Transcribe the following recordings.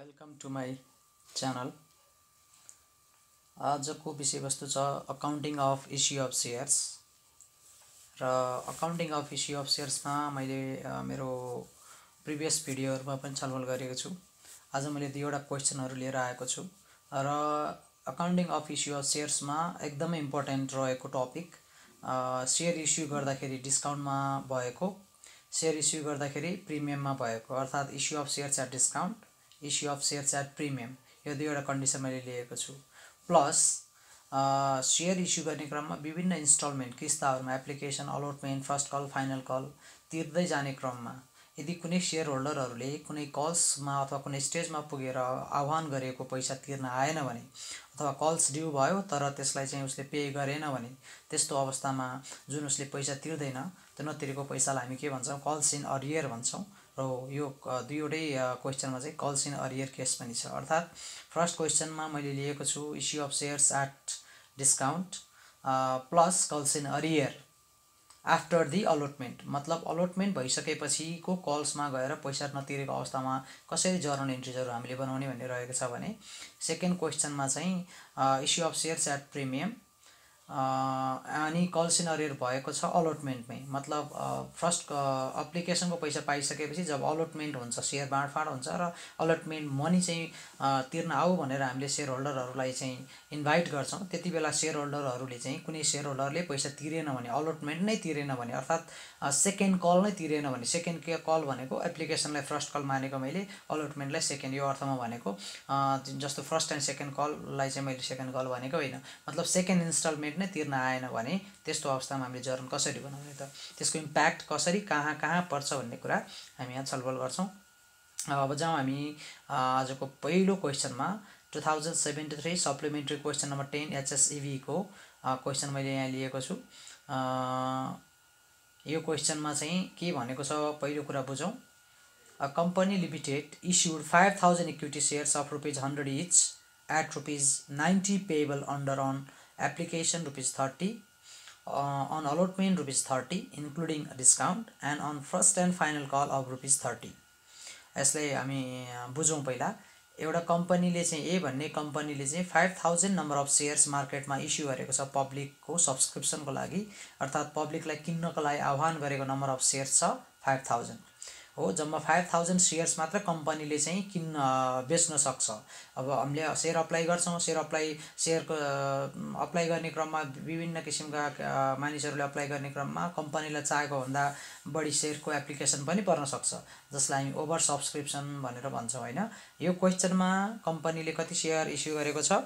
Welcome to my channel. आजको विषयवस्तु छ accounting of issue of shares र अकाउन्टिङ अफ इस्यु अफ सेयर्समा मैले मेरो प्रिभियस भिडियोहरुमा पनि छलफल गरेको छु। आज मैले दुईवटा क्वेशनहरु लिएर आएको छु र अकाउन्टिङ अफ इस्यु अफ सेयर्समा एकदमै इम्पोर्टेन्ट रहेको टपिक सेयर इस्यु गर्दाखेरि डिस्काउन्टमा भएको, सेयर इस्यु गर्दाखेरि प्रिमियममा भएको, अर्थात् issue of shares at discount, issue of shares at premium, यो दुईवटा कन्डिसन मैले लिएको छु। प्लस सेयर इस्यु गर्ने क्रममा विभिन्न इन्स्टलमेन्ट किस्ताहरुमा application, allotment, first call, final call तिर्दै जाने क्रममा यदि कुनै शेयर होल्डरहरुले कुनै कल्समा अथवा कुनै स्टेजमा पुगेर आह्वान गरेको पैसा तिर्न आएन भने अथवा कल्स ड्यू भयो तर त्यसलाई चाहिँ उसले पे गरेन भने त्यस्तो अवस्थामा जुन उसले पैसा तिर्दैन त्यो नतिरेको पैसालाई हामी के भन्छौं, कल्स इन अरियर भन्छौं। र यो दुईवटै क्वेशनमा चाहिँ कल्स इन अरियर केस पनि छ। अर्थात् फर्स्ट क्वेशनमा मैले लिएको छु issue of shares at discount plus calls in arrear after the allotment, मतलब अलटमेन्ट भइसकेपछि को कल्समा गएर पैसा नतिरेको अवस्थामा कसरी जर्नल एन्ट्रीजहरु हामीले बनाउने भन्ने रहेको छ भने सेकेन्ड क्वेशनमा चाहिँ issue of shares at premium अनि कल्स इन अरियर भएको छ अलटमेन्टमै, मतलब फर्स्ट एप्लिकेसनको पैसा पाइसकेपछि जब अलटमेन्ट हुन्छ, शेयर बाँडफाँड हुन्छ र अलटमेन्ट मनी चाहिँ तिर्न आऊ भनेर हामीले शेयर होल्डरहरुलाई चाहिँ इन्भाइट गर्छौं। त्यतिबेला शेयर होल्डरहरुले चाहिँ कुनै शेयर होल्डरले पैसा तिरेन भने, अलटमेन्ट नै तिरेन भने, अर्थात् सेकेन्ड कल नै तिरेन भने, सेकेन्ड कल भनेको एप्लिकेसनलाई फर्स्ट कल मानेको मैले, अलटमेन्टलाई सेकेन्ड, यो अर्थमा भनेको जस्तो फर्स्ट एन्ड सेकेन्ड कललाई चाहिँ मैले सेकेन्ड कल भनेको हैन, मतलब सेकेन्ड इन्स्टलमेन्ट नै तिर्न आएन भने त्यस्तो अवस्थामा हामीले जर्नल कसरी बनाउने त, त्यसको इम्प्याक्ट कसरी कहाँ पर्छ भन्ने कुरा हामी यहाँ छलफल गर्छौं। अब जाउँ हामी आजको पहिलो क्वेशनमा 2073 सप्लिमेन्ट्री क्वेशन नम्बर 10 HSEB को क्वेशन मैले यहाँ लिएको छु। यो क्वेशनमा चाहिँ के भनेको छ पहिलो कुरा बुझौं। A company limited issued 5000 equity shares of ₹100 each at ₹90 payable under on application ₹30, on allotment ₹30 including a discount, and on first and final call of ₹30। यसलाई हामी बुझौं। पहिला एउटा कम्पनीले चाहिँ ए भन्ने कम्पनीले चाहिँ 5000 नम्बर अफ शेयर्स मार्केटमा इस्यु गरेको छ पब्लिकको सब्स्क्रिप्सनको लागि, अर्थात् पब्लिकलाई किन्नको लागि आह्वान गरेको नम्बर अफ शेयर्स छ 5000 हो। जम्मा 5000 शेयर्स मात्र कम्पनीले चाहिँ बेच्न सक्छ। अब हामीले शेयर अप्लाई गर्छौं, शेयरको अप्लाई गर्ने क्रममा विभिन्न किसिमका मानिसहरुले अप्लाई गर्ने क्रममा कम्पनीलाई चाहेको भन्दा बढी शेयरको एप्लिकेसन पनि पर्न सक्छ, जसलाई हामी ओभर सब्स्क्रिप्सन भनेर भन्छौं हैन। यो क्वेशनमा कम्पनीले कति शेयर इस्यु गरेको छ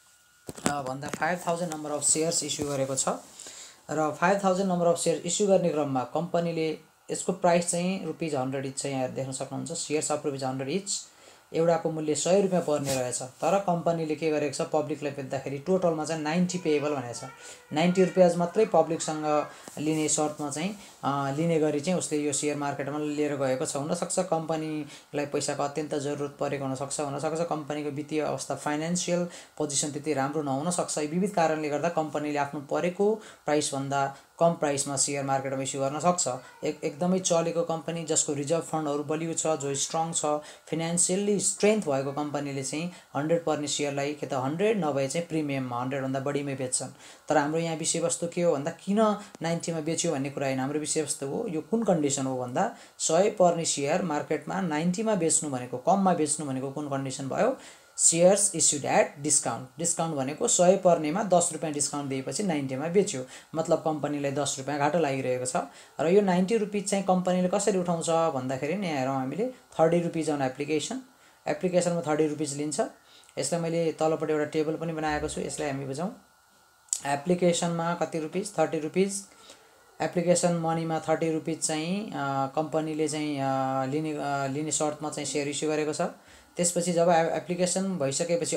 भन्दा 5000 नम्बर अफ शेयर्स इस्यु गरेको छ र 5000 नम्बर अफ शेयर इस्यु गर्ने क्रममा कम्पनीले यसको प्राइस चाहिँ ₹100 इच चाहिँ यहाँ देख्न सक्नुहुन्छ। शेयर्स अफ ₹100 इच, एउटाको मूल्य ₹100 पर्ने रहेछ, तर कम्पनीले के गरेको छ पब्लिकलाई बेच्दाखेरि टोटलमा चाहिँ 90 पेएबल भनेको छ। ₹90 मात्रै पब्लिकसँग लिने शर्तमा चाहिँ लिने गरी चाहिँ उसले यो शेयर मार्केटमा लिएर गएको छ। हुन सक्छ कम्पनीलाई पैसाको अत्यन्त जरुरत परेको हुन सक्छ, कम्पनीको वित्तीय अवस्था फाइनान्शियल पोजिसन त्यति राम्रो नहुन सक्छ। विविध कारणले गर्दा कम्पनीले आफ्नो परेको प्राइस भन्दा कम प्राइसमा शेयर मार्केटमा इस्यु गर्न सक्छ। एकदमै चलेको कम्पनी जसको रिजर्भ फन्डहरु बलियो छ, जो स्ट्रङ छ, फाइनान्शियली स्ट्रेन्थ भएको कम्पनीले चाहिँ 100 पर्ने शेयरलाई के त 100 नभए चाहिँ प्रिमियममा 100 भन्दा बढीमै बेच्छन्। तर हाम्रो यहाँ विषयवस्तु के हो भन्दा किन 90 मा बेच्यो भन्ने कुरा हैन, हाम्रो विषयवस्तु हो यो कुन कन्डिसन हो भन्दा 100 पर्ने शेयर मार्केटमा 90 मा बेच्नु भनेको, कममा बेच्नु भनेको कुन कन्डिसन भयो, shares issued at discount. Discount भनेको 100 पर्नेमा ₹10 डिस्काउन्ट दिएपछि 90 मा बेच्यो, मतलब कम्पनीलाई ₹10 घाटा लागिरहेको छ। र यो ₹90 चाहिँ कम्पनीले कसरी उठाउँछ भन्दाखेरि नि यहाँ हेरौं हामीले ₹30 अन एप्लिकेसनमा ₹30 लिन्छ। यसलाई मैले तलपट्टि एउटा टेबल पनि बनाएको छु, यसलाई हामी बुझौं। एप्लिकेसनमा कति रुपैयाँ ₹30, एप्लिकेसन मनीमा ₹30 चाहिँ कम्पनीले चाहिँ लिने शर्तमा चाहिँ शेयर इस्यु गरेको छ। त्यसपछि जब एप्लिकेसन भइसकेपछि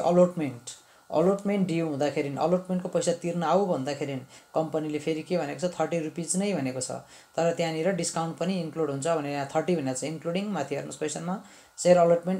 अलटमेन्ट ड्यू हुँदाखेरि, अलटमेन्टको पैसा तिर्न आऊ भन्दाखेरि कम्पनीले फेरि के भनेको छ ₹30 नै भनेको छ, तर त्यहाँनिर डिस्काउन्ट पनि इन्क्लुड हुन्छ भने यहाँ 30 भनेको छ इन्क्लुडिङ, माथि हेर्नुस् क्वेशनमा शेयर अलटमेन्ट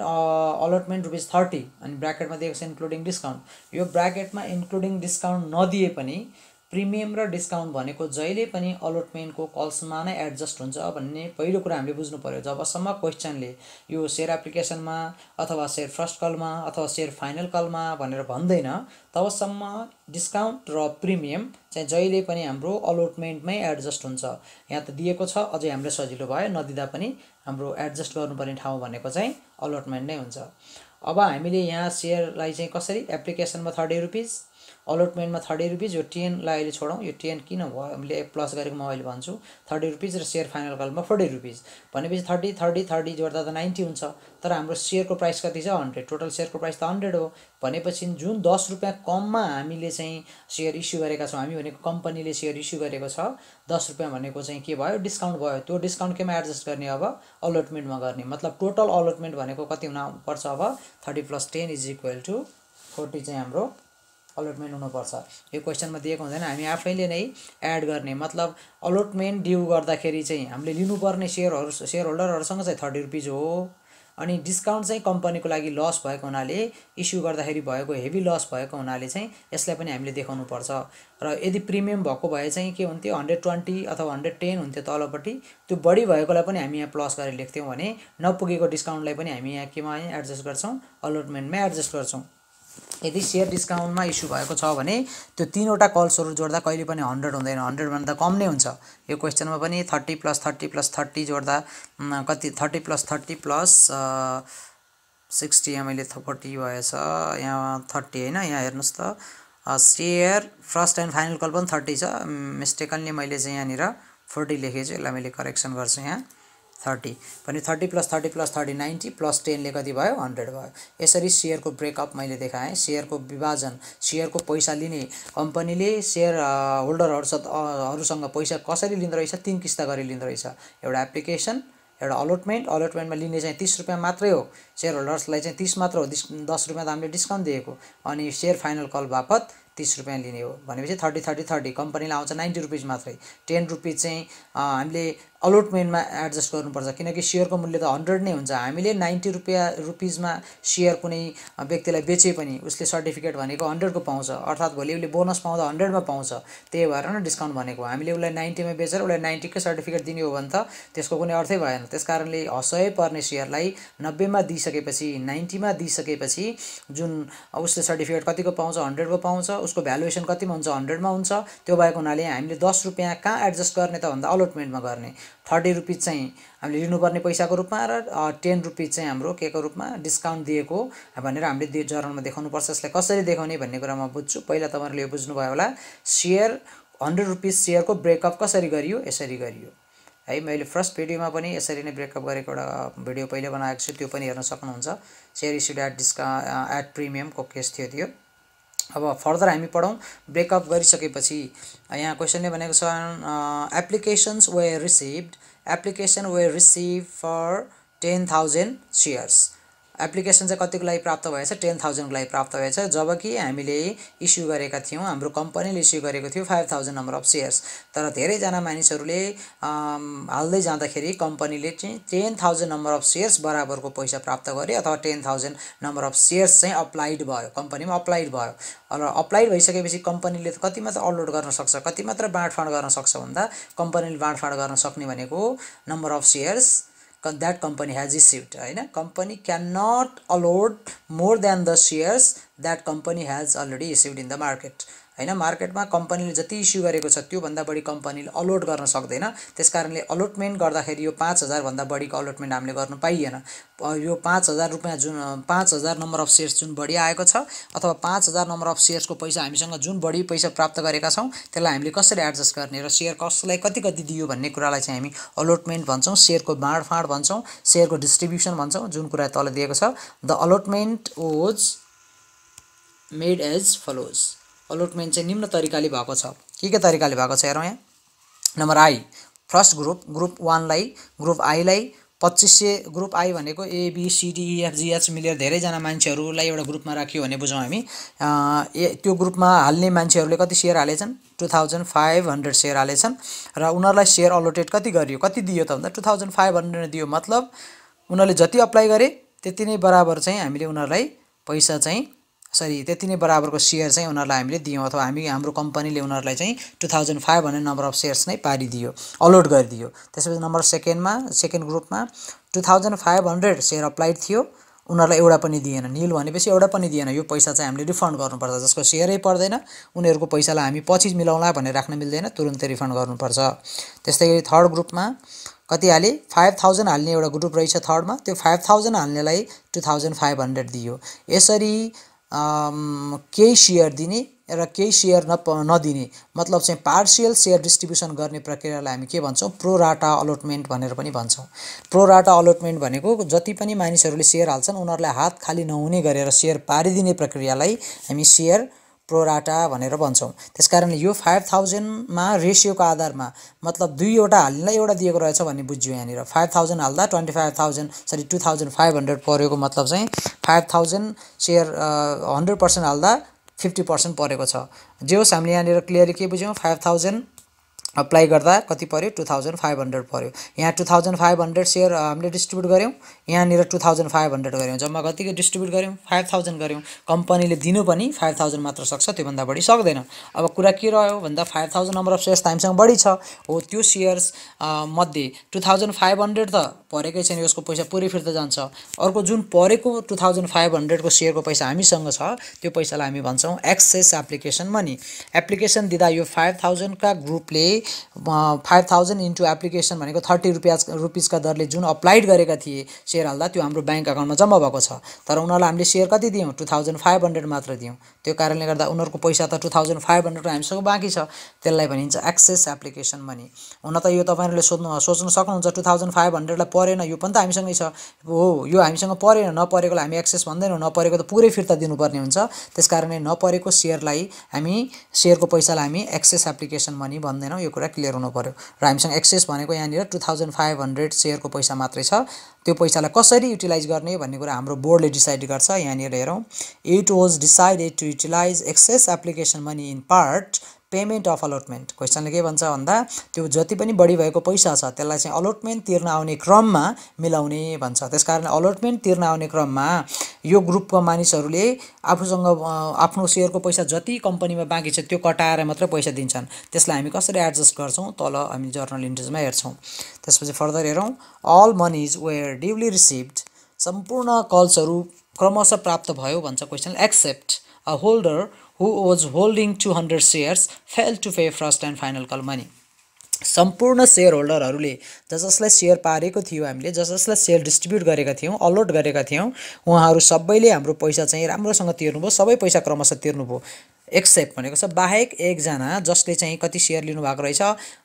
₹30 अनि ब्र्याकेटमा दिएको छ इन्क्लुडिङ डिस्काउन्ट। यो ब्र्याकेटमा इन्क्लुडिङ डिस्काउन्ट नदिए पनि प्रिमियम र डिस्काउन्ट भनेको जहिले पनि अलटमेन्टको कल्समा नै एडजस्ट हुन्छ भन्ने पहिलो कुरा हामीले बुझ्नु पर्यो। जबसम्म क्वेसनले यो सेयर एप्लिकेसनमा अथवा सेयर फर्स्ट कलमा अथवा सेयर फाइनल कलमा भनेर भन्दैन तबसम्म डिस्काउन्ट र प्रिमियम चाहिँ जहिले पनि हाम्रो अलटमेन्टमै एडजस्ट हुन्छ। यहाँ त दिएको छ, अझै हामीले सजिलो भयो, नदिँदा पनि हाम्रो एडजस्ट गर्नुपर्ने ठाउँ भनेको चाहिँ अलटमेन्ट नै हुन्छ। अब हामीले यहाँ सेयरलाई चाहिँ कसरी एप्लिकेसनमा 30 रुपिस, अलटमेन्टमा 30 रुपिस, यो 10 लाई अहिले छोडौँ, यो 10 किन भयो हामीले प्लस गरेको म अहिले भन्छु, 30 रुपिस र सेयर फाइनल कलमा 40 रुपिस भनेपछि 30 30 30 जोड्दा त 90 हुन्छ। तर हाम्रो सेयरको प्राइस कति छ 100, टोटल सेयरको प्राइस त 100 हो भनेपछि जुन 10 रुपियाँ कममा हामीले चाहिँ सेयर इस्यु गरेका छौँ, हामी भनेको कम्पनीले सेयर इस्यु गरेको छ 10 रुपियाँ भनेको चाहिँ के भयो, डिस्काउन्ट भयो। त्यो डिस्काउन्ट केमा एडजस्ट गर्ने, अब अलटमेन्टमा गर्ने। मतलब टोटल अलटमेन्ट भनेको कति हुनुपर्छ, अब 30 + 10 = 40 चाहिँ हाम्रो अलटमेन्ट हुनुपर्छ। यो क्वेसनमा दिएको हुँदैन, हामी आफैले नै एड गर्ने। मतलब अलटमेन्ट ड्यू गर्दाखेरि चाहिँ हामीले लिनुपर्ने सेयर होल्डरहरूसँग चाहिँ 30 रुपिस हो। अनि डिस्काउन्ट चाहिँ कम्पनीको लागि लस भएको हुनाले, इस्यु गर्दाखेरि भएको हेभी लस भएको हुनाले चाहिँ यसलाई पनि हामीले देखाउनुपर्छ। र यदि प्रिमियम भएको भए चाहिँ के हुन्थ्यो, 120 अथवा 110 हुन्थ्यो तलपट्टि, त्यो बढी भएकोलाई पनि हामी यहाँ प्लस गरेर लेख्थ्यौँ भने नपुगेको डिस्काउन्टलाई पनि हामी यहाँ केमा एडजस्ट गर्छौँ, अलटमेन्टमै एडजस्ट गर्छौँ। यदि सेयर डिस्काउन्टमा इस्यु भएको छ भने त्यो तीनवटा कल्सहरू जोड्दा कहिले पनि 100 हुँदैन, 100 भन्दा कम नै हुन्छ। यो क्वेसनमा पनि 30 + 30 + 30 जोड्दा कति, 30 + 30 + 60, यहाँ मैले 40 भएछ, यहाँ 30 होइन, यहाँ हेर्नुहोस् त, share first and final call पनि 30 छ, मिस्टेकनली मैले चाहिँ यहाँनिर 40 लेखेको छु, यसलाई मैले करेक्सन गर्छु। यहाँ 30 भने 30 + 30 + 30 90 + 10 ले कति भयो, 100 भयो। यसरी सेयरको ब्रेकअप मैले देखाएँ, सेयरको विभाजन, सेयरको पैसा लिने, कम्पनीले सेयर होल्डरहरूसँग पैसा कसरी लिँदो रहेछ, 3 किस्ता गरी लिँदो रहेछ। एउटा एप्लिकेसन, एउटा अलटमेन्ट, अलटमेन्टमा लिने चाहिँ 30 रुपियाँ मात्रै हो, सेयर होल्डर्सलाई चाहिँ 30 मात्र हो, 10 रुपियाँ त हामीले डिस्काउन्ट दिएको। अनि सेयर फाइनल कल बापत 30 रुपियाँ लिने हो भनेपछि 30 30 30 कम्पनीलाई आउँछ 90 रुपिस मात्रै। 10 रुपिस चाहिँ हामीले अलटमेन्टमा एडजस्ट गर्नुपर्छ, किनकि सेयरको मूल्य त 100 नै हुन्छ। हामीले 90 रुपिसमा सेयर कुनै व्यक्तिलाई बेचे पनि उसले सर्टिफिकेट भनेको 100 को पाउँछ, अर्थात् भोलि उसले बोनस पाउँदा 100 मा पाउँछ। त्यही भएर न डिस्काउन्ट भनेको। हामीले उसलाई 90 मा बेचेर उसलाई 90 कै सर्टिफिकेट दिने हो भने त त्यसको कुनै अर्थै भएन। त्यसकारणले 100 पर्ने सेयरलाई 90 मा दिइसकेपछि, 90 मा दिइसकेपछि जुन उसले सर्टिफिकेट कतिको पाउँछ, 100 को पाउँछ, उसको भ्यालुएसन कतिमा हुन्छ, 100 मा हुन्छ। त्यो भएको हुनाले हामीले 10 रुपियाँ कहाँ एडजस्ट गर्ने त भन्दा अलटमेन्टमा गर्ने। 30 रुपिस चाहिँ हामीले लिनुपर्ने पैसाको रूपमा र 10 रुपिस चाहिँ हाम्रो के को रूपमा डिस्काउन्ट दिएको भनेर हामीले जर्नलमा देखाउनुपर्छ। यसलाई कसरी देखाउने भन्ने कुरा म बुझ्छु। पहिला तपाईहरुले यो बुझ्नुभयो होला, सेयर 100 रुपिस सेयरको ब्रेकअप कसरी गरियो, यसरी गरियो है। मैले फर्स्ट भिडियोमा पनि यसरी नै ब्रेकअप गरेको एउटा भिडियो पहिले बनाएको छु, त्यो पनि हेर्न सक्नुहुन्छ। सेयर इस्युड एट प्रिमियम को केस थियो त्यो। अब फर्दर हामी पढौं। ब्रेकअप गरिसकेपछि यहाँ क्वेशनले भनेको छ applications were received, application were receive for 10,000 shares. Application चाहिँ कतिको लागि प्राप्त भएछ, 10,000 को लागि प्राप्त भएछ, जबकि हामीले इस्यु गरेका थियौं, हाम्रो कम्पनीले इस्यु गरेको थियो 5,000 नम्बर अफ शेयर्स। तर धेरै जना मानिसहरूले हाल्दै जाँदाखेरि कम्पनीले चाहिँ 10,000 नम्बर अफ शेयर्स बराबरको पैसा प्राप्त गरे, अथवा 10,000 नम्बर अफ शेयर्स चाहिँ अप्लाइड भयो, कम्पनीमा अप्लाइड भयो। र अप्लाइड भइसकेपछि कम्पनीले कति मात्र अललोड गर्न सक्छ, कति मात्र बाँडफाँड गर्न सक्छ भन्दा कम्पनीले बाँडफाँड गर्न सक्ने भनेको number of shares that company has issued, हैन। company cannot allot more than the shares that company has already issued in the market, हैन। मार्केटमा कम्पनीले जति इस्यु गरेको छ त्यो भन्दा बढी कम्पनीले अललोट गर्न सक्दैन। त्यसकारणले अलटमेन्ट गर्दाखेरि यो 5,000 भन्दा बढीको अलटमेन्ट हामीले गर्न पाइएन। यो 5,000 रुपैयाँ जुन 5,000 नम्बर अफ शेयर्स जुन बढी आएको छ, अथवा 5,000 नम्बर अफ शेयर्सको पैसा हामीसँग जुन बढी पैसा प्राप्त गरेका छौं, त्यसलाई हामीले कसरी एडजस्ट गर्ने र शेयर कसलाई कति कति दियो भन्ने कुरालाई चाहिँ हामी अलटमेन्ट भन्छौं, शेयरको बाँडफाँड भन्छौं, शेयरको डिस्ट्रिब्युसन भन्छौं। जुन कुरा तल दिएको छ, the allotment was made as follows. Allotment चाहिँ निम्न तरिकाले भएको छ। के तरिकाले भएको छ हेरौँ यहाँ। नम्बर आई, फर्स्ट ग्रुप 1 लाई, ग्रुप आई लाई 2500, ग्रुप आई भनेको B C D E F G H एच मिलेर धेरै जना मान्छेहरूलाई एउटा ग्रुपमा राख्यो भने बुझौँ हामी। त्यो ग्रुपमा हाल्ने मान्छेहरूले कति शेयर हालेछन्, 2500 शेयर हालेछन् र उनीहरूलाई शेयर अललोटेड कति गरियो, कति दियो त भन्दा 2500 दियो। मतलब उनीहरूले जति अप्लाई गरे त्यति नै बराबर चाहिँ हामीले उनीहरूलाई पैसा चाहिँ सरी त्यति नै बराबरको सेयर चाहिँ उनीहरूलाई हामीले दियौँ अथवा हाम्रो कम्पनीले उनीहरूलाई चाहिँ 2005 भन्ने नम्बर अफ सेयर्स नै पारिदियो, अलॉट गरिदियो। त्यसपछि नम्बर सेकेन्ड ग्रुपमा 2500 सेयर अप्लाइड थियो, उनीहरूलाई एउटा पनि दिएन। निल भनेपछि एउटा पनि दिएन। यो पैसा चाहिँ हामीले रिफन्ड गर्नुपर्छ। जसको सेयरै पर्दैन उनीहरूको पैसालाई हामी पछि मिलाउँला भनेर राख्न मिल्दैन, तुरुन्तै रिफन्ड गर्नुपर्छ। त्यस्तै गरी थर्ड ग्रुपमा कति हाले 5000 हाल्ने एउटा ग्रुप रहेछ थर्डमा, त्यो 5000 हाल्नेलाई 2500 दियो। यसरी केही सेयर दिने र केही सेयर नदिने, मतलब चाहिँ पार्शियल सेयर डिस्ट्रिब्युसन गर्ने प्रक्रियालाई हामी के भन्छौँ, प्रोराटा अलॉटमेन्ट भनेर पनि भन्छौँ। प्रोराटा अलॉटमेन्ट भनेको जति पनि मानिसहरूले सेयर हाल्छन् उनीहरूलाई हात खाली नहुने गरेर सेयर पारिदिने प्रक्रियालाई हामी सेयर प्रोराटा भनेर भन्छौँ। त्यसकारण यो 5000 मा रेशियोको आधारमा, मतलब दुईवटा हाल्नेलाई एउटा दिएको रहेछ भन्ने बुझ्यो। यहाँनिर 5000 हाल्दा 2500 परेको मतलब चाहिँ 5000 सेयर 100% हाल्दा 50% परेको छ। जे होस् हामीले यहाँनिर क्लियरली के बुझ्यौँ, 5000 अप्लाई गर्दा कति पर्यो, 2500 पर्यो। यहाँ 2500 सेयर हामीले डिस्ट्रिब्युट गऱ्यौँ, यहाँनिर 2500 गऱ्यौँ, जम्मा कतिको डिस्ट्रिब्युट गऱ्यौँ, 5000 गऱ्यौँ। कम्पनीले दिनु पनि 5000 मात्र सक्छ, त्योभन्दा बढी सक्दैन। अब कुरा के रह्यो भन्दा 5000 नम्बर अफ सेयर्स त हामीसँग बढी छ, हो त्यो सेयर्स मध्ये 2500 त परेकै छैन, यसको पैसा पुरै फिर्ता जान्छ। अर्को जुन परेको 2500 को सेयरको पैसा हामीसँग छ, त्यो पैसालाई हामी भन्छौँ एक्सेस एप्लिकेसन मनी। एप्लिकेसन दिँदा यो 5000 का ग्रुपले 5000 इन्टु एप्लिकेसन भनेको 30 रुपियाँका दरले जुन अप्लाइड गरेका थिए सेयर हाल्दा, त्यो हाम्रो ब्याङ्क अकाउन्टमा जम्मा भएको छ। तर उनीहरूलाई हामीले सेयर कति दियौँ, 2500 मात्र दियौँ। त्यो कारणले गर्दा उनीहरूको पैसा त 2500 हामीसँग बाँकी छ, त्यसलाई भनिन्छ एक्सेस एप्लिकेसन मनी। हुन त यो तपाईँहरूले सोच्न सक्नुहुन्छ 2500 लाई परेन, यो पनि त हामीसँगै छ, हो यो हामीसँग परेन, नपरेकोलाई हामी एक्सेस भन्दैनौँ, नपरेको त पुरै फिर्ता दिनुपर्ने हुन्छ। त्यसकारणले नपरेको सेयरलाई हामी सेयरको पैसालाई हामी एक्सेस एप्लिकेसन मनी भन्दैनौँ, यो कुरा क्लियर हुनु पर्यो। र हामीसँग एक्सेस भनेको यहाँनिर 2500 सेयरको पैसा मात्रै छ, त्यो पैसालाई कसरी युटिलाइज गर्ने भन्ने कुरा हाम्रो बोर्डले डिसाइड गर्छ। यहाँनिर हेरौँ, it was decided to utilize excess application money in part payment of allotment. क्वेसनले के भन्छ भन्दा त्यो जति पनि बढी भएको पैसा छ त्यसलाई चाहिँ अलॉटमेन्ट तिर्न आउने क्रममा मिलाउने भन्छ। त्यसकारण अलॉटमेन्ट तिर्न आउने क्रममा यो ग्रुपका मानिसहरूले आफूसँग आफ्नो सेयरको पैसा जति कम्पनीमा बाँकी छ त्यो कटाएर मात्र पैसा दिन्छन्। त्यसलाई हामी कसरी एडजस्ट गर्छौँ, तल हामी जर्नल इन्ट्रिजमा हेर्छौँ। त्यसपछि फर्दर हेरौँ, all monies were duly received, सम्पूर्ण कल्सहरू क्रमशः प्राप्त भयो भन्छ question, except a holder who was holding 200 shares failed to pay first and final call money। सम्पूर्ण सेयर होल्डरहरूले जसलाई सेयर पारेको थियो, हामीले जसलाई सेयर डिस्ट्रिब्युट गरेका थियौँ, अलॉट गरेका थियौँ, उहाँहरू सबैले हाम्रो पैसा चाहिँ राम्रोसँग तिर्नुभयो, सबै पैसा क्रमशः तिर्नुभयो। एक्सेप्ट भनेको छ बाहेक एकजना जसले चाहिँ कति सेयर लिनुभएको रहेछ,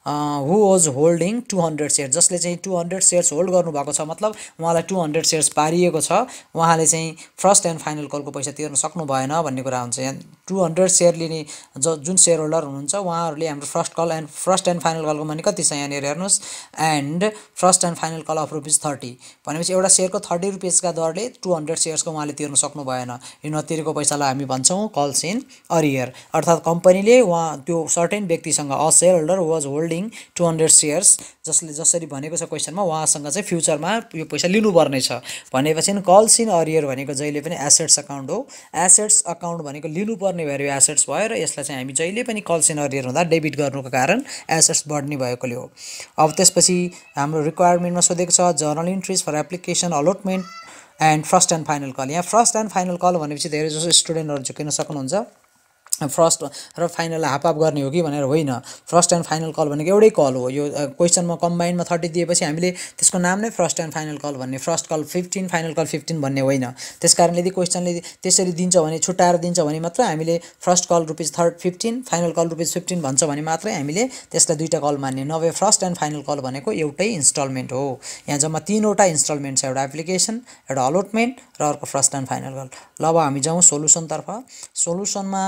हु वाज होल्डिङ 200 सेयर, जसले चाहिँ 200 सेयर्स होल्ड गर्नुभएको छ, मतलब उहाँलाई 200 सेयर्स पारिएको छ, उहाँले चाहिँ फर्स्ट एन्ड फाइनल कलको पैसा तिर्न सक्नु भएन भन्ने कुरा हुन्छ। यहाँ 200 सेयर लिने जुन सेयर होल्डर हुनुहुन्छ उहाँहरूले हाम्रो फर्स्ट एन्ड फाइनल कलको मनी कति छ, यहाँनिर हेर्नुहोस्, and first and final call of ₹30 भनेपछि एउटा सेयरको 30 रुपियाँका दरले 200 सेयर्सको उहाँले तिर्न सक्नु भएन। यो नतिरेको पैसालाई हामी भन्छौँ कल्स इन अरियर। अर्थात् कम्पनीले त्यो सर्टेन व्यक्तिसँग, a share holder was holding 200 shares, जसले जसरी भनेको छ क्वेसनमा, उहाँसँग चाहिँ फ्युचरमा यो पैसा लिनुपर्ने छ भनेपछि कल्स इन अरियर भनेको जहिले पनि एसेट्स अकाउन्ट हो। एसेट्स अकाउन्ट भनेको लिनुपर्ने भएर यो एसेट्स भयो, र यसलाई चाहिँ हामी जहिले पनि कल्स इन अरियर हुँदा डेबिट गर्नुको कारण एसेट्स बढ्ने भएकोले हो। अब त्यसपछि हाम्रो रिक्वायरमेन्टमा सोधेको छ journal entries for application allotment and first and final call. यहाँ फर्स्ट एन्ड फाइनल कल भनेपछि धेरै जसो स्टुडेन्टहरू झुकिन सक्नुहुन्छ, फर्स्ट र फाइनल हाफ हाफ गर्ने हो कि भनेर होइन। फर्स्ट एन्ड फाइनल कल भनेको एउटै कल हो। यो क्वेसनमा कम्बाइनमा 30 दिएपछि हामीले त्यसको नाम नै फर्स्ट एन्ड फाइनल कल भन्ने, फर्स्ट कल 15 फाइनल कल 15 भन्ने होइन। त्यसकारणले यदि क्वेसनले त्यसरी दिन्छ भने, छुट्याएर दिन्छ भने मात्र हामीले फर्स्ट कल ₹15, फाइनल कल ₹15 भन्छ भने मात्रै हामीले त्यसलाई दुईटा कल मान्ने, नभए फर्स्ट एन्ड फाइनल कल भनेको एउटै इन्स्टलमेन्ट हो। यहाँ जम्मा 3वटा इन्स्टलमेन्ट छ, एउटा एप्लिकेसन, एउटा अलॉटमेन्ट र अर्को फर्स्ट एन्ड फाइनल कल। ल अब हामी जाउँ सोलुसनतर्फ। सोलुसनमा सबभन्दा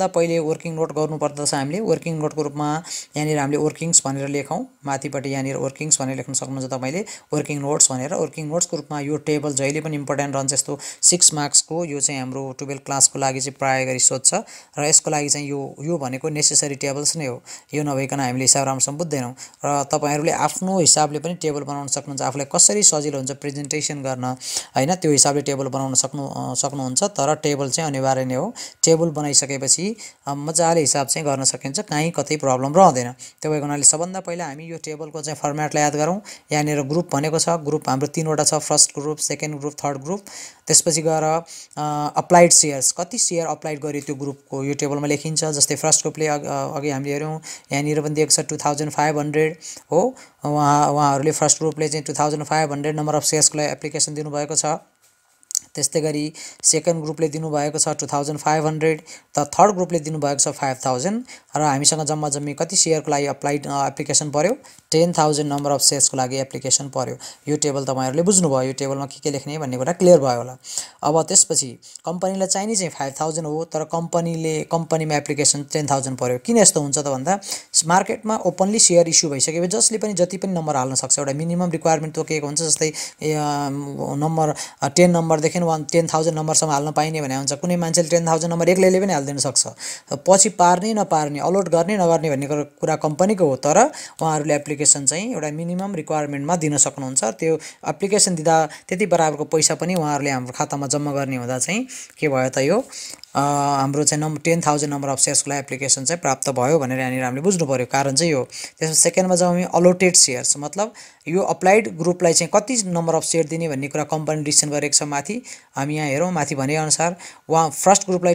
सबभन्दा पहिले वर्किङ नोट गर्नुपर्दछ हामीले वर्किङ नोटको रूपमा यहाँनिर हामीले वर्किङ्स भनेर लेखौँ माथिपट्टि यहाँनिर वर्किङ्स भनेर लेख्न सक्नुहुन्छ तपाईले वर्किङ नोट्स भनेर वर्किङ नोट्सको रूपमा यो टेबल जहिले पनि इम्पोर्टेन्ट रहन्छ यस्तो 6 मार्क्सको यो चाहिँ हाम्रो 12 क्लासको लागि चाहिँ प्राय गरी सोध्छ र यसको लागि चाहिँ यो भनेको नेसेसरी टेबल्स नै हो यो नभइकन हामीले हिसाब राम्रोसँग बुझ्दैनौँ र तपाईहरुले आफ्नो हिसाबले पनि टेबल बनाउन सक्नुहुन्छ आफुलाई कसरी सजिलो हुन्छ प्रेजेन्टेसन गर्न हैन त्यो हिसाबले टेबल बनाउन सक्नुहुन्छ तर टेबल चाहिँ अनिवार्य नै हो टेबल बनाइसकेपछि मजाले हिसाब चाहिँ गर्न सकिन्छ कहीँ कतै प्रब्लम रहँदैन त्यो भएको हुनाले सबभन्दा पहिला हामी यो टेबलको चाहिँ फर्मेटलाई याद गरौँ यहाँनिर ग्रुप भनेको छ ग्रुप हाम्रो तीनवटा छ first group second group third group त्यसपछि गएर अप्लाइड शेयर्स कति शेयर अप्लाइड गर्यो त्यो ग्रुपको यो टेबलमा लेखिन्छ जस्तै फर्स्ट ग्रुपले अघि हामीले हेर्यौं यहाँनिर पनि दिएको छ 2500 हो उहाँहरूले फर्स्ट ग्रुपले चाहिँ 2500 नम्बर अफ शेयर्सको लागि एप्लिकेसन दिनुभएको छ त्यस्तै गरी सेकेन्ड ग्रुपले दिनुभएको छ 2500 त थर्ड ग्रुपले दिनुभएको छ 5000 र हामीसँग जम्मा जम्मी कति शेयरको लागि अप्लाइड एप्लिकेसन पर्यो 10000 नम्बर अफ शेयर्सको लागि एप्लिकेसन पर्यो यो टेबल तपाईहरुले बुझ्नुभयो यो टेबलमा के लेख्ने भन्ने कुरा क्लियर भयो होला अब त्यसपछि कम्पनीलाई चाहिने चाहिँ 5000 हो तर कम्पनीमा एप्लिकेसन 10000 पर्यो किन यस्तो हुन्छ त भन्दा मार्केटमा ओपनली शेयर इस्यु भइसकेपछि जसले पनि जति पनि नम्बर हाल्न सक्छ एउटा मिनिमम रिक्वायरमेन्ट तोकेको हुन्छ जस्तै नम्बर 10 नम्बर देखि 10000 नम्बरसम्म हाल्न पाइने भने हुन्छ कुनै मान्छेले 10000 नम्बर एक्लैले पनि हाल्दिन सक्छ पछि पार्ने नपार्ने अलट गर्ने नगर्ने भन्ने कुरा कम्पनीको हो तर उहाँहरूले एप्लिकेसन चाहिँ एउटा मिनिमम रिक्वायरमेन्टमा दिन सक्नुहुन्छ त्यो एप्लिकेसन दिँदा त्यति बराबरको पैसा पनि उहाँहरूले हाम्रो खातामा जम्मा गर्ने हुँदा चाहिँ के भयो त यो हाम्रो चाहिँ 10000 नम्बर अफ शेयर्सको लागि एप्लिकेसन चाहिँ प्राप्त भयो भनेर यहाँनिर हामीले बुझ्नु पर्यो कारण चाहिँ यो त्यसपछि सेकेन्डमा जाउँ हामी allotted शेयर्स मतलब यो अप्लाइड ग्रुपलाई चाहिँ कति नम्बर अफ शेयर दिने भन्ने कुरा कम्पनी डिसिसन गरेको छ माथि हामी यहाँ हेरौँ माथि भने अनुसार उहाँ फर्स्ट ग्रुपलाई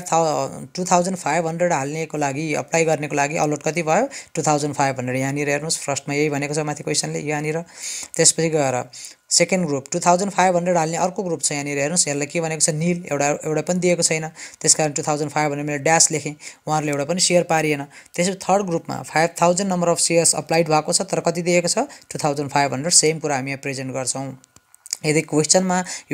2500 हाल्नेको लागि अप्लाई गर्नेको लागि अलट कति भयो 2500 यहाँनिर हेर्नुस् फर्स्टमा यही भनेको छ माथि क्वेशनले यहाँनिर त्यसपछि गएर सेकेन्ड ग्रुप 2500 हाल्ने अर्को ग्रुप छ यहाँनिर हेर्नुस् यसलाई के भनेको छ नील एउटा पनि दिएको छैन त्यसकारण 2500 मैले ड्याश लेखेँ उहाँहरूले एउटा पनि शेयर पारिएन त्यसपछि थर्ड ग्रुपमा 5000 नम्बर अफ शेयर्स अप्लाइड भएको छ तर कति दिएको छ 2500 सेम कुरा हामी यहाँ प्रेजेन्ट गर्छौं यदि क्वेशनमा यो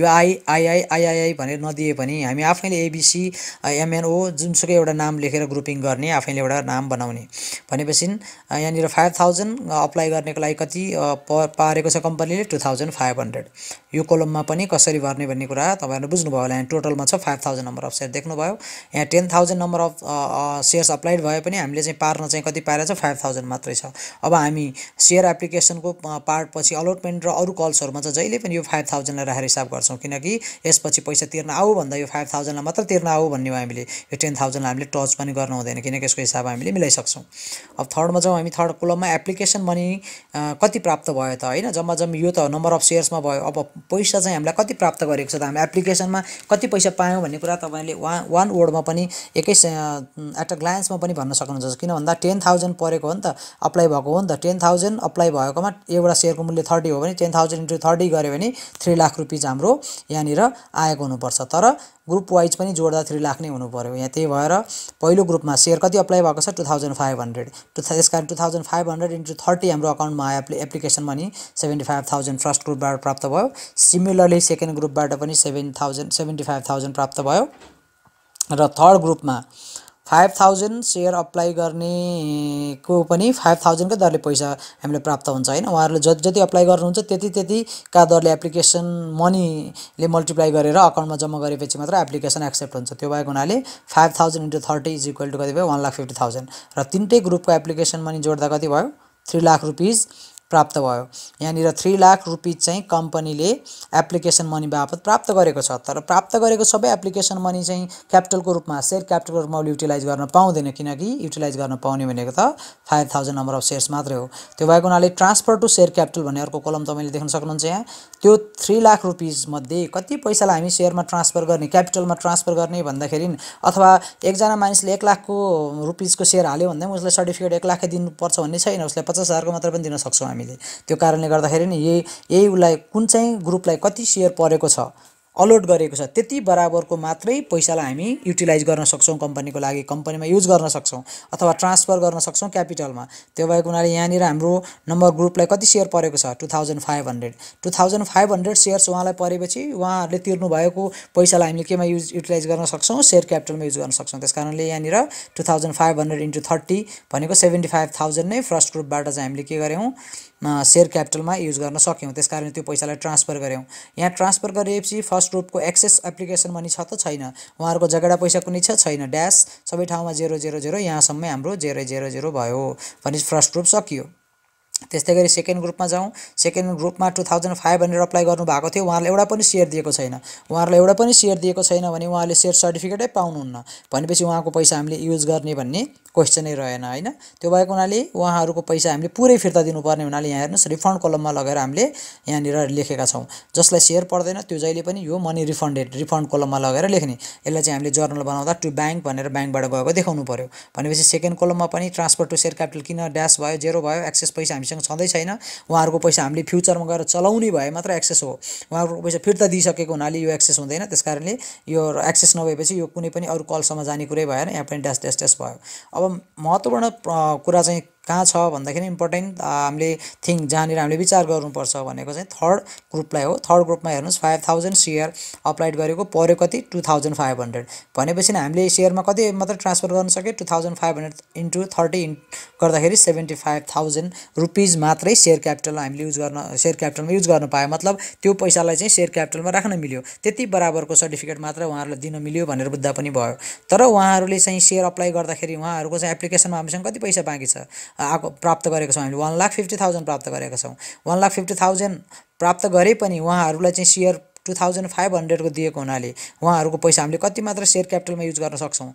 आई भनेर नदिए पनि हामी आफैले एबीसी एमएनओ जुनसुकै एउटा नाम लेखेर ग्रुपिङ गर्ने आफैले एउटा नाम बनाउने भनेपछि यहाँनिर 5000 अप्लाई गर्नेको लागि कति पारेको छ कम्पनीले 2500 यो कोलममा पनि कसरी भर्ने भन्ने कुरा तपाईहरुले बुझ्नुभयो होला यहाँ टोटलमा छ 5000 नम्बर अफ शेयर देख्नुभयो यहाँ 10000 नम्बर अफ शेयर्स अप्लाइड भए पनि हामीले चाहिँ पार्न चाहिँ कति पारेको छ 5000 मात्रै छ अब हामी शेयर एप्लिकेसनको पार्ट पछि अलटमेन्ट र अरु कल्सहरुमा चाहिँ जहिले पनि यो 5000 लाई राखेर हिसाब गर्छौं किनकि यसपछि पैसा तिर्न आऊ भन्दा यो 5000 लाई मात्र तिर्न आऊ भन्ने हो हामीले यो 10000 लाई हामीले टच पनि गर्न हुँदैन किनकि यसको हिसाब हामीले मिलाइसक्छौं अब थर्डमा जाउँ हामी थर्ड कोलममा एप्लिकेसन मनी कति प्राप्त भयो त हैन जम्मा जम्मी यो त नम्बर अफ शेयर्समा भयो अब पैसा चाहिँ हामीलाई कति प्राप्त गरेको छ त हामी एप्लिकेसनमा कति पैसा पायौं भन्ने कुरा तपाईले वान वर्डमा पनि एकै एट अ ग्लान्समा पनि भन्न सक्नुहुन्छ किन भन्दा 10000 परेको हो नि त अप्लाई भएको हो नि त 10000 अप्लाई भएकोमा एउटा शेयरको मूल्य 30 हो भने 10000 * 30 गर्यो भने 3 लाख रुपैयाँ हाम्रो यहाँनिर आएको हुनुपर्छ तर ग्रुप वाइज पनि जोड्दा 3 लाख नै हुनु पर्यो यहाँ त्यही भएर पहिलो ग्रुपमा शेयर कति अप्लाई भएको छ 2500 त्यसकारण 2500 * 30 हाम्रो अकाउन्टमा आयो एप्लिकेसन मनी 75000 फर्स्ट ग्रुपबाट प्राप्त भयो सिमिलरली सेकेन्ड ग्रुपबाट पनि 75000 प्राप्त भयो र थर्ड ग्रुपमा 5000 शेयर अप्लाई गर्नेको पनि 5000 को दरले पैसा हामीले प्राप्त हुन्छ हैन उहाँहरुले जति अप्लाई गर्नुहुन्छ त्यति का दरले एप्लिकेसन मनीले मल्टिप्लाई गरेर अकाउन्टमा जम्मा गरेपछि मात्र एप्लिकेसन एक्सेप्ट हुन्छ त्यो भएको हुनाले 5000 * 30 = कति भयो 1,50,000 र तीनटै ग्रुपको एप्लिकेसन मनी जोड्दा कति भयो 3 लाख रुपैयाँ प्राप्त भयो यहाँनिर 3 लाख रुपैयाँ चाहिँ कम्पनीले एप्लिकेसन मनी बापत प्राप्त गरेको छ तर प्राप्त गरेको सबै एप्लिकेसन मनी चाहिँ क्यापिटलको रूपमा शेयर क्यापिटलको रूपमा युटिलाइज गर्न पाउँदैन किनकि युटिलाइज गर्न पाउने भनेको त 5000 नम्बर अफ शेयर्स मात्रै हो त्यो भएको हुनाले ट्रान्सफर टु शेयर क्यापिटल भन्ने अर्को कलम तपाईले देख्न सक्नुहुन्छ यहाँ त्यो 3 लाख रुपैयाँ मध्ये कति पैसालाई हामी शेयरमा ट्रान्सफर गर्ने क्यापिटलमा ट्रान्सफर गर्ने भन्दाखेरि अथवा एकजना मानिसले 1 लाख को रुपैयाँको शेयर हाल्यो भन्दा उसले सर्टिफिकेट 1 लाख दिनु पर्छ भन्ने छैन उसले 50000 को मात्र पनि दिन सक्छौं हामीले त्यो कारणले गर्दाखेरि नि यही उलाई कुन चाहिँ ग्रुपलाई कति शेयर परेको छ अलॉट गरेको छ त्यति बराबरको मात्रै पैसालाई हामी युटिलाइज गर्न सक्छौं कम्पनीको लागि कम्पनीमा युज गर्न सक्छौं अथवा ट्रान्सफर गर्न सक्छौं क्यापिटलमा त्यो भएको हुनाले यहाँनिर हाम्रो नम्बर ग्रुपलाई कति शेयर परेको छ 2500 शेयर्स उहाँलाई परेपछि उहाँहरूले तिर्नु भएको पैसालाई हामीले केमा युटिलाइज गर्न सक्छौं शेयर क्यापिटलमा युज गर्न सक्छौं त्यसकारणले यहाँनिर 2500 into 30 भनेको 75000 नै फर्स्ट ग्रुपबाट चाहिँ हामीले के गर्यौं शेयर क्यापिटलमा युज गर्न सक्यौं त्यसकारण त्यो पैसालाई ट्रान्सफर गर्यौं यहाँ ट्रान्सफर गरेपछि फर्स्ट ग्रुपको एक्सेस एप्लिकेसन मनी छ त छैन उहाँहरुको जगडा पैसा कुनै छ छैन ड्याश सबै ठाउँमा 000 यहाँसम्मै हाम्रो 000 भयो भने फर्स्ट ग्रुप सकियो त्यस्तै गरी सेकेन्ड ग्रुपमा जाउँ सेकेन्ड ग्रुपमा 2500 अप्लाई गर्नु भएको थियो उहाँहरुले एउटा पनि शेयर दिएको छैन उहाँहरुले एउटा पनि शेयर दिएको छैन भने उहाँले शेयर सर्टिफिकेटै पाउनुहुन्न भनेपछि उहाँको पैसा हामीले युज गर्ने भन्ने क्वेशनै रहेन हैन त्यो भएको हुनाले उहाँहरुको पैसा हामीले पुरै फिर्ता दिनुपर्ने हुनाले यहाँ हेर्नुस् रिफन्ड कलममा लगेर हामीले यहाँनिर लेखेका छौं जसलाई शेयर पर्दैन त्यो जहिले पनि यो मनी रिफन्डेड रिफन्ड कलममा लगेर लेख्ने यसलाई चाहिँ हामीले जर्नल बनाउँदा टु बैंक भनेर बैंकबाट गएको देखाउनु पर्यो भनेपछि सेकेन्ड कलममा पनि ट्रान्सफर टु शेयर क्यापिटल किन ड्याश भयो जेरो भयो एक्सेस पैसा हामीसँग छँदै छैन उहाँहरुको पैसा हामीले फ्युचरमा गएर चलाउने भए मात्र एक्सेस हो उहाँहरुको पैसा फिर्ता दिइसकेको हुनाले यो एक्सेस हुँदैन त्यसकारणले यो एक्सेस नभएपछि यो कुनै पनि अरु कलसम्म जाने कुरै भएन यहाँ पनि ड्याश ड्याश ड्याश भयो अब महत्त्वपूर्ण कुरा चाहिँ कहाँ छ भन्दाखेरि इम्पोर्टेन्ट हामीले थिङ जहाँनिर हामीले विचार गर्नुपर्छ भनेको चाहिँ थर्ड ग्रुपलाई हो थर्ड ग्रुपमा हेर्नुस् 5000 शेयर अप्लाइड गरेको पर्यो कति 2500 भनेपछि हामीले शेयरमा कति मात्र ट्रान्सफर गर्न सके 2500 into 30 गर्दाखेरि 75000 रुपैयाँ मात्रै शेयर क्यापिटल हामीले युज गर्न शेयर क्यापिटलमा युज गर्न पाए मतलब त्यो पैसालाई चाहिँ शेयर क्यापिटलमा राख्न मिल्यो त्यति बराबरको सर्टिफिकेट मात्र उहाँहरुलाई दिन मिल्यो भनेर बुझ्दा पनि भयो तर उहाँहरुले चाहिँ शेयर अप्लाई गर्दाखेरि उहाँहरुको चाहिँ एप्लिकेसनमा हामीसँग कति पैसा बाँकी छ आको प्राप्त गरेको छौं हामीले 1,50,000 प्राप्त गरेका छौं 1,50,000 प्राप्त गरे पनि उहाँहरुलाई चाहिँ शेयर 2500 को दिएको हुनाले उहाँहरुको पैसा हामीले कति मात्र शेयर क्यापिटलमा युज गर्न सक्छौं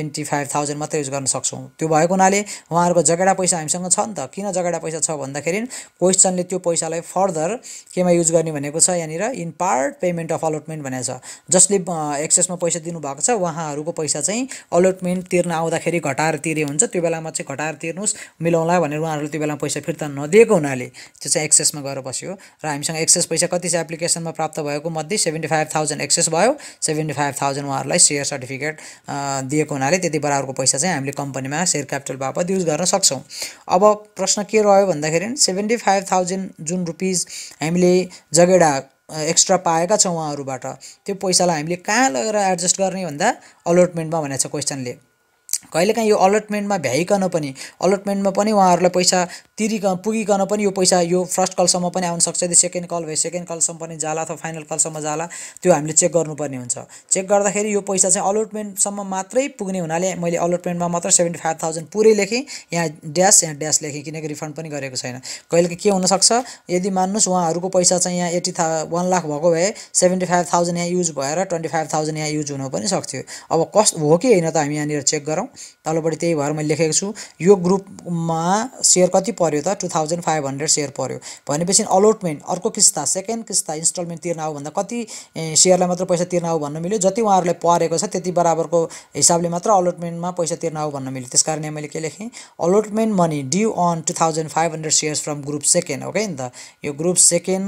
75000 मात्र युज गर्न सक्छौं त्यो भएको हुनाले उहाँहरुको जगडा पैसा हामीसँग छ नि त किन जगडा पैसा छ भन्दाखेरि क्वेशनले त्यो पैसालाई फर्दर केमा युज गर्ने भनेको छ यहाँनिर in part payment of allotment भनेको छ जसले एक्सेसमा पैसा दिनु भएको छ उहाँहरुको पैसा चाहिँ अलॉटमेन्ट तिर्न आउँदाखेरि घटाएर तिरे हुन्छ त्यो बेलामा चाहिँ घटाएर तिर्नुस् मिलाउला भनेर उहाँहरुले त्यो बेलामा पैसा फिर्ता नदिएको हुनाले त्यो चाहिँ एक्सेसमा गएर बस्यो र हामीसँग एक्सेस पैसा कति छ एप्लिकेसनमा प्राप्त भएको मध्ये 75000 एक्सेस भयो 75000 उहाँहरुलाई शेयर सर्टिफिकेट दिएको हुनाले त्यति बराबरको पैसा चाहिँ हामीले कम्पनीमा शेयर क्यापिटल बापत युज गर्न सक्छौं अब प्रश्न के रह्यो भन्दाखेरि 75000 जुन रुपैयाँ हामीले जगेडा एक्स्ट्रा पाएका छौं उहाँहरुबाट त्यो पैसालाई हामीले कहाँ लगेर एडजस्ट गर्ने भन्दा अलॉटमेन्टमा भनेको छ क्वेशनले कहिलेकाहीँ यो अलॉटमेन्टमा भ्याइकन पनि अलॉटमेन्टमा पनि उहाँहरुलाई पैसा तिरिकन पुगिकन पनि यो पैसा यो फर्स्ट कलसम्म पनि आउन सक्छ यदि सेकेन्ड कल भए सेकेन्ड कलसम्म पनि जाला अथवा फाइनल कलसम्म जाला त्यो हामीले चेक गर्नुपर्ने हुन्छ चेक गर्दाखेरि यो पैसा चाहिँ अलॉटमेन्टसम्म मात्रै पुग्ने हुनाले मैले अलॉटमेन्टमा मात्र 75000 पुरै लेखेँ यहाँ ड्याश लेखेँ किनकि रिफन्ड पनि गरेको छैन कहिले के हुन सक्छ यदि मान्नुस् उहाँहरुको पैसा चाहिँ यहाँ 1 लाख भएको भए 75000 यहाँ युज भएर 25000 यहाँ युज हुन पनि सक्थ्यो अब कस्ट हो कि हैन त हामी यहाँनिर चेक गरौँ तलपट्टि त्यही भएर मैले लेखेको छु यो ग्रुपमा शेयर कति पर्यो त 2500 शेयर पर्यो भनेपछि अलॉटमेन्ट अर्को किस्ता सेकेन्ड किस्ता इन्स्टलमेन्ट तिर्न आउ भन्दा कति शेयरलाई मात्र पैसा तिर्न आउ भन्न मिल्यो जति उहाँहरुलाई परेको छ त्यति बराबरको हिसाबले मात्र अलॉटमेन्टमा पैसा तिर्न आउ भन्न मिल्यो त्यसकारण मैले के लेखेँ allotment money due on 2500 shares from group second okay नि त यो ग्रुप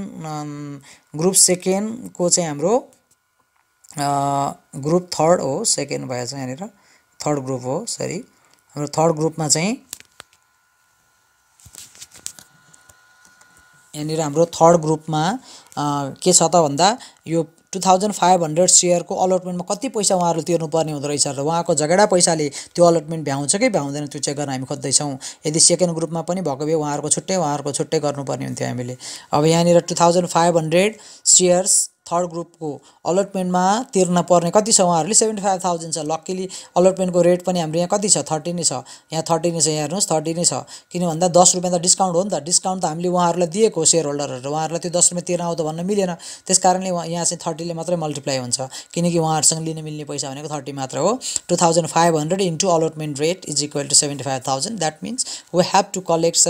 सेकेन्ड को चाहिँ हाम्रो ग्रुप थर्ड हो सेकेन्ड भएछ यहाँनिर थर्ड ग्रुप हो सरी हाम्रो थर्ड ग्रुपमा चाहिँ यहाँनिर हाम्रो थर्ड ग्रुपमा के छ त भन्दा यो 2500 शेयर को अलॉटमेन्टमा कति पैसा उहाँहरुले तिर्नु पर्ने हुँदो रहेछ र उहाँको जगडा पैसाले त्यो अलॉटमेन्ट भ्याउँछ कि भ्याउँदैन त्यो चेक गर्न हामी खोज्दै छौं यदि सेकेन्ड ग्रुपमा पनि भएको भए उहाँहरुको छुट्टै गर्नुपर्ने हुन्थ्यो हामीले अब यहाँनिर 2500 शेयर्स थर्ड ग्रुपको अलॉटमेन्टमा तिर्न पर्ने कति छ उहाँहरुले 75000 छ लक्कीली अलॉटमेन्टको रेट पनि हाम्रो यहाँ कति छ 30 नै छ यहाँ 30 नै छ यहाँ हेर्नुस् 30 नै छ किन भन्दा 10 रुपैयाँ त डिस्काउन्ट हो नि त डिस्काउन्ट त हामीले उहाँहरुलाई दिएको शेयर होल्डरहरु उहाँहरुलाई त्यो 10 रुपैयाँ तिर्न आउँदा भन्न मिलेन त्यसकारणले यहाँ चाहिँ 30 ले मात्रै मल्टिप्लाई हुन्छ किनकि उहाँहरुसँग लिन मिल्ने पैसा भनेको 30 मात्र हो 2500 into allotment rate is equal to 75000 that means we have to collect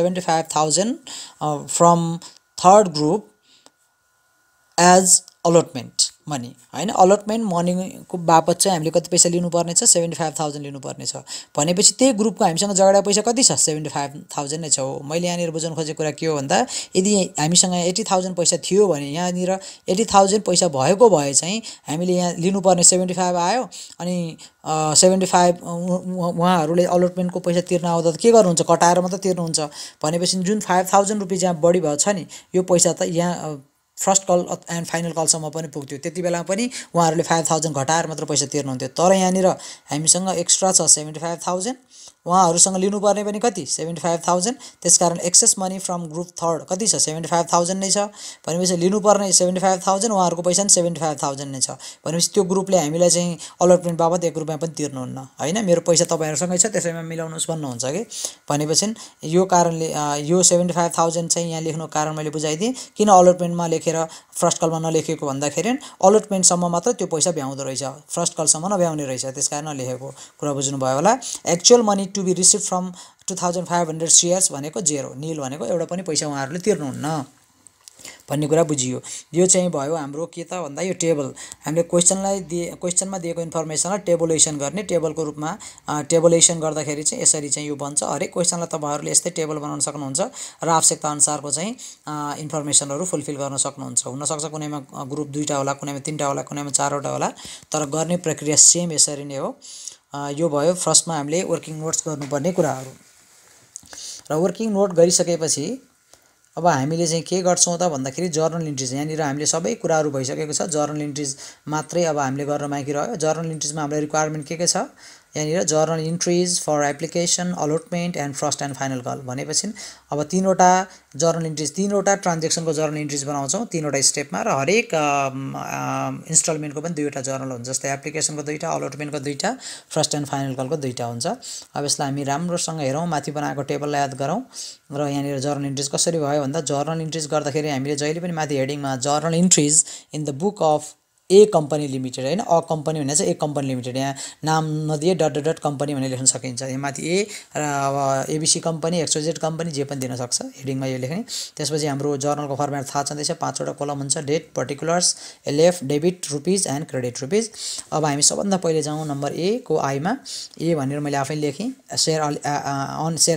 75000 from third group as allotment money हैन अलटमेन्ट मनीको बापत चाहिँ हामीले कति पैसा लिनुपर्ने छ 75000 लिनुपर्ने छ भनेपछि त्यही ग्रुपको हामीसँग झगडा पैसा कति छ 75000 नै छ हो मैले यहाँनिर बुझाउन खोजेको कुरा के हो भन्दा यदि हामीसँग 80000 पैसा थियो भने यहाँनिर 80000 पैसा भएको भए चाहिँ हामीले यहाँ लिनुपर्ने 75 आयो अनि 75 उहाँहरूले अलटमेन्टको पैसा तिर्न आउँदा के गर्नुहुन्छ कटाएर मात्र तिर्नुहुन्छ भनेपछि जुन 5000 रुपैयाँ जहाँ बढी भएको छ नि यो पैसा त यहाँ फर्स्ट कल एन्ड फाइनल कलसम्म पनि पुग्थ्यो त्यति बेला पनि उहाँहरूले 5000 घटाएर मात्र पैसा तिर्नुहुन्थ्यो तर यहाँनिर हामीसँग एक्स्ट्रा छ 75000 उहाँहरूसँग लिनुपर्ने पनि कति 75000 त्यसकारण excess money from group third कति छ 75000 नै छ भनेपछि लिनुपर्ने 75000 उहाँहरूको पैसा पनि 75000 नै छ भनेपछि त्यो ग्रुपले हामीलाई चाहिँ अलटमेन्ट बाबत 1 रुपैयाँ पनि तिर्नुहुन्न हैन मेरो पैसा तपाईहरुसँगै छ त्यसैमा मिलाउनुस् भन्नुहुन्छ के भनेपछि यो कारणले यो 75000 चाहिँ यहाँ लेख्नुको कारण मैले बुझाइदिए किन अलटमेन्टमा लेखेर फर्स्ट कलमा नलेखेको भन्दाखेरि अलटमेन्ट सम्म मात्र त्यो पैसा भ्याउँदो रहेछ फर्स्ट कलसम्म नभ्याउने रहेछ त्यसकारण नलेखेको कुरा बुझ्नु भयो होला actual money to be receive from 2500 shares भनेको 0 नील भनेको एउटा पनि पैसा उहाँहरूले तिर्नुहुन्न भन्ने कुरा बुझियो यो चाहिँ भयो हाम्रो के त भन्दा यो टेबल हामीले क्वेशनमा दिएको इन्फर्मेसनलाई टेबुलेसन गर्ने टेबलको रूपमा टेबुलेसन गर्दाखेरि चाहिँ यसरी चाहिँ यो बन्छ हरेक क्वेशनलाई तपाईहरुले यस्तै टेबल बनाउन सक्नुहुन्छ र आवश्यकता अनुसारको चाहिँ इन्फर्मेसनहरु फुलफिल गर्न सक्नुहुन्छ हुन सक्छ कुनैमा ग्रुप 2टा होला कुनैमा 3टा होला कुनैमा 4वटा होला तर गर्ने प्रक्रिया सेम यसरी नै हो यो भयो फर्स्टमा हामीले वर्किङ नोट्स गर्नुपर्ने कुराहरु र वर्किङ नोट गरिसकेपछि अब हामीले चाहिँ के गर्छौं त भन्दाखेरि जर्नल इन्ट्रीज यहाँनिर हामीले सबै कुराहरु भइसकेको छ जर्नल इन्ट्रीज मात्रै अब हामीले गर्न बाँकी रह्यो जर्नल इन्ट्रीजमा हाम्रो रिक्वायरमेन्ट के छ यहाँनिर journal entries for application allotment and first and final call भनेपछि अब तीनवटा जर्नल इन्ट्रीज तीनवटा ट्रान्ज्याक्सनको जर्नल इन्ट्रीज बनाउँछौं तीनवटा स्टेपमा र हरेक इन्स्टलमेन्टको पनि दुईवटा जर्नल हुन्छ जस्तै एप्लिकेसनको दुईटा अलटमेन्टको दुईटा फर्स्ट एन्ड फाइनल कलको दुईटा हुन्छ अब यसलाई हामी राम्रोसँग हेरौं माथि बनाएको टेबललाई याद गरौं र यहाँनिर जर्नल इन्ट्रीज कसरी भयो भन्दा जर्नल इन्ट्रीज गर्दाखेरि हामीले जहिले पनि माथि हेडिङमा journal entries in the book of a company limited हैन अ कम्पनी भन्ने चाहिँ ए कम्पनी लिमिटेड यहाँ नाम नदिए डट कम्पनी भनेर लेख्न सकिन्छ यहाँ माथि ए र अब एबीसी कम्पनी एक्सवाइजेड कम्पनी जे पनि दिन सक्छ हेडिङमा यो लेख्ने त्यसपछि हाम्रो जर्नलको फर्मेट थाहा छँदैछ 5वटा कलम हुन्छ date particulars LF debit rupees and credit rupees अब हामी सबभन्दा पहिले जाउँ नम्बर ए को आईमा ए भनेर मैले आफै लेखेँ share on share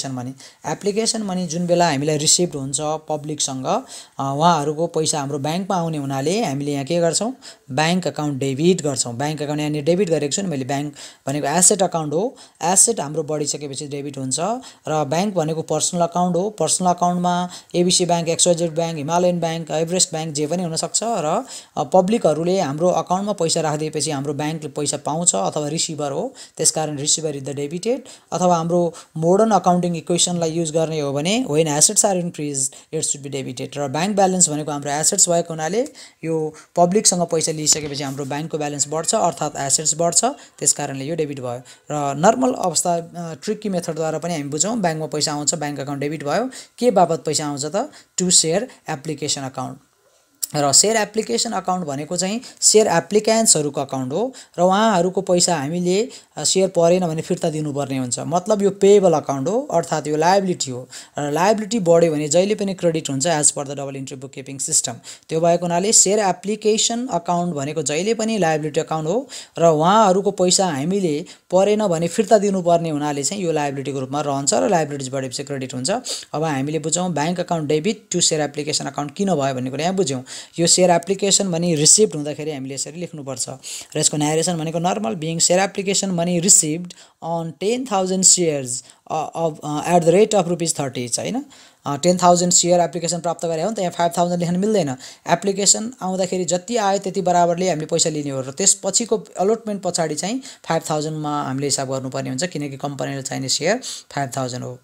application money जुन बेला हामीलाई रिसिभ्ड हुन्छ पब्लिकसँग उहाँहरुको पैसा हाम्रो ब्याङ्कमा आउने हुनाले हामीले यहाँ के गर्छौं बैंक अकाउन्ट डेबिट गर्छौं बैंक अकाउन्ट यहाँ डेबिट गरेको छु नि मैले बैंक भनेको एसेट अकाउन्ट हो एसेट हाम्रो बढिसकेपछि डेबिट हुन्छ र बैंक भनेको पर्सनल अकाउन्ट हो पर्सनल अकाउन्टमा ABC bank XYZ bank Himalayan bank Everest bank जे पनि हुन सक्छ र पब्लिकहरुले हाम्रो अकाउन्टमा पैसा राखिदिएपछि हाम्रो बैंकले पैसा पाउँछ अथवा रिसिभर हो त्यसकारण रिसिभर इज द डेबिटेड अथवा हाम्रो मोडर्न अकाउन्टिङ इक्वेसनलाई युज गर्ने हो भने when assets are increased it should be debited र बैंक ब्यालेन्स भनेको हाम्रो एसेट्स भएको हुनाले यो पब्लिकसँग पैसा लिइसकेपछि हाम्रो बैंकको ब्यालेन्स बढ्छ अर्थात एसेट्स बढ्छ त्यसकारणले यो डेबिट भयो र नर्मल अवस्था ट्रिकी मेथडद्वारा पनि हामी बुझौं बैंकमा पैसा आउँछ बैंक अकाउन्ट डेबिट भयो के बापत पैसा आउँछ त टु शेयर एप्लिकेसन अकाउन्ट र शेयर एप्लिकेसन अकाउन्ट भनेको चाहिँ शेयर एप्लिकेन्ट्सहरुको अकाउन्ट हो र उहाँहरुको पैसा हामीले शेयर परेन भने फिर्ता दिनुपर्ने हुन्छ मतलब यो पेएबल अकाउन्ट हो अर्थात यो लायबिलिटी हो र लायबिलिटी बढ्यो भने जहिले पनि क्रेडिट हुन्छ as per the double entry book keeping system त्यो भएको हुनाले शेयर एप्लिकेसन अकाउन्ट भनेको जहिले पनि लायबिलिटी अकाउन्ट हो र उहाँहरुको पैसा हामीले परेन भने फिर्ता दिनुपर्ने हुनाले चाहिँ यो लायबिलिटीको रूपमा रहन्छ र लायबिलिटीज बढेपछि क्रेडिट हुन्छ अब हामीले बुझौं bank account debit to share application account किन भयो भन्ने कुरा यहाँ बुझ्यौं यो शेयर एप्लिकेसन मनी रिसिभ्ड हुँदाखेरि हामीले यसरी लेख्नुपर्छ र यसको न्यारेसन भनेको normal being share application money received on 10000 shares of at the rate of ₹30 हैन 10000 शेयर एप्लिकेसन प्राप्त गरे हो नि त यहाँ 5000 लेख्न मिल्दैन एप्लिकेसन आउँदाखेरि जति आयो त्यति बराबरले हामीले पैसा लिने हो र त्यसपछिको अलटमेन्ट पछाडी चाहिँ 5000 मा हामीले हिसाब गर्नुपर्ने हुन्छ किनकि कम्पनीले चाहिने शेयर 5000 हो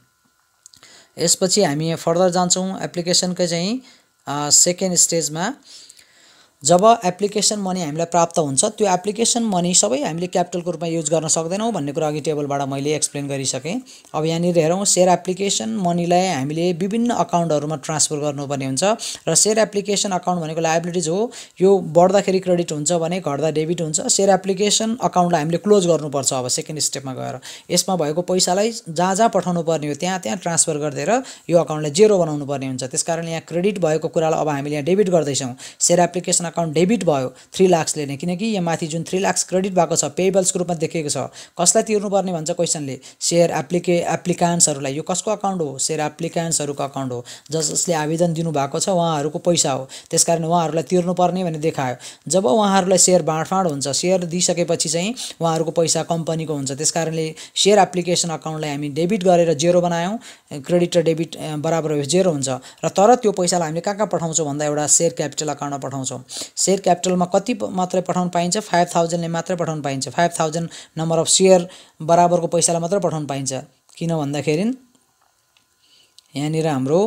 यसपछि हामी फर्दर जान्छौं एप्लिकेसनकै चाहिँ सेकेन्ड स्टेजमा जब एप्लिकेसन मनी हामीलाई प्राप्त हुन्छ त्यो एप्लिकेसन मनी सबै हामीले क्यापिटलको रूपमा युज गर्न सक्दैनौं भन्ने कुरा अघि टेबलबाट मैले एक्सप्लेन गरिसके अब यहाँ नि हेरौं शेयर एप्लिकेसन मनीलाई हामीले विभिन्न अकाउन्टहरुमा ट्रान्सफर गर्नुपर्ने हुन्छ र शेयर एप्लिकेसन अकाउन्ट भनेको लायबिलिटीज हो यो बढ्दाखेरि क्रेडिट हुन्छ भने घट्दा डेबिट हुन्छ शेयर एप्लिकेसन अकाउन्टलाई हामीले क्लोज गर्नुपर्छ अब सेकेन्ड स्टेपमा गएर यसमा भएको पैसालाई जहाँ जहाँ पठाउनु पर्ने हो त्यहाँ त्यहाँ ट्रान्सफर गरिदिएर यो अकाउन्टलाई जेरो बनाउनु पर्ने हुन्छ त्यसकारण यहाँ क्रेडिट भएको कुरालाई अब हामीले यहाँ डेबिट गर्दै छौं शेयर एप्लिकेसन अकाउन्ट डेबिट भयो 3 लाखले नै, किनकि यहाँ माथि जुन 3 लाख क्रेडिट भएको छ पेएबल्सको रूपमा देखिएको छ। कसलाई तिर्नुपर्ने भन्छ क्वेशनले, शेयर एप्लिकान्ट्सहरूलाई। यो कसको अकाउन्ट हो, शेयर एप्लिकान्ट्सहरूको अकाउन्ट हो, जसले आवेदन दिनु भएको छ उहाँहरूको पैसा हो, त्यसकारण उहाँहरूलाई तिर्नुपर्ने भन्ने देखायो। जब उहाँहरूलाई शेयर बाँडफाँड हुन्छ, शेयर दिइसकेपछि चाहिँ उहाँहरूको पैसा कम्पनीको हुन्छ, त्यसकारणले शेयर एप्लिकेसन अकाउन्टलाई हामी डेबिट गरेर जेरो बनायौँ, क्रेडिट र डेबिट बराबर हो जेरो हुन्छ। र तर त्यो पैसालाई हामीले कहाँ पठाउँछौँ भन्दा एउटा शेयर क्यापिटल अकाउन्टमा पठाउँछौँ। शेयर क्यापिटलमा कति मात्रै पठाउन पाइन्छ, 5000 ले मात्रै पठाउन पाइन्छ। 5000 नम्बर अफ शेयर बराबरको पैसालाई मात्रै पठाउन पाइन्छ। किन भन्दाखेरि यहाँनिर हाम्रो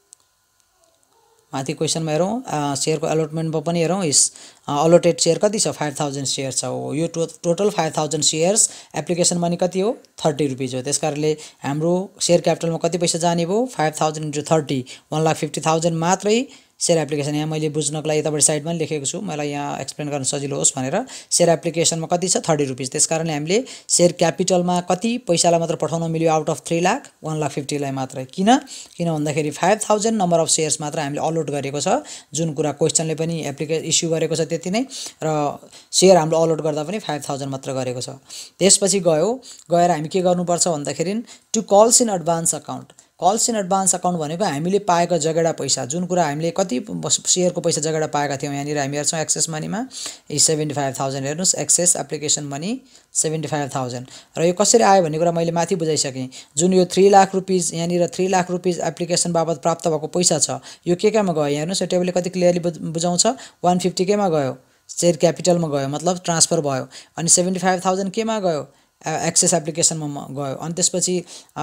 माथि क्वेशनमा हेरौँ, शेयरको अलटमेन्टमा पनि हेरौँ, अलटेड शेयर कति छ, 5000 शेयर छ हो। यो टोटल 5000 शेयर्स, एप्लिकेसन मनी कति हो, 30 रुपियाँ हो। त्यसकारणले हाम्रो शेयर क्यापिटलमा कति पैसा जाने भयो, 5000 × 30, 1,50,000 मात्रै शेयर एप्लिकेसन। यहाँ मैले बुझ्नको लागि यताबाट साइडमा लेखेको छु, मलाई यहाँ एक्सप्लेन गर्न सजिलो होस् भनेर। शेयर एप्लिकेसनमा कति छ, 30 रुपियाँ। त्यसकारणले हामीले शेयर क्यापिटलमा कति पैसालाई मात्र पठाउन मिल्यो, आउट अफ 3 लाख 1,50,000 मात्रै। किन भन्दाखेरि 5000 नम्बर अफ शेयर्स मात्र हामीले अलट गरेको छ, जुन कुरा क्वेशनले पनि इस्यु गरेको छ त्यति नै, र शेयर हाम्रो अलट गर्दा पनि 5000 मात्र गरेको छ। त्यसपछि गएर हामी के गर्नुपर्छ भन्दाखेरि to calls in advance account. Calls in advance account भनेको हामीले पाएको जगेडा पैसा, जुन कुरा हामीले कति शेयरको पैसा जगेडा पाएका थियौँ। यहाँनिर हामी हेर्छौँ एक्सेस मनीमा 75,000 हेर्नुहोस्, एक्सेस एप्लिकेसन मनी 75,000। र यो कसरी आयो भन्ने कुरा मैले माथि बुझाइसकेँ। जुन यो 3 लाख रुपियाँ, यहाँनिर 3 लाख रुपियाँ एप्लिकेसन बाबत प्राप्त भएको पैसा छ, यो केमा गयो, यहाँ हेर्नुहोस् यो टेबलले कति क्लियरली बुझाउँछ। 150 केमा गयो, शेयर क्यापिटलमा गयो, मतलब ट्रान्सफर भयो। अनि 75,000 केमा गयो, एक्सेस एप्लिकेसनमा गयो। अनि त्यसपछि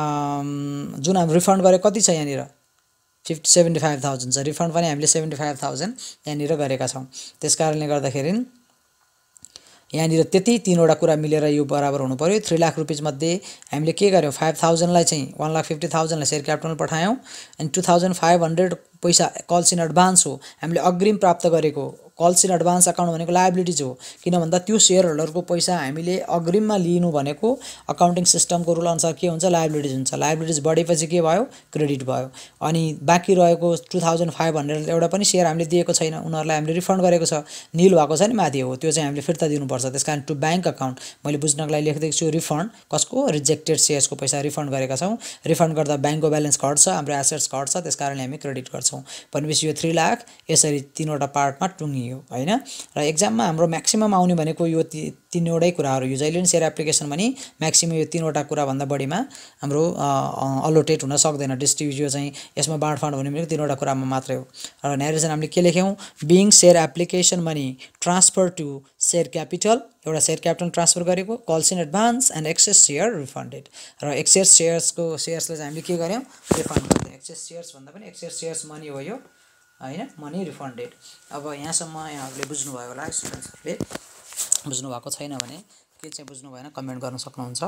जुन हामी रिफन्ड गरे कति छ, यहाँनिर 75,000 छ। रिफन्ड पनि हामीले 75,000 यहाँनिर गरेका छौँ। त्यसकारणले गर्दाखेरि यहाँनिर त्यति 3वटा कुरा मिलेर यो बराबर हुनु पर्यो। 3 लाख रुपियाँ मध्ये हामीले के गर्यौँ, 5000 लाई चाहिँ 1,50,000 लाई शेयर क्यापिटल पठायौँ। अनि 2500 पैसा कल्स इन एडभान्स हो, हामीले अग्रिम प्राप्त गरेको। कल्स इन एडभान्स अकाउन्ट भनेको लायबिलिटिज हो, किन भन्दा त्यो शेयर होल्डरको पैसा हामीले अग्रिममा लिनु भनेको अकाउन्टिङ सिस्टमको रुल अनुसार के हुन्छ, लायबिलिटिज हुन्छ। लायबिलिटिज बढेपछि के भयो, क्रेडिट भयो। अनि बाँकी रहेको 2500 एउटा पनि शेयर हामीले दिएको छैन, उनीहरूलाई हामीले रिफन्ड गरेको छ, निल भएको छ नि माथि हो, त्यो चाहिँ हामीले फिर्ता दिनुपर्छ। त्यसकारण टु ब्याङ्क अकाउन्ट मैले बुझ्नको लागि लेखिदिएको छु, रिफन्ड कसको, रिजेक्टेड शेयर्सको पैसा रिफन्ड गरेका छौँ। रिफन्ड गर्दा ब्याङ्कको ब्यालेन्स घट्छ, हाम्रो एसेट्स घट्छ, त्यसकारणले हामी क्रेडिट गर्छौँ। भनेपछि यो 3 लाख यसरी 3वटा पार्टमा टुङ्गियो हैन। र एक्जाममा हाम्रो म्याक्सिमम आउने भनेको यो 3वटै कुराहरू। यो जहिले पनि शेयर एप्लिकेसन पनि म्याक्सिमम यो 3वटा कुरा भन्दा बढीमा हाम्रो अलोटेड हुन सक्दैन। डिस्ट्रिब्युट यो चाहिँ यसमा बाँडफाँड हुने भनेको 3वटा कुरामा मात्रै हो। र न्यारेसन हामीले के लेख्यौँ, being share application money transfer to share capital, एउटा शेयर क्यापिटल ट्रान्सफर गरेको, calls in advance and excess share refunded. र एक्सेस शेयर्सलाई चाहिँ हामीले के गर्यौँ, रिफन्ड गर्यौँ। एक्सेस शेयर्स भन्दा पनि एक्सेस शेयर्स मनी हो यो हैन, मनी रिफन्डेड। अब यहाँसम्म यहाँहरूले बुझ्नुभयो होला, स्टुडेन्ट्सहरूले बुझ्नु भएको छैन भने के चाहिँ बुझ्नु भएन कमेन्ट गर्न सक्नुहुन्छ।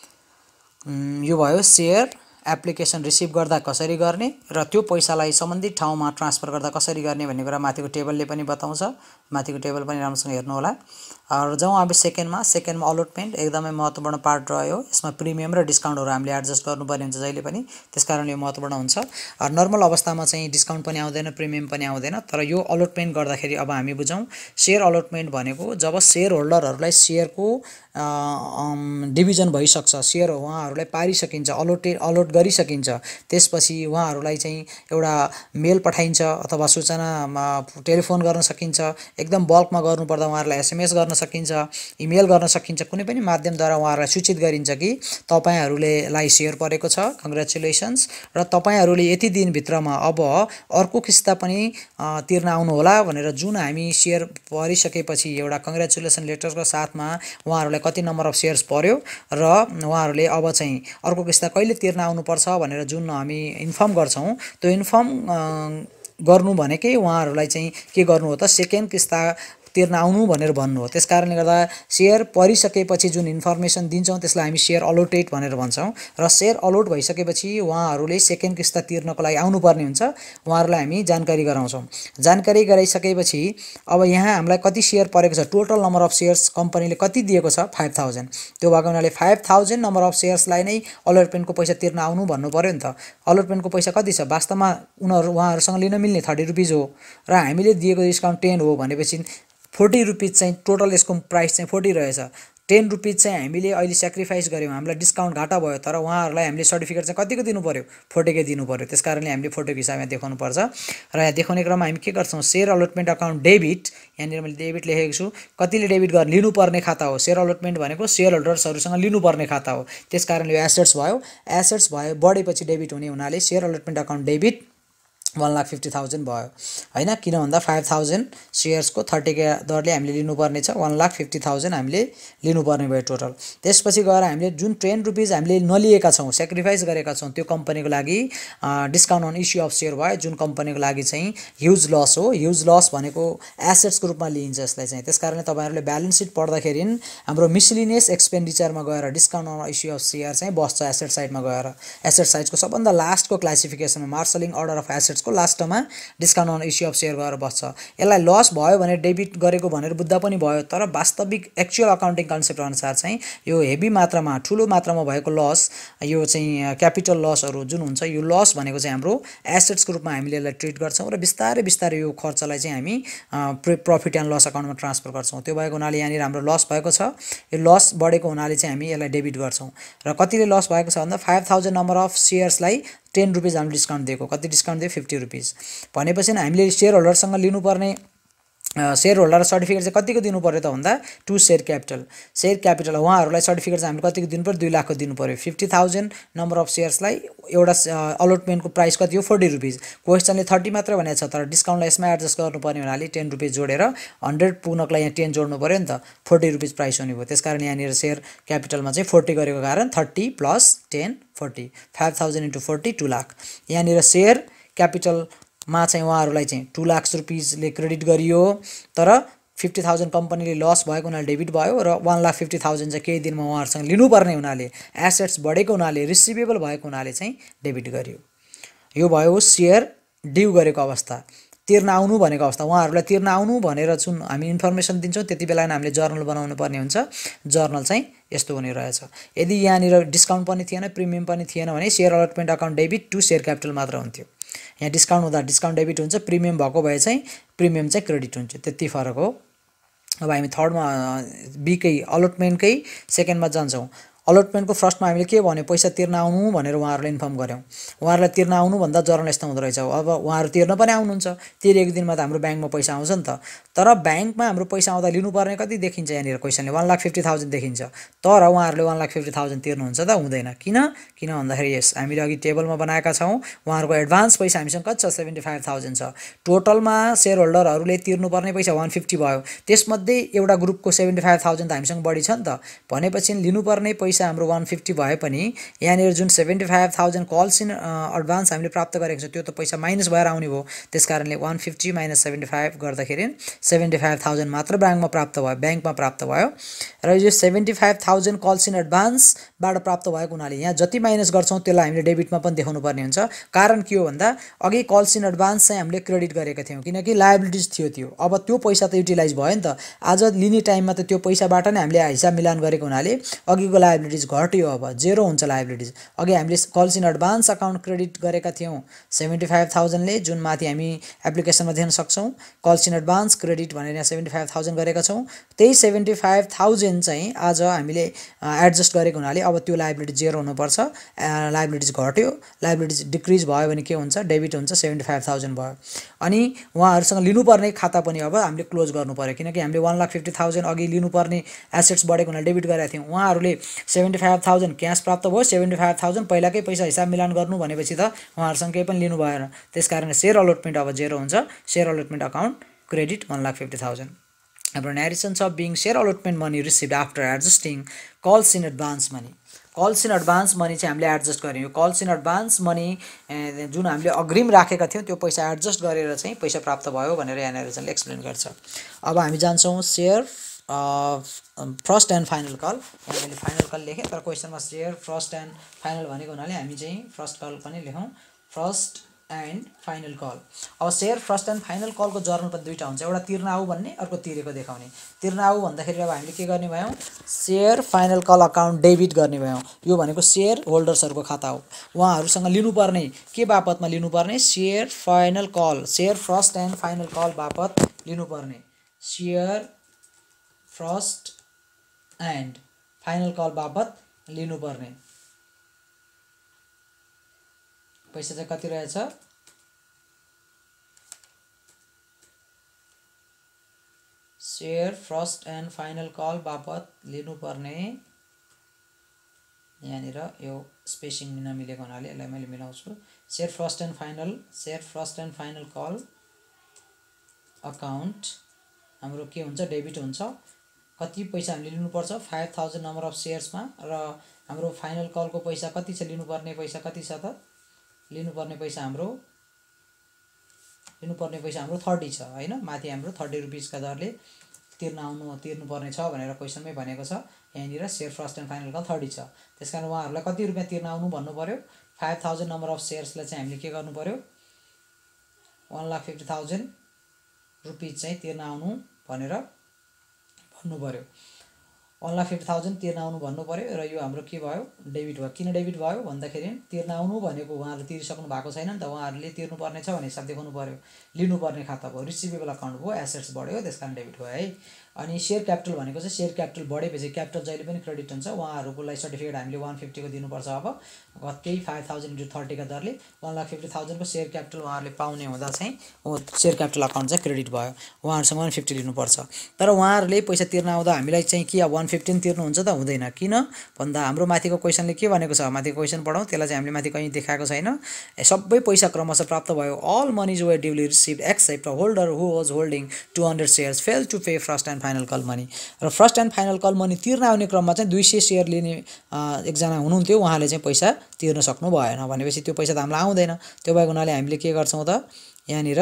यो भयो शेयर एप्लिकेसन रिसिभ गर्दा कसरी गर्ने र त्यो पैसालाई सम्बन्धित ठाउँमा ट्रान्सफर गर्दा कसरी गर्ने भन्ने कुरा माथिको टेबलले पनि बताउँछ। माथिको टेबल पनि राम्रोसँग हेर्नु होला। र जाउँ अब सेकेन्डमा अलटमेन्ट एकदमै महत्त्वपूर्ण पार्ट रह्यो। यसमा प्रिमियम र डिस्काउन्टहरू हामीले एडजस्ट गर्नुपर्ने हुन्छ जहिले पनि, त्यसकारणले यो महत्त्वपूर्ण हुन्छ। नर्मल अवस्थामा चाहिँ डिस्काउन्ट पनि आउँदैन, प्रिमियम पनि आउँदैन। तर यो अलटमेन्ट गर्दाखेरि अब हामी बुझौँ, शेयर अलटमेन्ट भनेको जब शेयर होल्डरहरूलाई शेयरको डिभिजन भइसक्छ, शेयर उहाँहरूलाई पारिसकिन्छ, अलट गरिसकिन्छ, त्यसपछि उहाँहरूलाई चाहिँ एउटा मेल पठाइन्छ अथवा सूचनामा टेलिफोन गर्न सकिन्छ, एकदम बल्कमा गर्नुपर्दा उहाँहरूलाई SMS गर्न सकिन्छ, इमेल गर्न सकिन्छ, कुनै पनि माध्यमद्वारा उहाँहरूलाई सूचित गरिन्छ कि तपाईहरुलाई शेयर परेको छ, कङ्ग्रेचुलेसन्स, र तपाईहरुले यति दिनभित्रमा अब अर्को किस्ता पनि तिर्न आउनु होला भनेर जुन हामी शेयर परिसकेपछि एउटा कङ्ग्रेचुलेसन लेटरको साथमा उहाँहरूलाई कति नम्बर अफ शेयर्स पर्यो र उहाँहरूले अब चाहिँ अर्को किस्ता कहिले तिर्न आउनुपर्छ भनेर जुन हामी इन्फर्म गर्छौं, त्यो इन्फर्म गर्नु भनेकै उहाँहरूलाई चाहिँ के गर्नु हो त, सेकेन्ड किस्ता तिर्न आउनु भनेर भन्नु हो। त्यसकारणले गर्दा सेयर परिसकेपछि जुन इन्फर्मेसन दिन्छौँ त्यसलाई हामी सेयर अलोटेड भनेर भन्छौँ र सेयर अलोट भइसकेपछि उहाँहरूले सेकेन्ड किस्ता तिर्नको लागि आउनुपर्ने हुन्छ, उहाँहरूलाई हामी जानकारी गराउँछौँ। जानकारी गराइसकेपछि अब यहाँ हामीलाई कति सेयर परेको छ, टोटल नम्बर अफ सेयर्स कम्पनीले कति दिएको छ 5000, त्यो भएको हुनाले 5000 नम्बर अफ सेयर्सलाई नै अलटमेन्टको पैसा तिर्न आउनु भन्नु पर्यो नि त। अलटमेन्टको पैसा कति छ, वास्तवमा उहाँहरूसँग लिन मिल्ने 30 रुपिज हो र हामीले दिएको डिस्काउन्ट 10 हो भनेपछि 40 रुपिज चाहिँ टोटल यसको प्राइस चाहिँ 40 रहेछ। 10 रुपिज चाहिँ हामीले अहिले सेक्रिफाइस गऱ्यौँ, हामीलाई डिस्काउन्ट घाटा भयो, तर उहाँहरूलाई हामीले सर्टिफिकेट चाहिँ कतिको दिनु पर्यो, 40 कै दिनु पर्यो। त्यसकारणले हामीले 40 को हिसाबमा देखाउनु पर्छ र यहाँ देखाउने क्रममा हामी के गर्छौँ, सेयर अलटमेन्ट अकाउन्ट डेबिट, यहाँनिर मैले डेबिट लेखेको छु, कतिले डेबिट गर्न लिनुपर्ने खाता हो। सेयर अलटमेन्ट भनेको सेयर होल्डर्सहरूसँग लिनुपर्ने खाता हो, त्यसकारणले यो एसेट्स भयो। एसेट्स भयो बढेपछि डेबिट हुने हुनाले सेयर अलटमेन्ट अकाउन्ट डेबिट 1,50,000 भयो हैन, किन भन्दा 5000 सेयर्सको 30 का दरले हामीले लिनुपर्ने छ, 1,50,000 हामीले लिनुपर्ने भयो टोटल। त्यसपछि गएर हामीले जुन 10 रुपिज हामीले नलिएका छौँ, सेक्रिफाइस गरेका छौँ, त्यो कम्पनीको लागि discount on issue of share भयो, जुन कम्पनीको लागि चाहिँ ह्युज लस हो। ह्युज लस भनेको एसेट्सको रूपमा लिइन्छ यसलाई चाहिँ। त्यसकारणले तपाईँहरूले ब्यालेन्स सिट पढ्दाखेरि हाम्रो मिसलिनियस एक्सपेन्डिचरमा गएर discount on issue of share चाहिँ बस्छ एसेट साइडमा गएर। एसेट साइडको सबभन्दा लास्टको क्लासिफिकेसनमा मार्सलिङ अर्डर अफ एसेट्स को लास्टमा discount on issue of share भएर बस्छ। यसलाई लस भयो भने डेबिट गरेको भनेर बुझ्दा पनि भयो, तर वास्तविक एक्चुअल अकाउन्टिङ कन्सेप्ट अनुसार चाहिँ यो हेभी मात्रामा ठुलो मात्रामा भएको लस, यो चाहिँ क्यापिटल लसहरू जुन हुन्छ, यो लस भनेको चाहिँ हाम्रो एसेट्सको रूपमा हामीले यसलाई ट्रिट गर्छौँ र बिस्तारै बिस्तारै यो खर्चलाई चाहिँ हामी प्रफिट एन्ड लस अकाउन्टमा ट्रान्सफर गर्छौँ। त्यो भएको हुनाले यहाँनिर हाम्रो लस भएको छ, यो लस बढेको हुनाले चाहिँ हामी यसलाई डेबिट गर्छौँ। र कतिले लस भएको छ भन्दा 5000 नम्बर अफ सेयर्सलाई 10 रुपिज हामीले डिस्काउन्ट दिएको, कति डिस्काउन्ट दियो 50 रुपिज भनेपछि हामीले सेयर होल्डरसँग लिनुपर्ने सेयर होल्डर सर्टिफिकेट चाहिँ कतिको दिनु पर्यो त भन्दा 2 सेयर क्यापिटल। सेयर क्यापिटल उहाँहरूलाई सर्टिफिकेट चाहिँ हामीले कतिको दिनु पर्यो, 2 लाखको दिनु पर्यो। 50,000 नम्बर अफ सेयर्सलाई एउटा अलटमेन्टको प्राइस कति हो 40 रुपिज। क्वेसनले 30 मात्र भनेको छ, तर डिस्काउन्टलाई यसमा एडजस्ट गर्नुपर्ने हुनाले 10 रुपिज जोडेर 100 पुग्नको लागि यहाँ 10 जोड्नु पर्यो नि त, 40 रुपिज प्राइस हुने भयो। त्यसकारण यहाँनिर सेयर क्यापिटलमा चाहिँ 40 गरेको कारण 30 + 10 40, 5000 × 40 2 लाख। यहाँनिर सेयर क्यापिटलमा चाहिँ उहाँहरूलाई चाहिँ 2 लाख रुपिजले क्रेडिट गरियो, तर 50,000 कम्पनीले लस भएको हुनाले डेबिट भयो र 1,50,000 चाहिँ केही दिनमा उहाँहरूसँग लिनुपर्ने हुनाले एसेट्स बढेको हुनाले रिसिभेबल भएको हुनाले चाहिँ डेबिट गरियो। यो भयो सेयर ड्यू गरेको अवस्था। तिर्न आउनु भनेको अवस्था, उहाँहरूलाई तिर्न आउनु भनेर जुन हामी इन्फर्मेसन दिन्छौँ त्यति बेला हामीले जर्नल बनाउनु पर्ने हुन्छ। जर्नल चाहिँ यस्तो हुने रहेछ। यदि यहाँनिर डिस्काउन्ट पनि थिएन, प्रिमियम पनि थिएन भने share allotment account debit to share capital मात्र हुन्थ्यो। यहाँ डिस्काउन्ट हुँदा डिस्काउन्ट डेबिट हुन्छ, प्रिमियम भएको भए चाहिँ प्रिमियम चाहिँ क्रेडिट हुन्छ, त्यति फरक हो। अब हामी थर्डमा बीकै अलटमेन्टकै सेकेन्डमा जान्छौँ। अलटमेन्टको फर्स्टमा हामीले के भन्यो, पैसा तिर्न आउनु भनेर उहाँहरूलाई इन्फर्म गऱ्यौँ। उहाँहरूलाई तिर्न आउनु भन्दा जर्नल यस्तो हुँदो रहेछ, अब उहाँहरू तिर्न पनि आउनुहुन्छ, तिरेको दिनमा त हाम्रो ब्याङ्कमा पैसा आउँछ नि त, तर ब्याङ्कमा हाम्रो पैसा आउँदा लिनुपर्ने कति देखिन्छ, यहाँनिर क्वेसनले 1,50,000 देखिन्छ, तर उहाँहरूले 1,50,000 तिर्नुहुन्छ त हुँदैन। किन भन्दाखेरि यस हामीले अघि टेबलमा बनाएका छौँ, उहाँहरूको एडभान्स पैसा हामीसँग कति छ 75,000 छ। टोटलमा सेयर होल्डरहरूले तिर्नुपर्ने पैसा 150 भयो, त्यसमध्ये एउटा ग्रुपको 75,000 त हामीसँग बढी छ नि त, भनेपछि लिनुपर्ने पैसा हाम्रो 150 भए पनि यहाँनिर जुन 75,000 कल्स इन एडभान्स हामीले प्राप्त गरेको छ त्यो त पैसा माइनस भएर आउने भयो। त्यसकारणले 150 - 75 गर्दाखेरि 75,000 मात्र ब्याङ्कमा प्राप्त भयो र यो 75,000 कल्स इन एडभान्सबाट प्राप्त भएको हुनाले यहाँ जति माइनस गर्छौँ त्यसलाई हामीले डेबिटमा पनि देखाउनु पर्ने हुन्छ। कारण के हो भन्दा अघि कल्स इन एडभान्स चाहिँ हामीले क्रेडिट गरेका थियौँ किनकि लायबिलिटिज थियो त्यो, अब त्यो पैसा त युटिलाइज भयो नि त, आज लिने टाइममा त त्यो पैसाबाट नै हामीले हिसाब मिलान गरेको हुनाले अघिको लायबिलिटिज घट्यो, अब जेरो हुन्छ लायबिलिटिज। अघि हामीले calls in advance account credit गरेका थियौँ 75,000 ले, जुन माथि हामी एप्लिकेसनमा देख्न सक्छौँ कल्स इन एडभान्स क्रेडिट भनेर यहाँ 75,000 गरेका छौँ। त्यही 75,000 चाहिँ आज हामीले एडजस्ट गरेको हुनाले अब त्यो लायबिलिटी जेरो हुनुपर्छ, लायबिलिटिज घट्यो, लायबिलिटिज डिक्रिज भयो भने के हुन्छ, डेबिट हुन्छ, 75,000 भयो। अनि उहाँहरूसँग लिनुपर्ने खाता पनि अब हामीले क्लोज गर्नु पर्यो किनकि हामीले 1,50,000 अघि लिनुपर्ने एसेट्स बढेको हुनाले डेबिट गरेका थियौँ, उहाँहरूले 75,000 क्यास प्राप्त भयो, 75,000 पहिलाकै पैसा हिसाब मिलान गर्नु भनेपछि त उहाँहरूसँग केही पनि लिनु भएन। त्यसकारण सेयर अलटमेन्ट अब जेरो हुन्छ, सेयर अलटमेन्ट अकाउन्ट क्रेडिट 1,50,000। हाम्रो narrations of being share allotment money received after adjusting calls in advance money. Calls in advance money चाहिँ हामीले एडजस्ट गर्यौं। यो कल्स इन एडभान्स मनी जुन हामीले अग्रिम राखेका थियौं त्यो पैसा एडजस्ट गरेर चाहिँ पैसा प्राप्त भयो भनेर यहाँनिर चाहिँ एक्सप्लेन गर्छ। अब हामी जान्छौं share first and final call. यहाँ मैले फाइनल कल लेखेँ तर क्वेशनमा शेयर फर्स्ट एन्ड फाइनल भनेको हुनाले हामी चाहिँ फर्स्ट कल पनि लेखौं, फर्स्ट एन्ड फाइनल कल। अब शेयर फर्स्ट एन्ड फाइनल कलको जर्नल पनि दुईटा हुन्छ, एउटा तिर्न आऊ भन्ने, अर्को तिरेको देखाउने। तिर्न आऊ भन्दाखेरि अब हामीले के गर्ने भयौं, share final call account debit गर्ने भयौं। यो भनेको शेयर होल्डर्सहरुको खाता हो, उहाँहरुसँग लिनुपर्ने के बापतमा लिनुपर्ने, share final call, share first and final call बापत लिनुपर्ने, share first and final call बापत लिनुपर्ने पैसा चाहिँ कति रहेछ, share first and final call बापत लिनुपर्ने, यहाँनिर यो स्पेसिङ नमिलेको हुनाले यसलाई मैले मिलाउँछु, share first and final call account हाम्रो के हुन्छ, डेबिट हुन्छ। कति पैसा हामीले लिनुपर्छ, 5000 नम्बर अफ शेयर्समा, र हाम्रो फाइनल कलको पैसा कति छ, लिनुपर्ने पैसा कति छ त, लिनुपर्ने पैसा हाम्रो 30 छ हैन, माथि हाम्रो 30 रुपैयाँका दरले तिर्नुपर्ने छ भनेर क्वेशनमै भनेको छ। यहाँनिर share first and final call 30 छ, त्यसकारण उहाँहरुलाई कति रुपैयाँ तिर्न आउनु भन्नु पर्यो, 5000 नम्बर अफ शेयर्सलाई चाहिँ हामीले के गर्नु पर्यो, 1,50,000 रुपैयाँ चाहिँ तिर्न आउनु भनेर भन्नु पर्यो, 1,50,000 तिर्न आउनु भन्नु पर्यो। र यो हाम्रो के भयो, डेबिट भयो। किन डेबिट भयो भन्दाखेरि तिर्न आउनु भनेको उहाँहरुले तिरिसक्नु भएको छैन नि त, उहाँहरुले तिर्नुपर्ने छ भने हिसाब देखाउनु पर्यो, लिनुपर्ने खाता भयो, रिसिभेबल अकाउन्ट भयो, एसेट्स बढ्यो, त्यसकारण डेबिट भयो है। अनि शेयर क्यापिटल भनेको चाहिँ शेयर क्यापिटल बढेपछि क्यापिटल जहिले पनि क्रेडिट हुन्छ, उहाँहरुकोलाई सर्टिफिकेट हामीले 150 को दिनुपर्छ। अब त्यही 5000 * 30 का दरले 1,50,000 को शेयर क्यापिटल उहाँहरुले पाउने हुँदा चाहिँ शेयर क्यापिटल अकाउन्ट चाहिँ क्रेडिट भयो, उहाँहरुसँग 150 लिनुपर्छ। तर उहाँहरुले पैसा तिर्न आउँदा हामीलाई चाहिँ के 115 तिर्नुहुन्छ त हुँदैन, किन भन्दा हाम्रो माथिको क्वेशनले के भनेको छ, माथिको क्वेशन पढौं, त्यसलाई चाहिँ हामीले माथि कहीं देखाएको छैन। सबै पैसा क्रमशः प्राप्त भयो, all monies were duly received except a holder who was holding 200 shares failed to pay first and final call money. र first and final call money तिर्न आउने क्रममा चाहिँ 200 शेयर लिने एकजना हुनुहुन्थ्यो, उहाँले चाहिँ पैसा तिर्न सक्नु भएन भनेपछि त्यो पैसा त हामीलाई आउँदैन। त्यो भएको हुनाले हामीले के गर्छौं त, यहाँनिर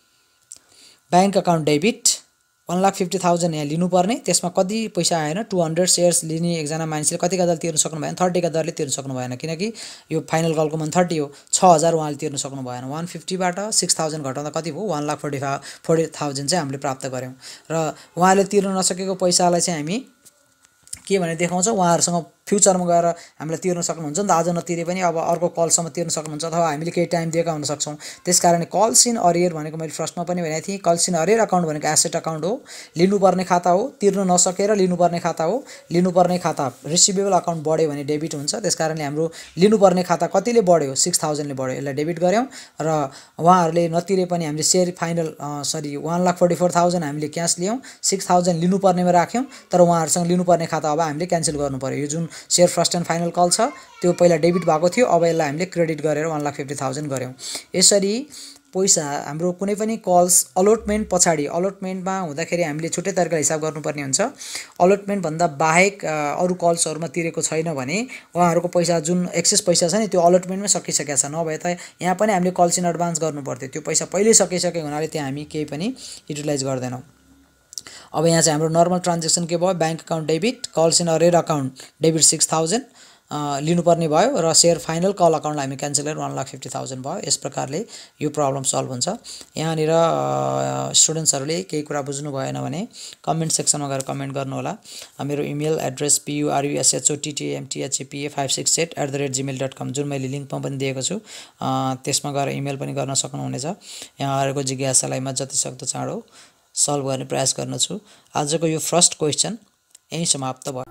बैंक अकाउन्ट डेबिट 1,50,000 यहाँ लिनुपर्ने, त्यसमा कति पैसा आएन, 200 शेयर्स लिने एकजना मान्छेले कतिका दरले तिर्न सक्नु भएन, 30 का दरले तिर्न सक्नु भएन, किनकि यो फाइनल कलको मन 30 हो, 6000 उहाँले तिर्न सक्नु भएन। 150 बाट 6000 घटाउँदा कति भयो, 1,40,000 चाहिँ हामीले प्राप्त गर्यौं। र उहाँले तिर्न नसकेको पैसालाई चाहिँ हामी के भने देखाउँछ, उहाँहरुसँग फ्युचरमा गएर हामीले तिर्न सक्नुहुन्छ नि त, आज नतिरे पनि अब अर्को कलसम्म तिर्न सक्नुहुन्छ, अथवा हामीले केही टाइम दिएका हुन सक्छौं। त्यसकारण कल्स इन अरियर भनेको मैले फर्स्टमा पनि भनेको थिएँ, कल्स इन अरियर अकाउन्ट भनेको एसेट अकाउन्ट हो, लिनुपर्ने खाता हो, तिर्न नसकेर लिनुपर्ने खाता हो, लिनुपर्ने खाता रिसिभेबल अकाउन्ट बढ्यो भने डेबिट हुन्छ। त्यसकारणले हाम्रो लिनुपर्ने खाता कतिले बढ्यो, 6000 ले बढ्यो, यसलाई डेबिट गर्यौं। र उहाँहरुले नतिरे पनि हामीले शेयर फाइनल 1,44,000 हामीले क्याश लियौं, 6000 लिनुपर्नेमा राख्यौं, तर उहाँहरुसँग लिनुपर्ने खाता अब हामीले क्यान्सल गर्नु पर्यो। यो जुन share first and final call छ त्यो पहिला डेबिट भएको थियो, अब यसलाई हामीले क्रेडिट गरेर 1,50,000 गर्यौं। यसरी पैसा हाम्रो कुनै पनि कल्स अलटमेन्ट पछाडी, अलटमेन्टमा हुँदाखेरि हामीले छुट्टै तरिकाले हिसाब गर्नुपर्ने हुन्छ। अलटमेन्ट भन्दा बाहेक अरु कल्सहरुमा तिरेको छैन भने उहाँहरुको पैसा जुन एक्सेस पैसा छ नि त्यो अलटमेन्टमै सकिसकेको छ, नभए त यहाँ पनि हामीले कल्स इन एडभान्स गर्नु पर्थ्यो, त्यो पैसा पहिले सकिसकेको हुनाले त्यहाँ हामी केही पनि युटिलाइज गर्दैनौं। अब यहाँ चाहिँ हाम्रो नर्मल ट्रान्ज्याक्सन के भयो, bank account debit, calls in arrear account debit 6000 लिनुपर्ने भयो, र शेयर फाइनल कल अकाउन्टलाई हामी क्यान्सल गरेर 1,50,000 भयो। यस प्रकारले यो प्रब्लम सल्भ हुन्छ। यहाँनिर स्टुडेन्ट्सहरुले केही कुरा बुझ्नु भएन भने कमेन्ट सेक्सनमा गएर कमेन्ट गर्नु होला। मेरो इमेल एड्रेस purushottmtha56@gmail.com जुन मैले लिंकमा पनि दिएको छु, त्यसमा गएर इमेल पनि गर्न सक्नुहुनेछ। यहाँहरुको जिज्ञासालाई म जतिसक्दो चाँडो सल्भ गर्ने प्रयास गर्नेछु। आजको यो फर्स्ट क्वेशन यही समाप्त भयो।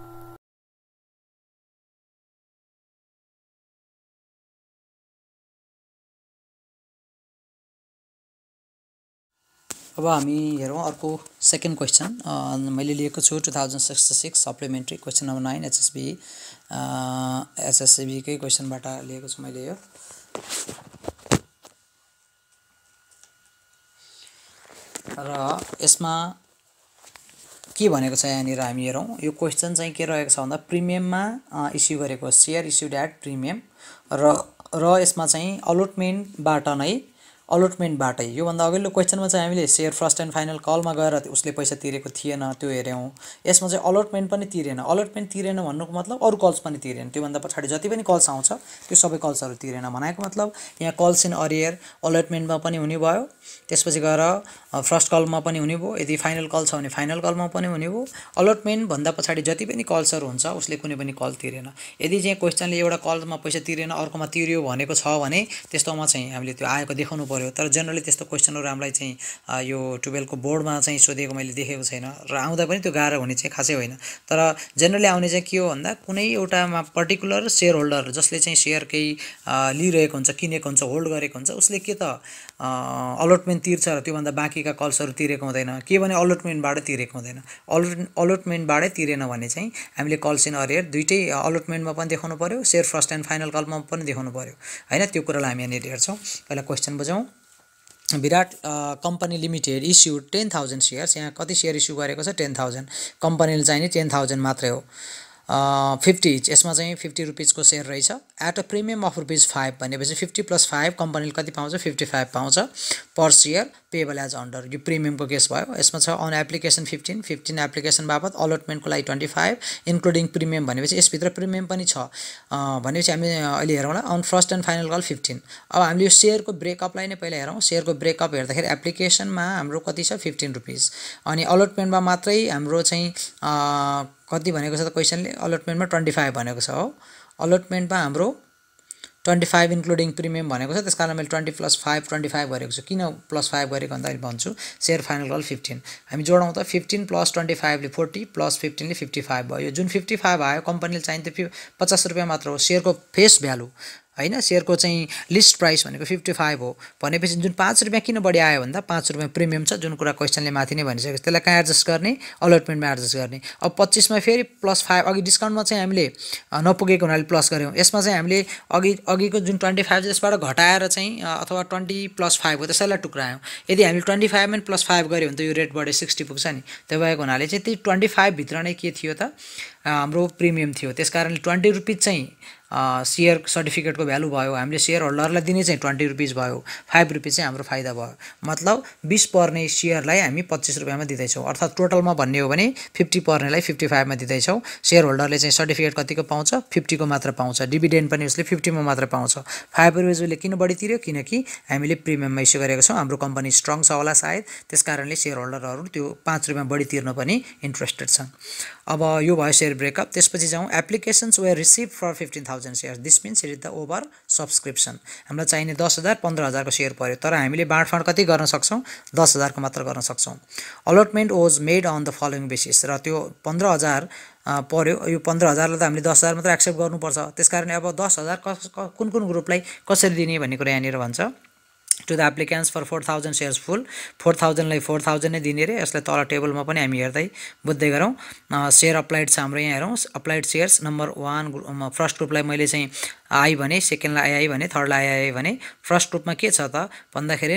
अब हामी हेरौं अर्को सेकेन्ड क्वेशन। मैले लिएको छु 2066 सप्लिमेन्ट्री क्वेशन नम्बर 9 HSEB कै क्वेशनबाट लिएको छु मैले यो। र यसमा के भनेको छ यहाँनिर हामी हेरौँ यो क्वेसन चाहिँ के रहेको छ भन्दा प्रिमियममा इस्यु गरेको सेयर इस्युड एट प्रिमियम र यसमा चाहिँ अलटमेन्टबाटै योभन्दा अघिल्लो क्वेसनमा चाहिँ हामीले सेयर फर्स्ट एन्ड फाइनल कलमा गएर उसले पैसा तिरेको थिएन त्यो हेऱ्यौँ। यसमा चाहिँ अलटमेन्ट पनि तिरेन। अलटमेन्ट तिरेन भन्नुको मतलब अरू कल्स पनि तिरेन। त्योभन्दा पछाडि जति पनि कल्स आउँछ त्यो सबै कल्सहरू तिरेन भनेको मतलब यहाँ कल्स इन अरियर अलटमेन्टमा पनि हुने भयो, त्यसपछि गएर फर्स्ट कलमा पनि हुने भयो, यदि फाइनल कल छ भने फाइनल कलमा पनि हुने भयो। अलटमेन्ट भन्दा पछाडि जति पनि कल्सहरू हुन्छ उसले कुनै पनि कल तिरेन। यदि चाहिँ क्वेसनले एउटा कलमा पैसा तिरेन अर्कोमा तिर्यो भनेको छ भने त्यस्तोमा चाहिँ हामीले त्यो आएको देखाउनु पर्यो। तर जनरली त्यस्तो क्वेसनहरू हामीलाई चाहिँ यो 12 को बोर्डमा चाहिँ सोधेको मैले देखेको छैन र आउँदा पनि त्यो गाह्रो हुने चाहिँ खासै होइन। तर जनरली आउने चाहिँ के हो भन्दा कुनै एउटामा पर्टिकुलर सेयर होल्डर जसले चाहिँ सेयर केही लिइरहेको हुन्छ, किनेको हुन्छ, होल्ड गरेको हुन्छ उसले के त अलटमेन्ट तिर्छ र त्योभन्दा बाँकीका कल्सहरू तिरेको हुँदैन, के भने अलटमेन्टबाट तिरेको हुँदैन। अलटमेन्टबाटै तिरेन भने चाहिँ हामीले कल्स इन अरियर दुइटै अलटमेन्टमा पनि देखाउनु पर्यो, सेयर फर्स्ट एन्ड फाइनल कलमा पनि देखाउनु पर्यो हैन। त्यो कुरालाई हामी यहाँनिर हेर्छौँ। पहिला क्वेसन बुझौँ। Virat company limited issued 10,000 shares. यहाँ कति सेयर इस्यु गरेको छ 10,000। कम्पनीले चाहिने 10,000 मात्रै हो। 50 इच यसमा चाहिँ 50 रुपिजको सेयर रहेछ एट अ प्रिमियम अफ ₹5 भनेपछि 50 + 5 कम्पनीले कति पाउँछ 55 पाउँछ per share payable as under. यो प्रिमियमको केस भयो। यसमा छ अन एप्लिकेसन 15 एप्लिकेसन बापत अलटमेन्टको लागि 25 इन्क्लुडिङ प्रिमियम भनेपछि यसभित्र प्रिमियम पनि छ भनेपछि हामी अहिले हेरौँला on first and final call 15। अब हामीले यो सेयरको ब्रेकअपलाई नै पहिला हेरौँ। सेयरको ब्रेकअप हेर्दाखेरि एप्लिकेसनमा हाम्रो कति छ 15 रुपिस अनि अलटमेन्टमा मात्रै हाम्रो चाहिँ कति भनेको छ त क्वेसनले अलटमेन्टमा 25 भनेको छ हो। अलटमेन्टमा हाम्रो 25 इन्क्लुडिङ प्रिमियम भनेको छ, त्यसकारण मैले 20 + 5 25 गरेको छु। किन +5 गरेको भन्दा अहिले भन्छु। सेयर फाइनल कल 15 हामी जोडौँ त 15 + 25 ले 40 + 15 ले 55 भयो। जुन 55 आयो कम्पनीले चाहिने त 50 रुपियाँ मात्र हो सेयरको फेस भ्यालु हैन। सेयरको चाहिँ लिस्ट प्राइस भनेको 55 हो भनेपछि जुन 5 रुपियाँ किन बढी आयो भन्दा 5 रुपियाँ प्रिमियम छ जुन कुरा क्वेसनले माथि नै भनिसकेको छ। त्यसलाई कहाँ एडजस्ट गर्ने अलटमेन्टमा एडजस्ट गर्ने। अब 25 मा फेरि +5 अघि डिस्काउन्टमा चाहिँ हामीले नपुगेको हुनाले प्लस गर्यौँ। यसमा चाहिँ हामीले अघिको जुन 25 त्यसबाट घटाएर चाहिँ अथवा 20 + 5 हो त्यसैलाई टुक्रायौँ। यदि हामीले 25 मा +5 गर्यो भने त यो रेट बढे 60 पुग्छ नि। त्यो भएको हुनाले चाहिँ त्यही 25 भित्र नै के थियो त हाम्रो प्रिमियम थियो। त्यसकारणले 20 रुपिस चाहिँ सेयर सर्टिफिकेटको भ्यालु भयो। हामीले सेयर होल्डरलाई दिने चाहिँ 20 रुपिस भयो। 5 रुपिस चाहिँ हाम्रो फाइदा भयो। मतलब 20 पर्ने सेयरलाई हामी 25 रुपियाँमा दिँदैछौँ। अर्थात् टोटलमा भन्ने हो भने 50 पर्नेलाई 55 मा दिँदैछौँ। सेयर होल्डरले चाहिँ सर्टिफिकेट कतिको पाउँछ 50 को मात्र पाउँछ। डिभिडेन्ड पनि उसले 50 मा मात्र पाउँछ। 5 रुपिस उसले किन बढी तिर्यो किनकि हामीले प्रिमियममा इस्यु गरेको छौँ। हाम्रो कम्पनी स्ट्रङ छ होला सायद त्यसकारणले सेयर होल्डरहरू त्यो 5 रुपियाँ बढी तिर्न पनि इन्ट्रेस्टेड छन्। अब यो भयो सेयर ब्रेकअप। त्यसपछि जाउँ applications were receive for 15,000 shares. This means it is the over subscription. हामीलाई चाहिने 10,000 15,000 को सेयर पर्यो तर हामीले बाँडफाँड कति गर्न सक्छौँ 10,000 को मात्र गर्न सक्छौँ। Allotment was made on the following basis र त्यो 15,000 पर्यो। यो 15,000 लाई त हामीले 10,000 मात्र एक्सेप्ट गर्नुपर्छ। त्यसकारणले अब 10,000 कुन ग्रुपलाई कसरी दिने भन्ने कुरा यहाँनिर भन्छ। To the applicants for 4,000 shares full 4,000 लाई 4,000 नै दिने रे। यसलाई तल टेबलमा पनि हामी हेर्दै बुझ्दै गरौँ। सेयर अप्लाइड छ हाम्रो यहाँ हेरौँ। अप्लाइड सेयर्स नम्बर 1 फर्स्ट ग्रुपलाई मैले चाहिँ आई भने, सेकेन्डलाई आई भने, थर्डलाई आई भने। फर्स्ट ग्रुपमा के छ त भन्दाखेरि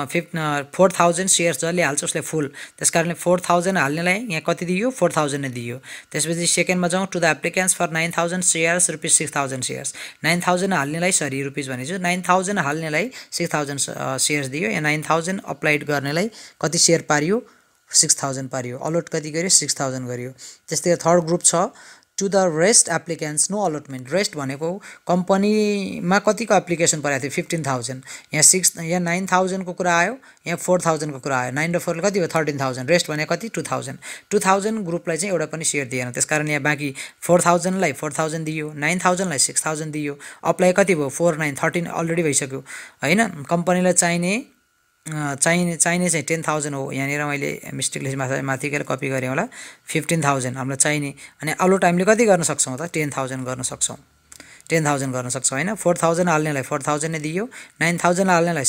4,000 सेयर्स जसले हाल्छ उसले फुल। त्यसकारणले 4,000 हाल्नेलाई यहाँ कति दियो 4,000 नै दियो। त्यसपछि सेकेन्डमा जाउँ to the applicants for 9,000 shares ₹6,000 shares. 9,000 हाल्नेलाई सरी रुपिस भनेछु 9,000 हाल्नेलाई 6,000 सेयर्स दियो। यहाँ 9,000 अप्लाइड गर्नेलाई कति सेयर पारियो 6,000 पारियो। अलट कति गर्यो 6,000 गर्यो। त्यस्तै थर्ड ग्रुप छ to the rest applicants no allotment. Rest भनेको कम्पनीमा कतिको एप्लिकेसन परेको थियो 15,000। यहाँ 9,000 को कुरा आयो, यहाँ 4,000 को कुरा आयो। 9 र 4 ले कति भयो 13,000। रेस्ट भने कति 2,000 ग्रुपलाई चाहिँ एउटा पनि सेयर दिएन। त्यसकारण यहाँ बाँकी 4,000 लाई 4,000 दियो, 9,000 लाई 6,000 दियो। अप्लाई कति भयो 4 9 13 अलरेडी भइसक्यो हैन। कम्पनीलाई चाहिने चाहिँ 10,000 हो। यहाँनिर मैले मिस्टेकले माथि गएर कपी गरेँ होला। 15,000 हामीलाई चाहिने अनि अलट हामीले कति गर्न सक्छौँ त 10,000 गर्न सक्छौँ। 10,000 गर्न सक्छ हैन 4000 हाल्नेलाई 4000 नै दियो 9000 हाल्नेलाई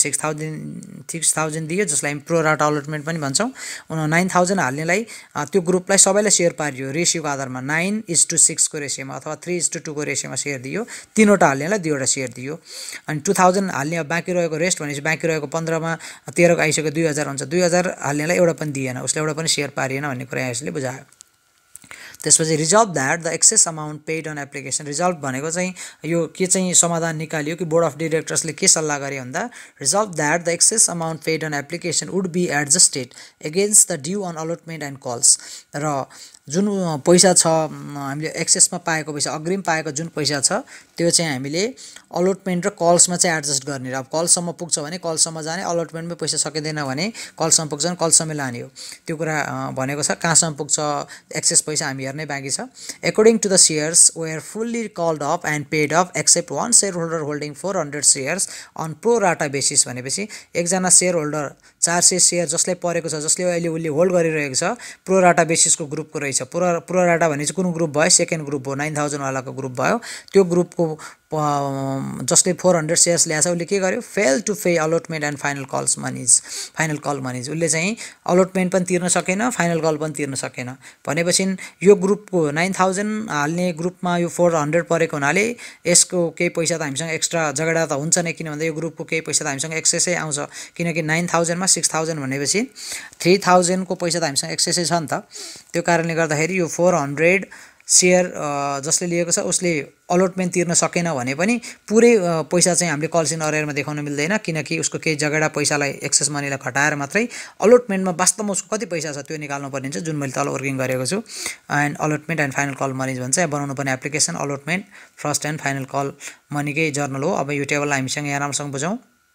6000 दियो जसलाई हामी प्रो राटा अलटमेन्ट पनि भन्छौं 9000 हाल्नेलाई त्यो ग्रुपलाई सबैलाई शेयर पारियो रेशियोको आधारमा 9:6 को रेशियोमा अथवा 3:2 को रेशियोमा शेयर दियो तीनवटा हाल्नेलाई दुईवटा शेयर दियो अनि 2000 हाल्ने बाँकी रहेको रेस्ट भनेपछि बाँकी रहेको 15 मा 13 को आइसक्यो 2000 हुन्छ 2000 हाल्नेलाई एउटा पनि दिएन उसले एउटा पनि शेयर पारिएन भन्ने कुरा यसले बुझायो त्यसपछि resolved that the excess amount paid on application resolved भनेको चाहिँ यो के चाहिँ समाधान निकालियो कि बोर्ड अफ डाइरेक्टर्सले के सल्लाह गरे भन्दा resolved that the excess amount paid on application would be adjusted against the due on allotment and calls र जुन पैसा छ हामीले एक्सेसमा पाएको पैसा अग्रिम पाएको जुन पैसा छ त्यो चाहिँ हामीले अलटमेन्ट र कल्समा चाहिँ एडजस्ट गर्ने र अब कलसम्म पुग्छ भने कलसम्म जाने अलटमेन्टमै पैसा सकिदैन भने कलसम्म पुग्छ भने कलसम्मै लाने हो त्यो कुरा भनेको छ कहाँसम्म पुग्छ एक्सेस पैसा हामी हेर्नै बाँकी छ according to the shares were fully called up and paid up except one share holder holding 400 shares on pro rata basis भनेपछि एकजना शेयर होल्डर 400 शेयर जसले परेको छ जसले अहिले उले होल्ड गरिरहेको छ प्रो राटा बेसिसको ग्रुपको रहेछ प्रो राटा भने चाहिँ कुन ग्रुप भयो सेकेन्ड ग्रुप हो 9000 वालाको ग्रुप भयो त्यो ग्रुपको जसले 400 शेयर्स ल्याछ उले के गर्यो fail to pay allotment and final call moneys उले चाहिँ अलटमेन्ट पनि तिर्न सकेन फाइनल कल पनि तिर्न सकेन भनेपछि यो ग्रुपको 9000 हाल्ने ग्रुपमा यो 400 परेको हुनाले यसको केही पैसा त हामीसँग एक्स्ट्रा झगडा त हुन्छ नै किन भन्दा यो ग्रुपको केही पैसा त हामीसँग एक्सेसै आउँछ किनकि 9000 मा 6000 भनेपछि 3000 को पैसा त हामीसँग एक्सेसै छ नि त त्यो कारणले गर्दाखेरि यो 400 शेयर जसले लिएको छ उसले अलटमेन्ट तिर्न सकेन भने पनि पुरै पैसा चाहिँ हामीले कल्स इन अरेयरमा देखाउन मिल्दैन किनकि उसको केही झगडा पैसालाई एक्सेस मनीलाई घटाएर मात्रै अलटमेन्टमा वास्तवमा उसको कति पैसा छ त्यो निकाल्नु पर्ने हुन्छ जुन मैले तल वर्किङ गरेको छु and allotment and final call moneys भन्छ यहाँ बनाउनु पर्ने application allotment first and final call मनीकै जर्नल हो अब यो टेबललाई हामीसँग यहाँ राम्रोसँग बुझौँ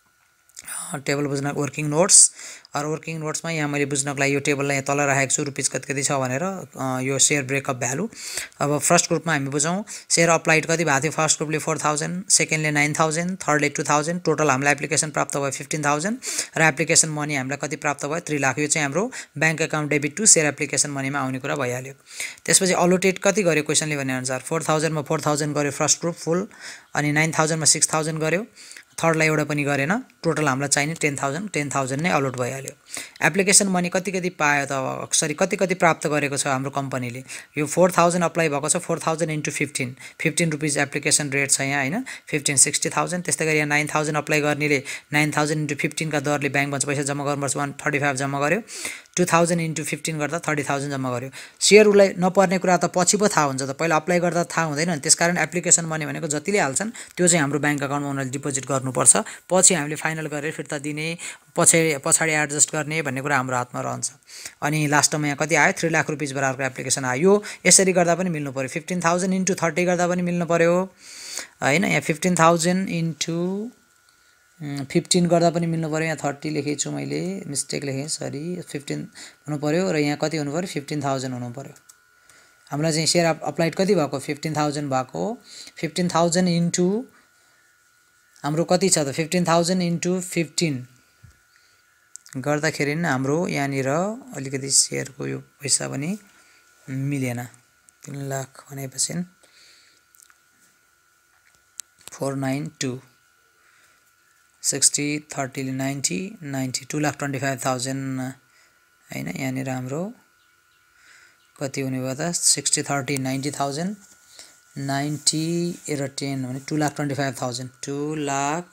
टेबल बुझ्न वर्किङ नोट्स और वर्किङ नोट्समा यहाँ मैले बुझ्नको लागि यो टेबललाई यहाँ तल राखेको छु रुपीज कति कति छ भनेर यो शेयर ब्रेकअप भ्यालु अब फर्स्ट ग्रुपमा हामी बुझौँ शेयर अप्लाइड कति भएको थियो फर्स्ट ग्रुपले 4000 सेकेन्डले 9000 थर्डले 2000 टोटल हामीलाई एप्लिकेसन प्राप्त भयो 15000 र एप्लिकेसन मनी हामीलाई कति प्राप्त भयो 3 लाख यो चाहिँ हाम्रो bank account debit to share application मनीमा आउने कुरा भइहाल्यो त्यसपछि अलोटेड कति गर्यो क्वेशनले भने अनुसार 4000 मा 4000 गर्यो फर्स्ट ग्रुप फुल अनि 9000 मा 6000 गर्यो थर्डलाई एउटा पनि गरेन टोटल हामीलाई चाहिने 10000 नै अलट भइहाल्यो एप्लिकेसन मनी कति कति पायो त सरी कति कति प्राप्त गरेको छ हाम्रो कम्पनीले यो 4000 अप्लाई भएको छ 4000 इन्टु 15 रुपीज एप्लिकेसन रेट छ यहाँ हैन 60000 त्यस्तै गरी यहाँ 9000 अप्लाई गर्नेले 9000 इन्टु 15 का दरले ब्याङ्कमा पैसा जम्मा गर्नुपर्छ 135 जम्मा गर्यो 2000 इन्टु 15 गर्दा 30000 जम्मा गर्यो शेयर उलाई नपर्ने कुरा त पछि पो थाहा हुन्छ त पहिला अप्लाई गर्दा थाहा हुँदैन त्यसकारण एप्लिकेसन मनी भनेको जतिले हाल्छन् त्यो चाहिँ हाम्रो बैंक अकाउन्टमा उनीहरूले डिपोजिट गर्नुपर्छ पछि हामीले फाइनल गरेर फिर्ता दिने पछाडी एडजस्ट गर्ने भन्ने कुरा हाम्रो हातमा रहन्छ अनि लास्टमा यहाँ कति आयो 3 लाख रुपैयाँ बराबरको एप्लिकेसन आयो यो यसरी गर्दा पनि मिल्नु पर्यो 15000 इन्टु 30 गर्दा पनि मिल्नु पर्यो हैन यहाँ 15000 इन्टु 15 गर्दा पनि मिल्नु पर्यो यहाँ 30 लेखेको छु मैले मिस्टेक लेखेँ सरी 15 हुनु पर्यो र यहाँ कति हुनु पर्यो 15000 हुनु पर्यो हामीलाई चाहिँ शेयर अप्लाइड कति भएको 15000 भएको 15000 इन्टु हाम्रो कति छ त 15000 इन्टु 15 गर्दाखेरि नि हाम्रो यहाँनिर अलिकति शेयरको यो पैसा पनि मिलेन 3 लाख भनेपछि 492 60 30 ले 90 2,25,000 हैन यहाँनिर हाम्रो कति हुने भयो त 60 30 90000 90 र 10 भने 2,25,000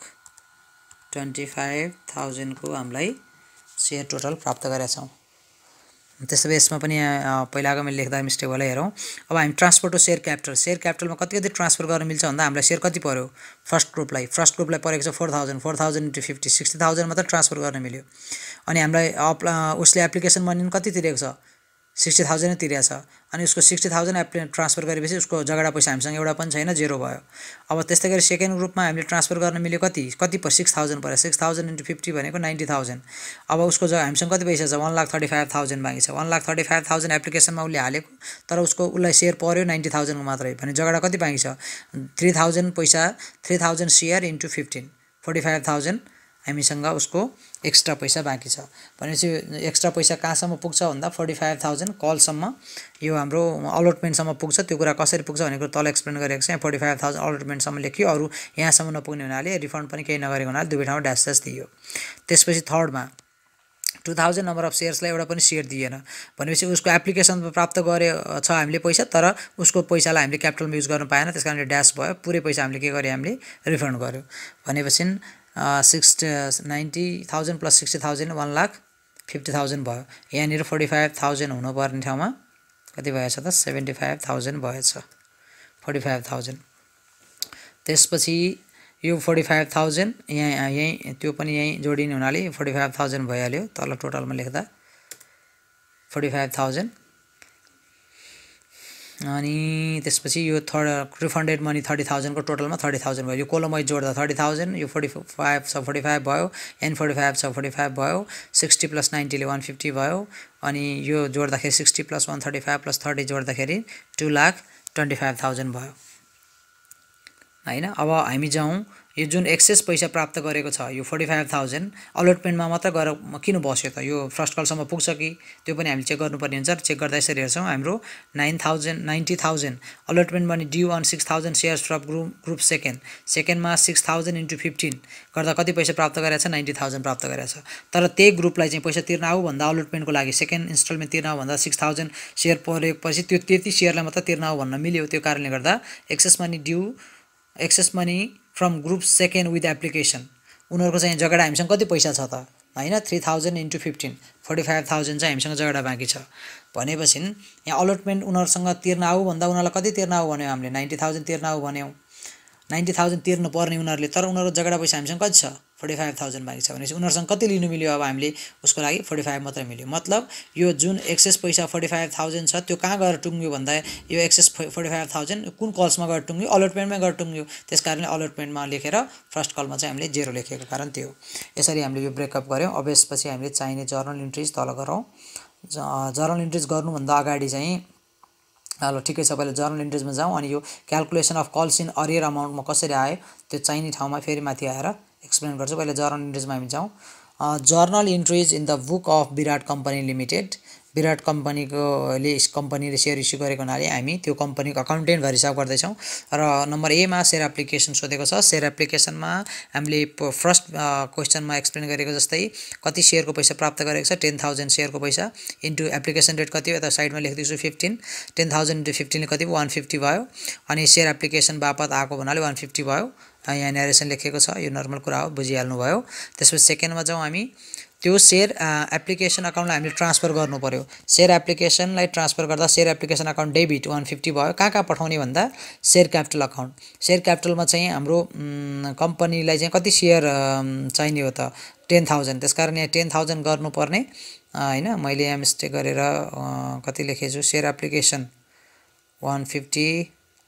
2,25,000 को हामीलाई शेयर टोटल प्राप्त गरेका छौं त्यसैले यसमा पनि पहिलाको मैले लेख्दा मिस्टेक होला हेरौं अब हामी ट्रान्सफर टु शेयर क्यापिटलमा कति कति ट्रान्सफर गर्न मिल्छ भन्दा हामीलाई शेयर कति पर्यो फर्स्ट ग्रुपलाई परेको छ 4000 इन्टु 50 60000 मात्र ट्रान्सफर गर्न मिल्यो अनि हामीलाई उसले एप्लिकेसन मनी कति तिरेको छ 60000 नै तिरेको छ अनि उसको 60000 ट्रान्सफर गरेपछि उसको झगडा पैसा हामीसँग एउटा पनि छैन जेरो भयो अब त्यस्तै गरी सेकेन्ड ग्रुपमा हामीले ट्रान्सफर गर्न मिल्यो कति पर 6000 पर्यो 6000 इन्टु 50 भनेको 90000 अब उसको हामीसँग कति पैसा छ 1,35,000 बाँकी छ 1,35,000 एप्लिकेसनमा उले हालेको तर उसको उलाई शेयर पर्यो 90000 को मात्रै भने झगडा कति बाँकी छ 3000 पैसा 3000 शेयर इन्टु 15 45000 हामीसँग उसको एक्स्ट्रा पैसा बाँकी छ भनेपछि एक्स्ट्रा पैसा कहाँसम्म पुग्छ भन्दा 45,000 कलसम्म यो हाम्रो अलटमेन्टसम्म पुग्छ त्यो कुरा कसरी पुग्छ भनेको तल एक्सप्लेन गरेको छ यहाँ 45,000 अलटमेन्टसम्म लेखियो अरू यहाँसम्म नपुग्ने हुनाले रिफन्ड पनि केही नगरेको हुनाले दुवै ठाउँमा ड्यास ड्यास दियो त्यसपछि थर्डमा 2000 नम्बर अफ सेयर्सलाई एउटा पनि सेयर दिएन भनेपछि उसको एप्लिकेसन प्राप्त गरे छ हामीले पैसा तर उसको पैसालाई हामीले क्यापिटलमा युज गर्न पाएन त्यसकारणले ड्यास भयो पुरै पैसा हामीले के गर्यो हामीले रिफन्ड गर्यो भनेपछि 90,000 प्लस 60,000 1,50,000 भयो यहाँनिर 45,000 हुनुपर्ने ठाउँमा कति भएछ त 75,000 भएछ 45,000 त्यसपछि यो 45,000 यही त्यो पनि यही जोडिने हुनाले 45,000 भइहाल्यो तल टोटलमा लेख्दा 45,000 अनि त्यसपछि यो थर्ड रिफन्डेड मनी 30,000 को टोटलमा 30,000 भयो यो कोलम वाइज जोड्दा 30,000 यो 45 छ 45 भयो एन 45 छ 45 भयो 60 प्लस 90 ले 150 भयो अनि यो जोड्दाखेरि 60 प्लस 135 प्लस 30 जोड्दाखेरि 2,25,000 भयो हैन अब हामी जाउँ यो जुन एक्सेस पैसा प्राप्त गरेको छ यो 45,000 अलटमेन्टमा मात्र गएर किन बस्यो त यो फर्स्ट कलसम्म पुग्छ कि त्यो पनि हामीले चेक गर्नुपर्ने हुन्छ चेक गर्दा यसरी हेर्छौँ हाम्रो 90,000 allotment money due on 6,000 shares from group सेकेन्डमा 6,000 इन्टु 15 गर्दा कति पैसा प्राप्त गरेछ 90,000 प्राप्त गरेछ तर त्यही ग्रुपलाई चाहिँ पैसा तिर्न आऊ भन्दा अलटमेन्टको लागि सेकेन्ड इन्स्टलमेन्ट तिर्न आऊ भन्दा 6,000 सेयर परेपछि त्यो त्यति सेयरलाई मात्र तिर्न आऊ भन्न मिल्यो त्यो कारणले गर्दा excess money from group second with application उनीहरूको चाहिँ जग्गा हामीसँग कति पैसा छ त हैन 3,000 इन्टु 15 45,000 चाहिँ हामीसँग जग्गा बाँकी छ भनेपछि यहाँ अलटमेन्ट उनीहरूसँग तिर्न आऊ भन्दा उनीहरूलाई कति तिर्न आऊ भन्यो हामीले 90,000 तिर्न आऊ भन्यौं 90,000 तिर्नु पर्ने उनीहरूले तर उनीहरूको जग्गा पैसा हामीसँग कति छ 45,000 बाँकी छ भनेपछि उनीहरूसँग कति लिनु मिल्यो अब हामीले उसको लागि 45 मात्र मिल्यो मतलब यो जुन एक्सेस पैसा 45,000 छ त्यो कहाँ गएर टुङ्ग्यो भन्दा यो एक्सेस 45,000 कुन कल्समा गएर टुङ्ग्यो अलटमेन्टमै गएर टुङ्ग्यो त्यसकारणले अलटमेन्टमा लेखेर फर्स्ट कलमा चाहिँ हामीले 0 लेखेको कारण त्यो यसरी हामीले यो ब्रेकअप गर्यौं अब यसपछि हामीले चाहिने जर्नल इन्ट्रीज तल गरौँ जर्नल इन्ट्रीज गर्नुभन्दा अगाडि चाहिँ ल ठिकै छ पहिले जर्नल इन्ट्रीजमा जाउँ अनि यो calculation of calls in arrear अमाउन्टमा कसरी आयो त्यो चाहिने ठाउँमा फेरि माथि आएर एक्सप्लेन गर्छु पहिले जर्नल इन्ट्रीजमा हामी जाउँ journal entries in the book of Virat company limited Virat कम्पनीले सेयर इस्यु गरेको हुनाले हामी त्यो कम्पनीको अकाउन्टेन्ट भएर हिसाब गर्दैछौँ र नम्बर ए मा सेयर एप्लिकेसन सोधेको छ सेयर एप्लिकेसनमा हामीले फर्स्ट क्वेशनमा एक्सप्लेन गरेको जस्तै कति सेयरको पैसा प्राप्त गरेको छ 10,000 सेयरको पैसा इन्टु एप्लिकेसन डेट कति हो यता साइडमा लेख्दैछु 15 10,000 इन्टु 15 ले कति भयो 150 भयो अनि सेयर एप्लिकेसन बापत आएको भन्नाले 150 भयो यहाँ नरेसन लेखेको छ यो नर्मल कुरा हो बुझिहाल्नु भयो त्यसपछि सेकेन्डमा जाउँ हामी त्यो सेयर एप्लिकेसन अकाउन्टलाई हामीले ट्रान्सफर गर्नु पर्यो सेयर एप्लिकेसनलाई ट्रान्सफर गर्दा सेयर एप्लिकेसन अकाउन्ट डेबिट 150 भयो कहाँ पठाउने भन्दा सेयर क्यापिटल अकाउन्ट सेयर क्यापिटलमा चाहिँ हाम्रो कम्पनीलाई चाहिँ कति सेयर चाहिने हो त 10,000 त्यसकारण यहाँ 10,000 गर्नुपर्ने हैन मैले यहाँ मिस्टेक गरेर कति लेखेछु सेयर एप्लिकेसन 150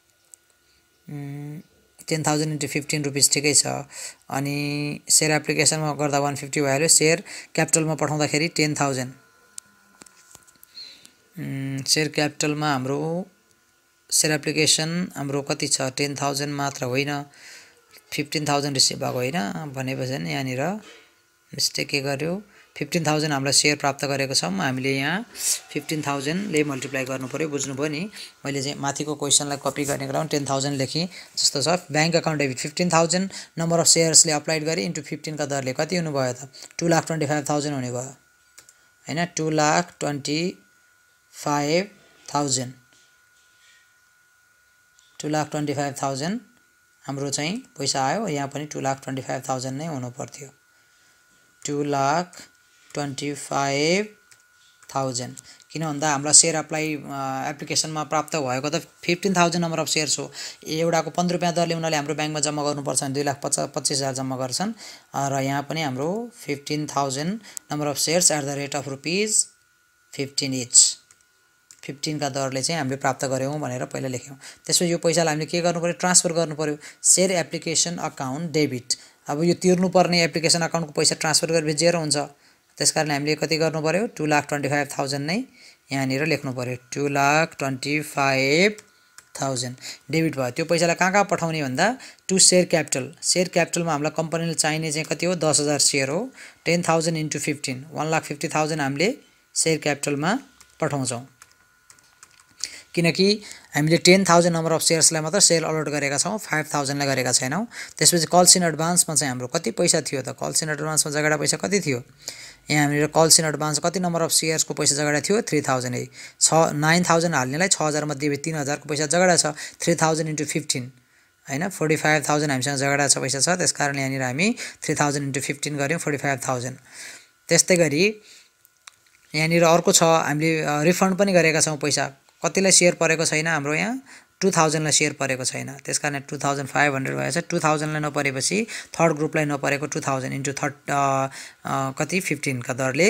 10,000 इन्टु 15 रुपीस ठिकै छ अनि सेयर एप्लिकेसनमा गर्दा 150 भइहाल्यो सेयर क्यापिटलमा पठाउँदाखेरि 10,000 सेयर क्यापिटलमा हाम्रो सेयर एप्लिकेसन हाम्रो कति छ 10,000 मात्र होइन 15,000 रिसिभ भएको होइन भनेपछि यहाँनिर मिस्टेक के गर्यो 15,000 हामीलाई सेयर प्राप्त गरेको छौं हामीले यहाँ 15,000 ले मल्टिप्लाई गर्नु पर्यो बुझ्नुभयो नि मैले चाहिँ माथिको क्वेशनलाई कपी गर्ने क्रम 10,000 लेखेँ जस्तो छ bank account debit 15,000 number of सेयर्सले अप्लाइड गरे इन्टु 15 का दरले कति हुनु भयो त 2,25,000 हुने भयो हैन 2,25,000 2,25,000 हाम्रो चाहिँ पैसा आयो यहाँ पनि 2,25,000 नै हुनु पर्थ्यो 2,25,000 किन भन्दा हामीलाई सेयर एप्लिकेसनमा प्राप्त भएको त 15,000 नम्बर अफ सेयर्स हो एउटाको 15 रुपैयाँ दरले उनीहरूले हाम्रो बैंकमा जम्मा गर्नुपर्छ भने 2,25,000 जम्मा गर्छन् र यहाँ पनि हाम्रो 15,000 number of shares at the rate of ₹15 each 15 का दरले चाहिँ हामीले प्राप्त गर्यौं भनेर पहिला लेख्यौं त्यसपछि यो पैसालाई हामीले के गर्नु पर्यो ट्रान्सफर गर्नु पर्यो सेयर एप्लिकेसन अकाउन्ट डेबिट अब यो तिर्नु पर्ने एप्लिकेसन अकाउन्टको पैसा ट्रान्सफर गरेपछि 0 हुन्छ त्यसकारणले हामीले कति गर्नु पर्यो 2,25,000 नै यहाँनिर लेख्नु पर्यो 2,25,000 1000 डेबिट भयो। त्यो पैसालाई कहाँ पठाउने भन्दा टु शेयर क्यापिटलमा हामीलाई कम्पनीले चाहिने चाहिँ कति हो 10000 शेयर हो। 10000 * 15 1,50,000 हामीले शेयर क्यापिटलमा पठाउँछौँ, किनकि हामीले 10000 नम्बर अफ शेयर्सलाई मात्र सेल अलट गरेका छौँ, 5000 लाई गरेका छैनौँ। त्यसपछि कल्स इन एडभान्समा चाहिँ हाम्रो कति पैसा थियो त? कल्स इन एडभान्समा जगडा पैसा कति थियो? यहाँ हामीले कल्स इन एडभान्स कति नम्बर अफ शेयर्सको पैसा जगडा थियो 3000 है। 9000 हाल्नेलाई 6000 मध्ये 3000 को पैसा जगडा छ। 3000 * 15 हैन 45000 हामीसँग जगडा छ पैसा छ, त्यसकारण यहाँनिर हामी 3000 * 15 गर्यौं 45000। त्यस्तै गरी यहाँनिर अर्को छ, हामीले रिफन्ड पनि गरेका छौँ पैसा। कतिलाई शेयर परेको छैन हाम्रो यहाँ 2000 लाई शेयर परेको छैन, त्यसकारण 2500 भएछ। 2000 लाई नपरेपछि थर्ड ग्रुपलाई नपरेको 2000 * कति 15 का दरले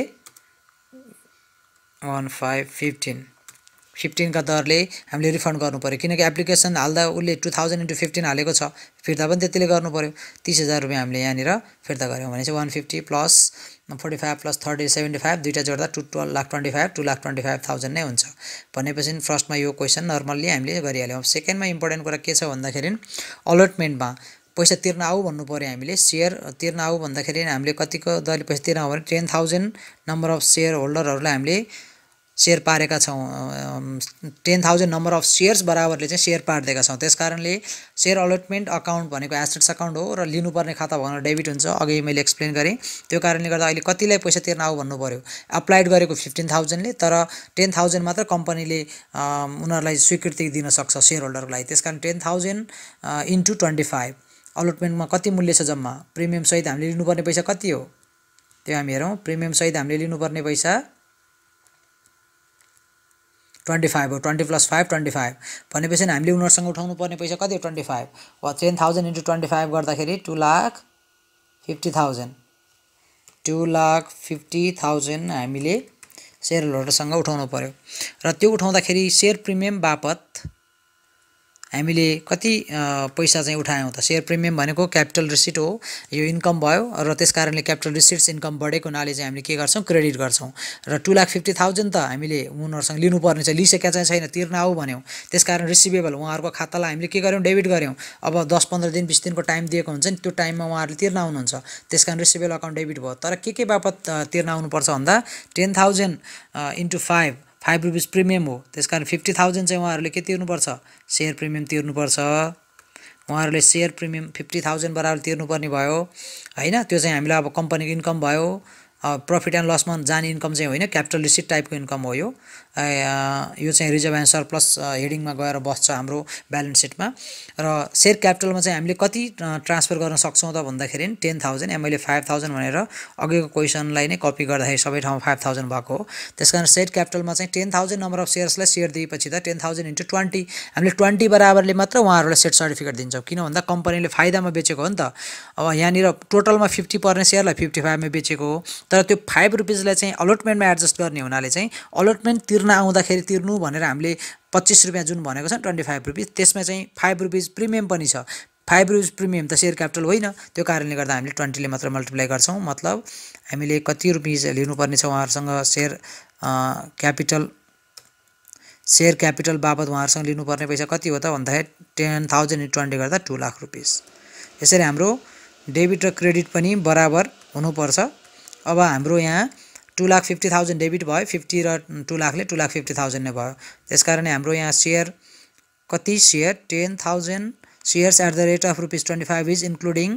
15 का दरले हामीले रिफन्ड गर्नु पर्यो, किनकि एप्लिकेसन हाल्दा उले 2000 * 15 हालेको छ, फिर्ता पनि त्यतिले गर्नु पर्यो। 30000 रुपैयाँ हामीले यहाँनिर फिर्ता गर्यौं भने चाहिँ 150 + 45 + 30 75 दुईटा जोड्दा 2,25,000 नै हुन्छ भनेपछि फर्स्टमा यो क्वेशन नर्मल्ली हामीले गरिहाल्यौं। सेकेन्डमा इम्पोर्टेन्ट कुरा के छ भन्दाखेरि अलटमेन्टमा पैसा तिर्न आऊ भन्नु पर्यो हामीले। शेयर तिर्न आऊ भन्दाखेरि हामीले कतिको दरले पैसा तिर्न आऊ भने 10000 नम्बर अफ शेयर होल्डरहरुलाई हामीले शेयर पारेका छौं। 10000 नम्बर अफ शेयर्स बराबरले चाहिँ शेयर पार्दिएका छौं। त्यसकारणले शेयर अलटमेन्ट अकाउन्ट भनेको एसेट्स अकाउन्ट हो र लिनुपर्ने खाता भनेको डेबिट हुन्छ। अघि मैले एक्सप्लेन गरे, त्यो कारणले गर्दा अहिले कतिलाई पैसा तिर्न आऊ भन्नु पर्यो। अप्लाइड गरेको 15000 ले, तर 10000 मात्र कम्पनीले उनीहरुलाई स्वीकृति दिन सक्छ शेयर होल्डरको लागि। त्यसकारण 10000 * 25 अलटमेन्टमा कति मूल्य छ जम्मा प्रिमियम सहित हामीले लिनुपर्ने पैसा कति हो त्यो हामी हेरौं। प्रिमियम सहित हामीले लिनुपर्ने पैसा 25 हो। 20 + 5 25 भनेपछि हामीले उनीहरुसँग उठाउनु पर्ने पैसा कति हो 25। 10000 * 25 गर्दाखेरि 2,50,000 2,50,000 हामीले शेयर होल्डरसँग उठाउनु पर्यो। र त्यो उठाउँदाखेरि शेयर प्रिमियम बापत हामीले कति पैसा चाहिँ उठायौं त? शेयर प्रिमियम भनेको क्यापिटल रिसिट हो, यो इन्कम भयो र त्यसकारणले क्यापिटल रिसिट्स इन्कम बढेको नाले चाहिँ हामीले के गर्छौं क्रेडिट गर्छौं। र 2,50,000 त हामीले उनीहरुसँग लिनुपर्ने छ, लिसकेका चाहिँ छैन, तिर्न आऊ भन्यौं। त्यसकारण रिसिभेबल उहाँहरुको खातालाई हामीले के गर्यौं डेबिट गर्यौं। अब 10-15 दिन 20 दिनको टाइम दिएको हुन्छ नि, त्यो टाइममा उहाँहरुले तिर्न आउनुहुन्छ, त्यसकारण रिसिभेबल अकाउन्ट डेबिट भयो। तर के बापत तिर्न आउनु पर्छ भन्दा 10000 * 5 रुपैयाँ प्रिमियम हो। त्यसकारण 50,000 चाहिँ उहाँहरुले के तिर्नु पर्छ शेयर प्रिमियम तिर्नु पर्छ। उहाँहरुले शेयर प्रिमियम 50,000 बराबर तिर्नुपर्ने भयो हैन। त्यो चाहिँ हामीलाई अब कम्पनीको इन्कम भयो। प्रॉफिट एन्ड लसमा जाने इन्कम चाहिँ होइन, क्यापिटल रिसिट टाइपको इन्कम हो यो। चाहिँ रिजर्भ एन्ड सरप्लस हेडिङमा गएर बस्छ हाम्रो ब्यालेन्स सिटमा। र शेयर क्यापिटलमा चाहिँ हामीले कति ट्रान्सफर गर्न सक्छौं त भन्दाखेरि 10000। यहाँ मैले 5000 भनेर अघिको क्वेशनलाई नै कपी गर्दाखेरि सबै ठाउँमा 5000 भएको हो। त्यसकारण शेयर क्यापिटलमा चाहिँ 10000 नम्बर अफ शेयर्सलाई शेयर दिएपछि त 10000 * 20 हामीले 20 बराबरले मात्र उहाँहरुलाई सेट सर्टिफिकेट दिन्छौं। किन भन्दा कम्पनीले फाइदामा बेचेको हो नि त। अब यहाँनिर टोटलमा 50 पर्ने शेयरलाई 55 मा बेचेको हो, तर त्यो 5 रुपैयाँलाई चाहिँ अलटमेन्टमा एडजस्ट गर्ने हुनाले चाहिँ अलटमेन्ट तिर्न आउँदाखेरि तिर्नु भनेर हामीले 25 रुपैयाँ जुन भनेको छ 25 रुपैयाँ, त्यसमा चाहिँ 5 रुपैयाँ प्रिमियम पनि छ। 5 रुपैयाँ प्रिमियम त शेयर क्यापिटल होइन, त्यो कारणले गर्दा हामीले 20 ले मात्र मल्टिप्लाई गर्छौं। मतलब हामीले कति रुपैयाँ लिनुपर्ने छ उहाँहरुसँग शेयर क्यापिटल बाबत उहाँहरुसँग लिनुपर्ने पैसा कति हो त भन्दाखेरि 10000 * 20 गर्दा 2 लाख रुपैयाँ। यसरी हाम्रो डेबिट र क्रेडिट पनि बराबर हुनुपर्छ। अब हाम्रो यहाँ 2,50,000 डेबिट भयो, 50 र 2 लाखले 2,50,000 नै भयो। त्यसकारण हाम्रो यहाँ शेयर कति share 10000 shares at the rate of ₹25 is including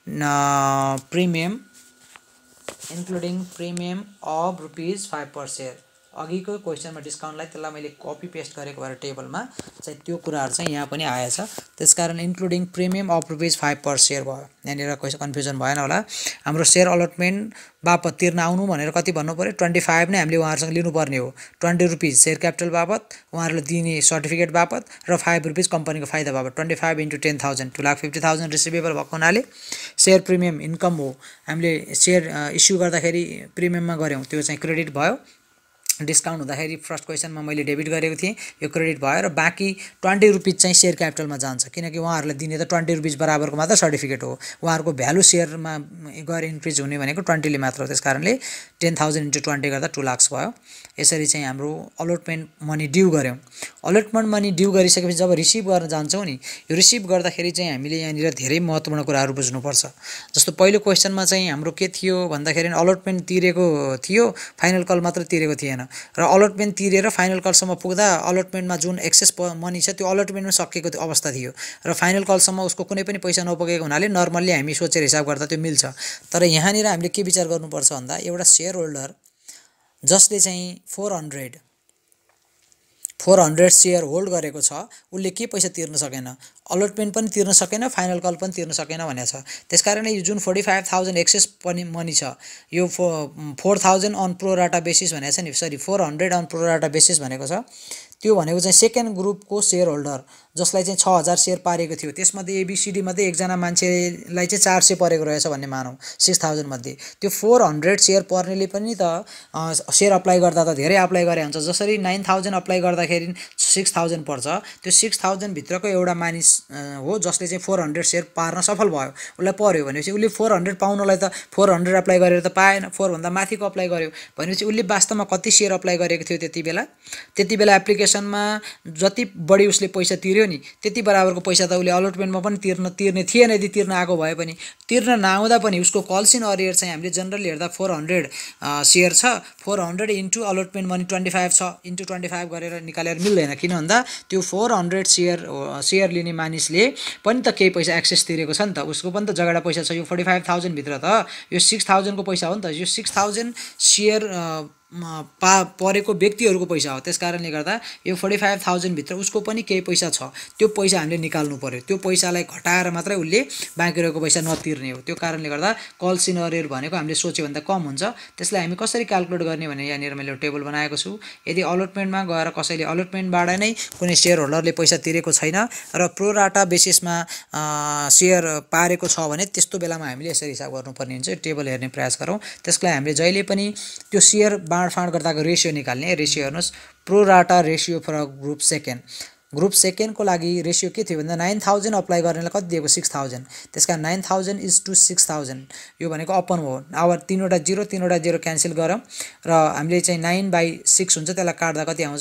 premium of ₹5 per share। अघिको क्वेशनमा डिस्काउन्टलाई त्यसलाई मैले कपी पेस्ट गरेको भएर टेबलमा चाहिँ त्यो कुराहरु चाहिँ यहाँ पनि आएछ। त्यसकारण including premium of ₹5 per share भयो। यहाँनिर क्वेशन कन्फ्युजन भएन होला। हाम्रो शेयर अलटमेन्ट बापत तिर्न आउनु भनेर कति भन्नु पर्यो 25 नै हामीले उहाँहरुसँग लिनुपर्ने हो। 20 रुपैयाँ शेयर क्यापिटल बापत उहाँहरुले दिने सर्टिफिकेट बापत र 5 रुपैयाँ कम्पनीको फाइदा बापत 25 * 10,000 2,50,000 रिसिभेबल भएको हुनाले शेयर प्रिमियम इन्कम हो। हामीले शेयर इस्यु गर्दाखेरि प्रिमियममा गर्यौं, त्यो चाहिँ क्रेडिट भयो। डिस्काउन्ट हुँदाखेरि फर्स्ट क्वेसनमा मैले डेबिट गरेको थिएँ, यो क्रेडिट भयो र बाँकी 20 रुपिज चाहिँ सेयर क्यापिटलमा जान्छ, किनकि उहाँहरूलाई दिने त 20 रुपिज बराबरको मात्र सर्टिफिकेट हो। उहाँहरूको भ्यालु सेयरमा गएर इन्क्रिज हुने भनेको 20 ले मात्र हो। त्यस कारणले 10,000 × 20 गर्दा 2 लाख भयो। यसरी चाहिँ हाम्रो अलटमेन्ट मनी ड्यू गऱ्यौँ। अलटमेन्ट मनी ड्यू गरिसकेपछि जब रिसिभ गर्न जान्छौँ नि, यो रिसिभ गर्दाखेरि चाहिँ हामीले यहाँनिर धेरै महत्त्वपूर्ण कुराहरू बुझ्नुपर्छ। जस्तो पहिलो क्वेसनमा चाहिँ हाम्रो के थियो भन्दाखेरि अलटमेन्ट तिरेको थियो, फाइनल कल मात्र तिरेको थिएन र अलटमेन्ट तिरेर फाइनल कलसम्म पुग्दा अलटमेन्टमा जुन एक्सेस मनी छ त्यो अलटमेन्टमा सकिएको अवस्था थियो र फाइनल कलसम्म उसको कुनै पनि पैसा नपुगेको हुनाले नर्मल्ली हामी सोचेर हिसाब गर्दा त्यो मिल्छ। तर यहाँनिर हामीले के विचार गर्नुपर्छ भन्दा एउटा शेयर होल्डर जसले चाहिँ 400 शेयर होल्ड गरेको छ उसले के पैसा तिर्न सकेन, अलटमेन्ट पनि तिर्न सकेन, फाइनल कल पनि तिर्न सकेन भनेको छ। त्यसकारणले यो जुन 45,000 एक्सेस पनि मनी छ, यो 4,000 अन प्रोराटा बेसिस भनेको छ नि, सरी 400 अन प्रोराटा बेसिस भनेको छ। त्यो भनेको चाहिँ सेकेन्ड ग्रुपको शेयर होल्डर जसलाई चाहिँ 6,000 शेयर पारेको थियो, त्यसमध्ये ABCD मध्ये एकजना मान्छेलाई चाहिँ 400 परेको रहेछ भन्ने मानौँ 6,000 मध्ये। त्यो 400 शेयर पर्नेले पनि त शेयर अप्लाई गर्दा त धेरै अप्लाई गरे हुन्छ। जसरी 9,000 अप्लाई गर्दाखेरि 6,000 पर्छ, त्यो 6,000 भित्रको एउटा मानिस हो जसले चाहिँ 400 शेयर पार्न सफल भयो, उसलाई पर्यो भनेपछि उसले 400 पाउनलाई त 400 अप्लाई गरेर त पाएन, 4 भन्दा माथिको अप्लाई गर्यो भनेपछि उसले वास्तवमा कति शेयर अप्लाई गरेको थियो त्यति बेला एप्लिकेसनमा जति बढी उसले पैसा तिर्यो नि त्यति बराबरको पैसा त उसले अलटमेन्टमा पनि तिर्ने थिएन। यदि तिर्न आएको भए पनि, तिर्न नआउँदा पनि उसको कल्स इन अरियर चाहिँ हामीले जनरली हेर्दा 400 शेयर छ, 400 इन्टु अलटमेन्ट मनी 25 छ, इन्टु 25 गरेर निकालेर मिल्दैन। किन भन्दा त्यो 400 शेयर लिने मानिसले पनि त केही पैसा एक्सेस तिरेको छ नि त, उसको पनि त जगडा पैसा छ। यो 45,000 भित्र त यो 6,000 को पैसा हो नि त, यो 6,000 शेयर परेको व्यक्तिहरूको पैसा हो। त्यसकारणले गर्दा यो 45,000 भित्र उसको पनि केही पैसा छ, त्यो पैसा हामीले निकाल्नु पर्यो। त्यो पैसालाई घटाएर मात्रै उसले बाँकी रहेको पैसा नतिर्ने हो। त्यो कारणले गर्दा कल्स इन अरियर भनेको हामीले सोचे भन्दा कम हुन्छ। त्यसलाई हामी कसरी क्याल्कुलेट गर्ने भने यहाँनिर मैले एउटा टेबल बनाएको छु। यदि अलटमेन्टमा गएर कसैले अलटमेन्टबाट नै कुनै शेयर होल्डरले पैसा तिरेको छैन र प्रोराटा बेसिसमा शेयर पारेको छ भने त्यस्तो बेलामा हामीले यसरी हिसाब गर्नुपर्ने हुन्छ। टेबल हेर्ने प्रयास गरौँ। त्यसलाई हामीले जहिले पनि त्यो शेयर बाँडफाँड गर्दाको रेसियो निकाल्ने। रेसियो हेर्नुहोस्, प्रोराटा रेसियो फर ग्रुप सेकेन्डको लागि रेसियो के थियो भन्दा 9,000 अप्लाई गर्नेलाई कति दिएको 6,000। त्यसका 9,000 इज टु 6,000 यो भनेको अपन हो। अब 3वटा 0 क्यान्सल गरौँ र हामीले चाहिँ 9/6 हुन्छ, त्यसलाई काट्दा कति आउँछ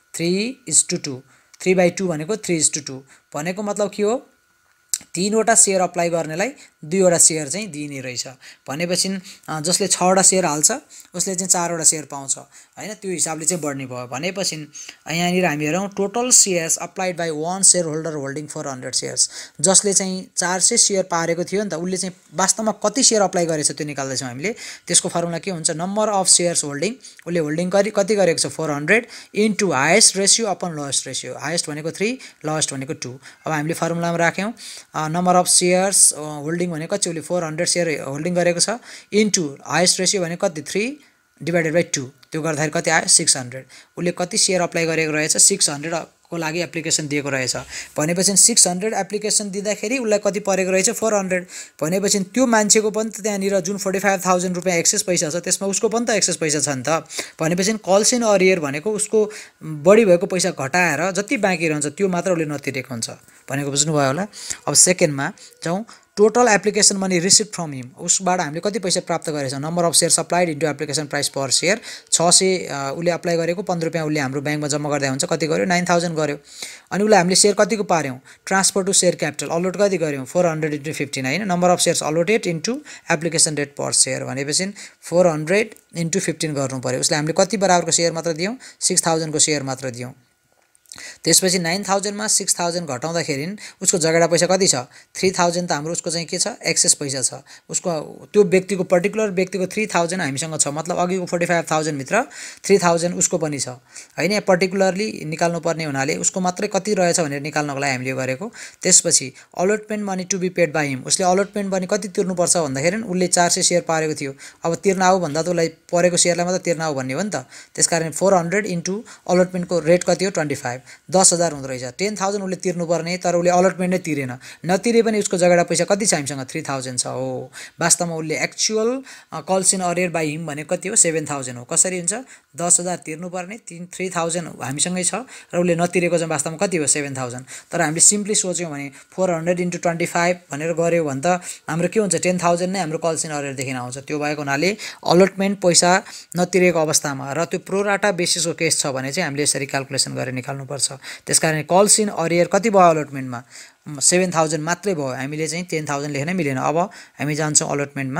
3:2। 3/2 भनेको 3:2 भनेको मतलब के हो, 3वटा शेयर अप्लाई गर्नेलाई 2वटा शेयर चाहिँ दिने रहेछ भनेपछि जसले 6वटा शेयर हाल्छ उसले चाहिँ 4वटा शेयर पाउँछ हैन। त्यो हिसाबले चाहिँ बढ्ने भयो भनेपछि यहाँनिर हामी हेरौँ total shares applied by one share holder holding 400 shares. जसले चाहिँ 400 शेयर पारेको थियो नि त उसले चाहिँ वास्तवमा कति शेयर अप्लाई गरेछ त्यो निकाल्दैछौँ हामीले। त्यसको फर्मुला के हुन्छ, नम्बर अफ शेयर्स होल्डिङ, उसले होल्डिङ कति गरेको छ 400 into highest ratio upon lowest ratio. Highest भनेको 3, लोएस्ट भनेको 2। अब हामीले फर्मुलामा राख्यौँ नम्बर अफ शेयर्स होल्डिङ भनेको कति, उसले 400 शेयर होल्डिङ गरेको छ इन्टु हाइएस्ट रेसियो भनेको कति 3/2। त्यो गर्दाखेरि कति आयो 600। उसले कति शेयर अप्लाई गरेको रहेछ 600 को लागि एप्लिकेसन दिएको रहेछ भनेपछि 600 एप्लिकेसन दिँदाखेरि उसलाई कति परेको रहेछ 400 भनेपछि त्यो मान्छेको पनि त त्यहाँनिर जुन 45,000 रुपैयाँ एक्सेस पैसा छ त्यसमा उसको पनि त एक्सेस पैसा छ नि त। भनेपछि कल्स इन अरियर भनेको उसको बढी भएको पैसा घटाएर जति बाँकी रहन्छ त्यो मात्र उसले नतिरेको हुन्छ भनेको बुझ्नुभयो होला। अब सेकेन्डमा जाउँ, total application money received from him, उसबाट हामीले कति पैसा प्राप्त गरेछौँ, number of share applied into application price per share 600 उसले अप्लाई गरेको 15 रुपियाँ उसले हाम्रो ब्याङ्कमा जम्मा गर्दा हुन्छ कति गर्यो 9,000 गर्यो। अनि उसलाई हामीले शेयर कतिको पार्यौँ, transfer to share capital allot कति गर्यौँ 400 इन्टु 15 हैन, number of shares allotted into application rate per share भनेपछि 400 इन्टु 15 गर्नु पर्यो। उसलाई हामीले कति बराबरको शेयर मात्र दियौँ 6,000 को शेयर मात्र दियौँ। त्यसपछि 9,000 मा 6,000 घटाउँदाखेरि उसको जगडा पैसा कति छ 3,000 त हाम्रो उसको चाहिँ के छ एक्सेस पैसा छ। उसको त्यो व्यक्तिको पर्टिकुलर व्यक्तिको 3,000 हामीसँग छ, मतलब अघिको 45,000 भित्र 3,000 उसको पनि छ हैन। यहाँ पर्टिकुलरली निकाल्नु पर्ने हुनाले उसको मात्रै कति रहेछ भनेर निकाल्नको लागि हामीले गरेको। त्यसपछि allotment money to be paid by him, उसले अलटमेन्ट मनी कति तिर्नुपर्छ भन्दाखेरि उसले 400 शेयर पारेको थियो, अब तिर्न आऊ भन्दा त उसलाई परेको शेयरलाई मात्र तिर्न आऊ भन्ने हो नि त। त्यसकारण 400 इन्टु अलटमेन्टको रेट कति हो 25 10,000 हुँदो रहेछ 10,000 उसले तिर्नुपर्ने तर उसले अलटमेन्ट नै तिरेन नतिरे पनि उसको जगेडा पैसा कति छ हामीसँग 3,000 छ हो वास्तवमा उसले actual calls in arrear by him भने कति हो 7,000 हो कसरी हुन्छ 10,000 तिर्नुपर्ने 3,000 हामीसँगै छ र उसले नतिरेको चाहिँ वास्तवमा कति हो 7,000 तर हामीले सिम्पली सोच्यौँ भने 400 × 25 भनेर गर्यो भने त हाम्रो के हुन्छ 10,000 नै हाम्रो कल्स इन अरियर देखिन आउँछ त्यो भएको हुनाले अलटमेन्ट पैसा नतिरेको अवस्थामा र त्यो प्रोराटा बेसिसको केस छ भने चाहिँ हामीले यसरी क्याल्कुलेसन गरेर निकाल्नुपर्छ त्यसकारण कल्स इन अरियर कति भयो अलटमेन्टमा 7,000 मात्रै भयो हामीले चाहिँ 10,000 लेख्नै मिलेन अब हामी जान्छौँ अलटमेन्टमा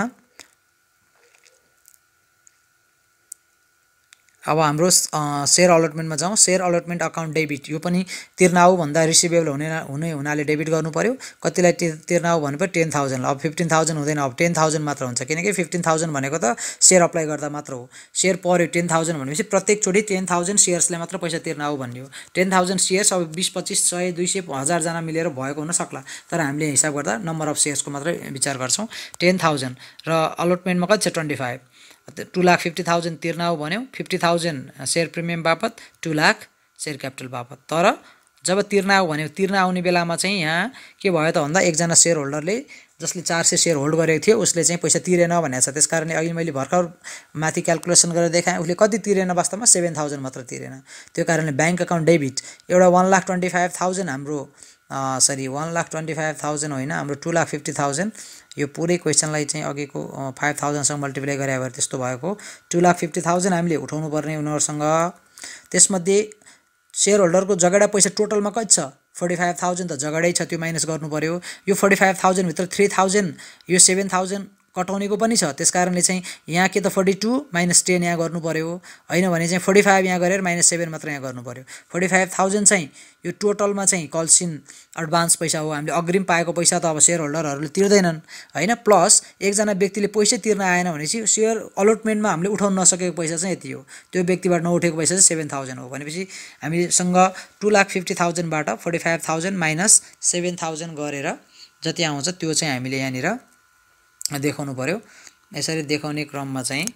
अब हाम्रो शेयर अलटमेन्टमा जाउँ शेयर अलटमेन्ट अकाउन्ट डेबिट यो पनि तिर्न आऊ भन्दा रिसिभेबल हुने हुनाले डेबिट गर्नु पर्यो कतिलाई तिर्न आऊ भने पनि 10,000 अब 15,000 हुँदैन अब 10,000 मात्र हुन्छ किनकि 15,000 भनेको त शेयर अप्लाई गर्दा मात्र हो शेयर पर्यो 10,000 भनेपछि प्रत्येक चोटी 10,000 शेयर्सले मात्र पैसा तिर्न आऊ भन्ने हो 10,000 शेयर्स अब 20 25 100 200 1000 जना मिलेर भएको हुन सक्ला तर हामीले हिसाब गर्दा नम्बर अफ शेयर्सको मात्र विचार गर्छौं 10,000 र अलटमेन्टमा कति छ 25 2,50,000 तिर्न आऊ भन्यो 50,000 शेयर प्रिमियम बापत 2 लाख शेयर क्यापिटल बापत तर जब तिर्न आऊ भन्यो तिर्न आउने बेलामा चाहिँ यहाँ के भयो त भन्दा एकजना शेयर होल्डरले जसले 400 शेयर होल्ड गरेको थियो उसले चाहिँ पैसा तिरेन भनेको छ त्यसकारणले अहिले मैले भर्खर माथि क्याल्कुलेसन गरेर देखाएँ उसले कति तिरेन वास्तवमा 7,000 मात्र तिरेन त्यो कारणले ब्याङ्क अकाउन्ट डेबिट एउटा 1,25,000 हाम्रो 1,25,000 होइन हाम्रो 2,50,000 यो पुरै क्वेशनलाई चाहिँ अघिको 5,000 सँग मल्टिप्लाई गरे भएर त्यस्तो भएको 2,50,000 हामीले उठाउनु पर्ने उनीहरुसँग त्यसमध्ये शेयर होल्डरको जगेडा पैसा टोटलमा कति छ 45,000 त जगेडै छ त्यो माइनस गर्नु पर्यो यो 45,000 भित्र 3,000 यो 7,000 कटाउनेको पनि छ त्यसकारणले चाहिँ यहाँ के त 42 माइनस 10 यहाँ गर्नु पर्यो हैन भने चाहिँ 45 यहाँ गरेर माइनस 7 मात्र यहाँ गर्नु पर्यो 45,000 चाहिँ यो टोटलमा चाहिँ कल्सिन एडभान्स पैसा हो हामीले अग्रिम पाएको पैसा त अब शेयर होल्डरहरुले तिर्दैनन् हैन प्लस एकजना व्यक्तिले पैसा तिर्न आएन भनेपछि शेयर अलटमेन्टमा हामीले उठाउन नसकेको पैसा चाहिँ यति हो त्यो व्यक्तिबाट नउठेको पैसा चाहिँ 7,000 हो भनेपछि हामीसँग 2,50,000 बाट 45,000 माइनस 7,000 गरेर जति आउँछ त्यो चाहिँ हामीले यहाँनिर देखाउनु पर्यो यसरी देखाउने क्रममा चाहिँ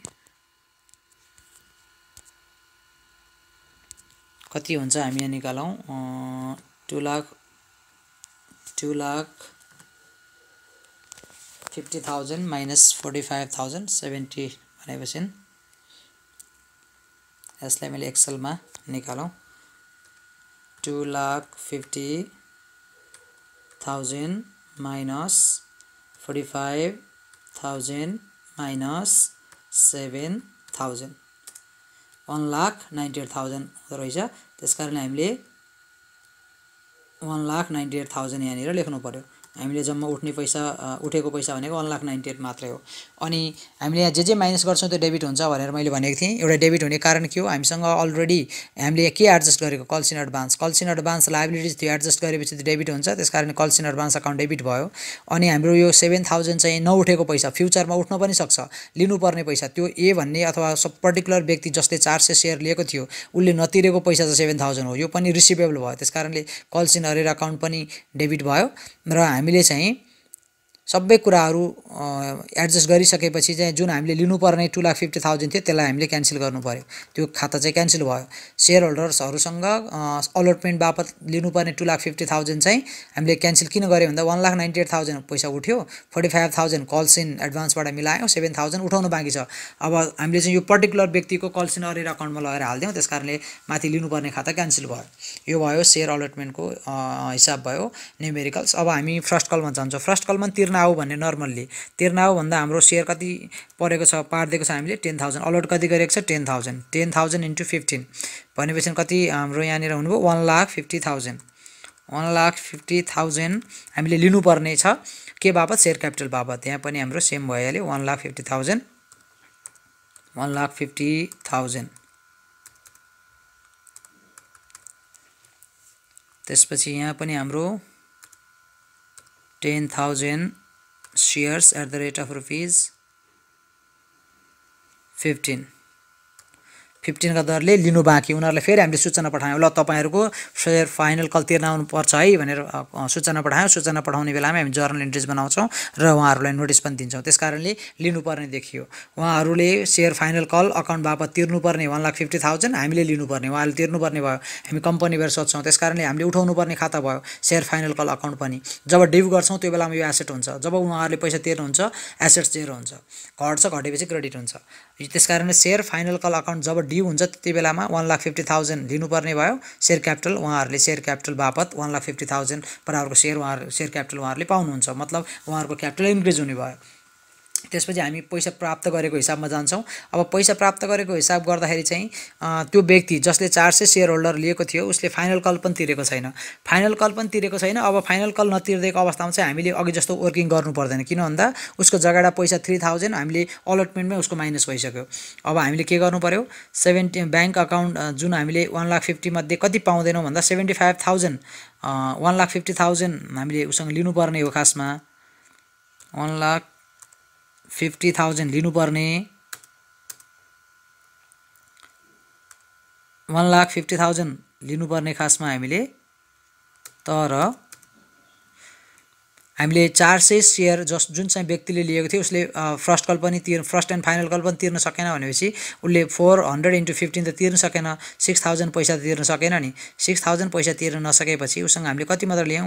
कति हुन्छ हामी यहाँ निकालौं 2,50,000 माइनस 45,000 70 भनेपछि यसलाई मैले एक्सेल मा निकालौं 2,50,000 माइनस 45,000 minus 7,000 1,98,000 रहेछ त्यसकारणले हामीले 1,98,000 यहाँनिर लेख्नु पर्यो हामीले जम्मा उठ्ने पैसा उठेको पैसा भनेको 1,98,000 मात्रै हो अनि हामीले यहाँ जे माइनस गर्छौं त्यो डेबिट हुन्छ भनेर मैले भनेको थिएँ एउटा डेबिट हुने कारण के हो हामीसँग अलरेडी हामीले के एडजस्ट गरेको कल्स इन एडभान्स लायबिलिटीज थियो एडजस्ट गरेपछि त्यो डेबिट हुन्छ त्यसकारण calls in advance account debit भयो अनि हाम्रो यो 7,000 चाहिँ नउठेको पैसा फ्युचरमा उठ्न पनि सक्छ लिनुपर्ने पैसा त्यो ए भन्ने अथवा सब पर्टिकुलर व्यक्ति जसले 400 शेयर लिएको थियो उले नतिरेको पैसा चाहिँ 7,000 हो यो पनि रिसिभेबल भयो त्यसकारणले कल्स इन अरियर अकाउन्ट पनि डेबिट भयो र हामीले चाहिँ सबै कुराहरु एडजस्ट गरिसकेपछि चाहिँ जुन हामीले लिनुपर्ने 2,50,000 थियो त्यसलाई हामीले क्यान्सल गर्नु पर्यो त्यो खाता चाहिँ क्यान्सल भयो शेयर होल्डर्सहरुसँग अलटमेन्ट बापत लिनुपर्ने 2,50,000 चाहिँ हामीले क्यान्सल किन गर्यो भन्दा 1,98,000 पैसा उठ्यो 45,000 कल्स इन एडभान्सबाट मिलायौ 7,000 उठाउनु बाँकी छ अब हामीले चाहिँ यो पर्टिकुलर व्यक्तिको कल्स इन अरियर अकाउन्टमा लगाएर हाल्दियौ त्यसकारणले माथि लिनुपर्ने खाता क्यान्सल भयो यो भयो शेयर अलटमेन्टको हिसाब भयो न्यूमेरिकल्स अब हामी फर्स्ट कलमा जान्छौं फर्स्ट कलमा तिर्न आऊ भन्ने नर्मल्ली तिर्न आऊ भन्दा हाम्रो शेयर कति परेको छ पार्दिएको छ हामीले 10,000 अलट कति गरेको छ 10,000 10,000 * 15 भनेपछि कति हाम्रो यहाँनिर हुनुभयो 1,50,000 1,50,000 हामीले लिनुपर्ने छ के बापत शेयर क्यापिटल बापत यहाँ पनि हाम्रो सेम भइहाल्यो 1,50,000 1,50,000 त्यसपछि यहाँ पनि हाम्रो 10,000 shares at the rate of rupees 15 15 का दरले लिनु बाँकी उनीहरुले फेरि हामीले सूचना पठायौं ल तपाईहरुको शेयर फाइनल कल तिर्न आउनु पर्छ है भनेर सूचना पठायौं सूचना पठाउने बेलामा हामी जर्नल एन्ट्रिज बनाउँछौं र उहाँहरुलाई नोटिस पनि दिन्छौं त्यसकारणले लिनुपर्ने देखियो उहाँहरुले शेयर फाइनल कल अकाउन्ट बापत तिर्नुपर्ने 1,50,000 हामीले लिनुपर्ने उहाँहरुले तिर्नुपर्ने भयो हामी कम्पनी भएर सोच्छौं त्यसकारणले हामीले उठाउनु पर्ने खाता भयो शेयर फाइनल कल अकाउन्ट पनि जब ड्यू गर्छौं त्यो बेलामा यो एसेट हुन्छ जब उहाँहरुले पैसा तिर्नुहुन्छ एसेट्स जेरो हुन्छ घट्छ घटेपछि क्रेडिट हुन्छ त्यसकारणले शेयर फाइनल कल अकाउन्ट जब ड्यू हुन्छ त्यति बेलामा 1,50,000 लिनुपर्ने भयो शेयर क्यापिटल उहाँहरुले शेयर क्यापिटल बापत 1,50,000 बराबरको शेयर उहाँहरु शेयर क्यापिटल उहाँहरुले पाउनुहुन्छ मतलब उहाँहरुको क्यापिटल इन्क्रिज हुने भयो त्यसपछि हामी पैसा प्राप्त गरेको हिसाबमा जान्छौं अब पैसा प्राप्त गरेको हिसाब गर्दाखेरि चाहिँ त्यो व्यक्ति जसले 400 शेयर होल्डर लिएको थियो उसले फाइनल कल पनि तिरेको छैन अब फाइनल कल नतिर्देको अवस्थामा चाहिँ हामीले अघि जस्तो वर्किङ गर्नु पर्दैन किन भन्दा उसको जग्गाडा पैसा 3,000 हामीले अलटमेन्टमै उसको माइनस भइसक्यो अब हामीले के गर्नु पर्यो 70 बैंक अकाउन्ट जुन हामीले 1,50,000 मध्ये कति पाउँदैनौं भन्दा 75,000 1,50,000 हामीले उसँग लिनु पर्ने हो खासमा 1,50,000 लिनुपर्ने 1,50,000 लिनुपर्ने खासमा हामीले तर हामीले 400 शेयर जुन चाहिँ व्यक्तिले लिएको थियो उसले फर्स्ट एन्ड फाइनल कल पनि तिर्न सकेन भनेपछि उले 400 * 15 त तिर्न सकेन 6,000 पैसा तिर्न सकेन नि 6,000 पैसा तिर्न नसकेपछि उसँग हामीले कति मात्र लियौं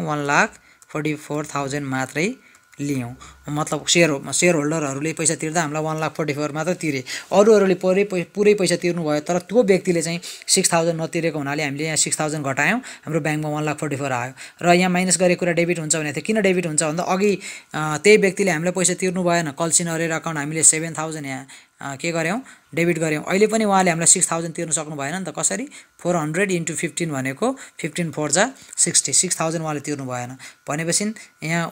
1,44,000 मात्रै लियौं मतलब शेयर होल्डरहरुले पैसा तिर्दा हामीलाई 1,44,000 मात्र तिरे अरूहरुले पुरै पैसा तिर्नु भयो तर त्यो व्यक्तिले चाहिँ 6,000 नतिरेको हुनाले हामीले यहाँ 6,000 घटायौं हाम्रो बैंकमा 1,44,000 आयो र यहाँ माइनस गरेको कुरा डेबिट हुन्छ भने किन डेबिट हुन्छ भन्दा अघि त्यही व्यक्तिले हामीलाई पैसा तिर्नु भएन कलसिन अरेर अकाउन्ट हामीले 7,000 यहाँ के गर्यौं डेबिट गर्यौं अहिले पनि उहाँले हामीलाई 6,000 तिर्न सक्नु भएन नि त कसरी 400 * 15 भनेको 15 4 जा 60 6,000 उहाँले तिर्नु भएन भनेपछि यहाँ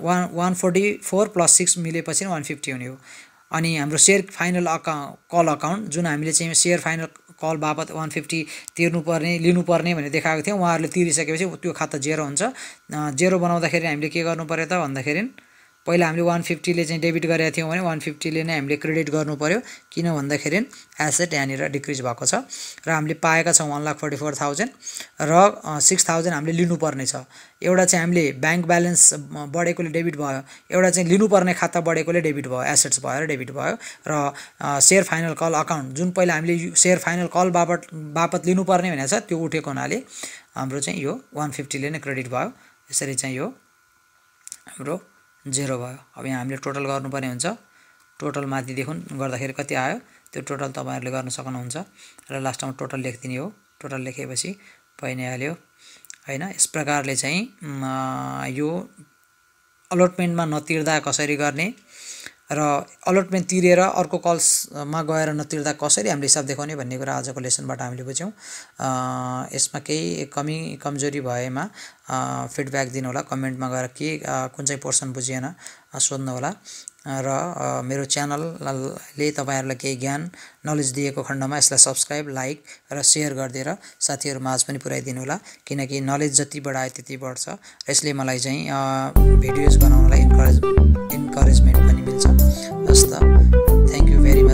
144 + 6 मिलेपछि 150 हुने हो अनि हाम्रो शेयर फाइनल कल अकाउन्ट जुन हामीले चाहिँ शेयर फाइनल कल बापत 150 तिर्नुपर्ने लिनुपर्ने भने देखाएको थियो उहाँहरुले तिरिसकेपछि त्यो खाता जेरो हुन्छ जेरो बनाउँदाखेरि हामीले के गर्नु पर्यो त भन्दाखेरि पहिला हामीले 150 ले चाहिँ डेबिट गरेका थियौं भने 150 ले नै हामीले क्रेडिट गर्नु पर्यो किन भन्दाखेरि एसेट यहाँनिर डिक्रिज भएको छ र हामीले पाएका छौं 1,44,000 र 6,000 हामीले लिनुपर्ने छ एउटा चाहिँ हामीले बैंक ब्यालेन्स बढेकोले डेबिट भयो एउटा चाहिँ लिनुपर्ने खाता बढेकोले डेबिट भयो एसेट्स भएर डेबिट भयो र शेयर फाइनल कल अकाउन्ट जुन पहिला हामीले शेयर फाइनल कल बापत लिनुपर्ने भनेको छ त्यो उठेको हुनाले हाम्रो चाहिँ यो 150 ले नै क्रेडिट भयो यसरी चाहिँ यो हाम्रो जेरो भयो अब यहाँ हामीले टोटल गर्नुपर्ने हुन्छ टोटल माथि देखुन गर्दाखेरि कति आयो त्यो टोटल तपाईहरुले गर्न सक्नुहुन्छ र लास्टमा टोटल लेख्दिने हो टोटल लेखेपछि भइ नै हाल्यो हैन यस प्रकारले चाहिँ यो अलटमेन्टमा नतिर्दा कसरी गर्ने र अलटमेन्ट तिरेर अर्को कल्समा गएर नतिर्दा कसरी हामीले हिसाब देखाउने भन्ने कुरा आजको लेसनबाट हामीले बुझ्यौं यसमा केही कमजोरी भएमा फिडब्याक दिनु होला कमेन्टमा गएर के कुन चाहिँ पोर्सन बुझिएन सोध्नु होला र मेरो च्यानलले तपाईहरुलाई केही ज्ञान नलेज दिएको खण्डमा यसलाई सब्स्क्राइब लाइक र शेयर गर्दिएर साथीहरुमा आज पनि पुर्याइदिनु होला किनकि नलेज जति बढाए त्यति बढ्छ यसले मलाई चाहिँ भिडियोज बनाउनलाई इन्करेजमेन्ट पनि मिल्छ जस्तो थ्यांक यू भेरी मच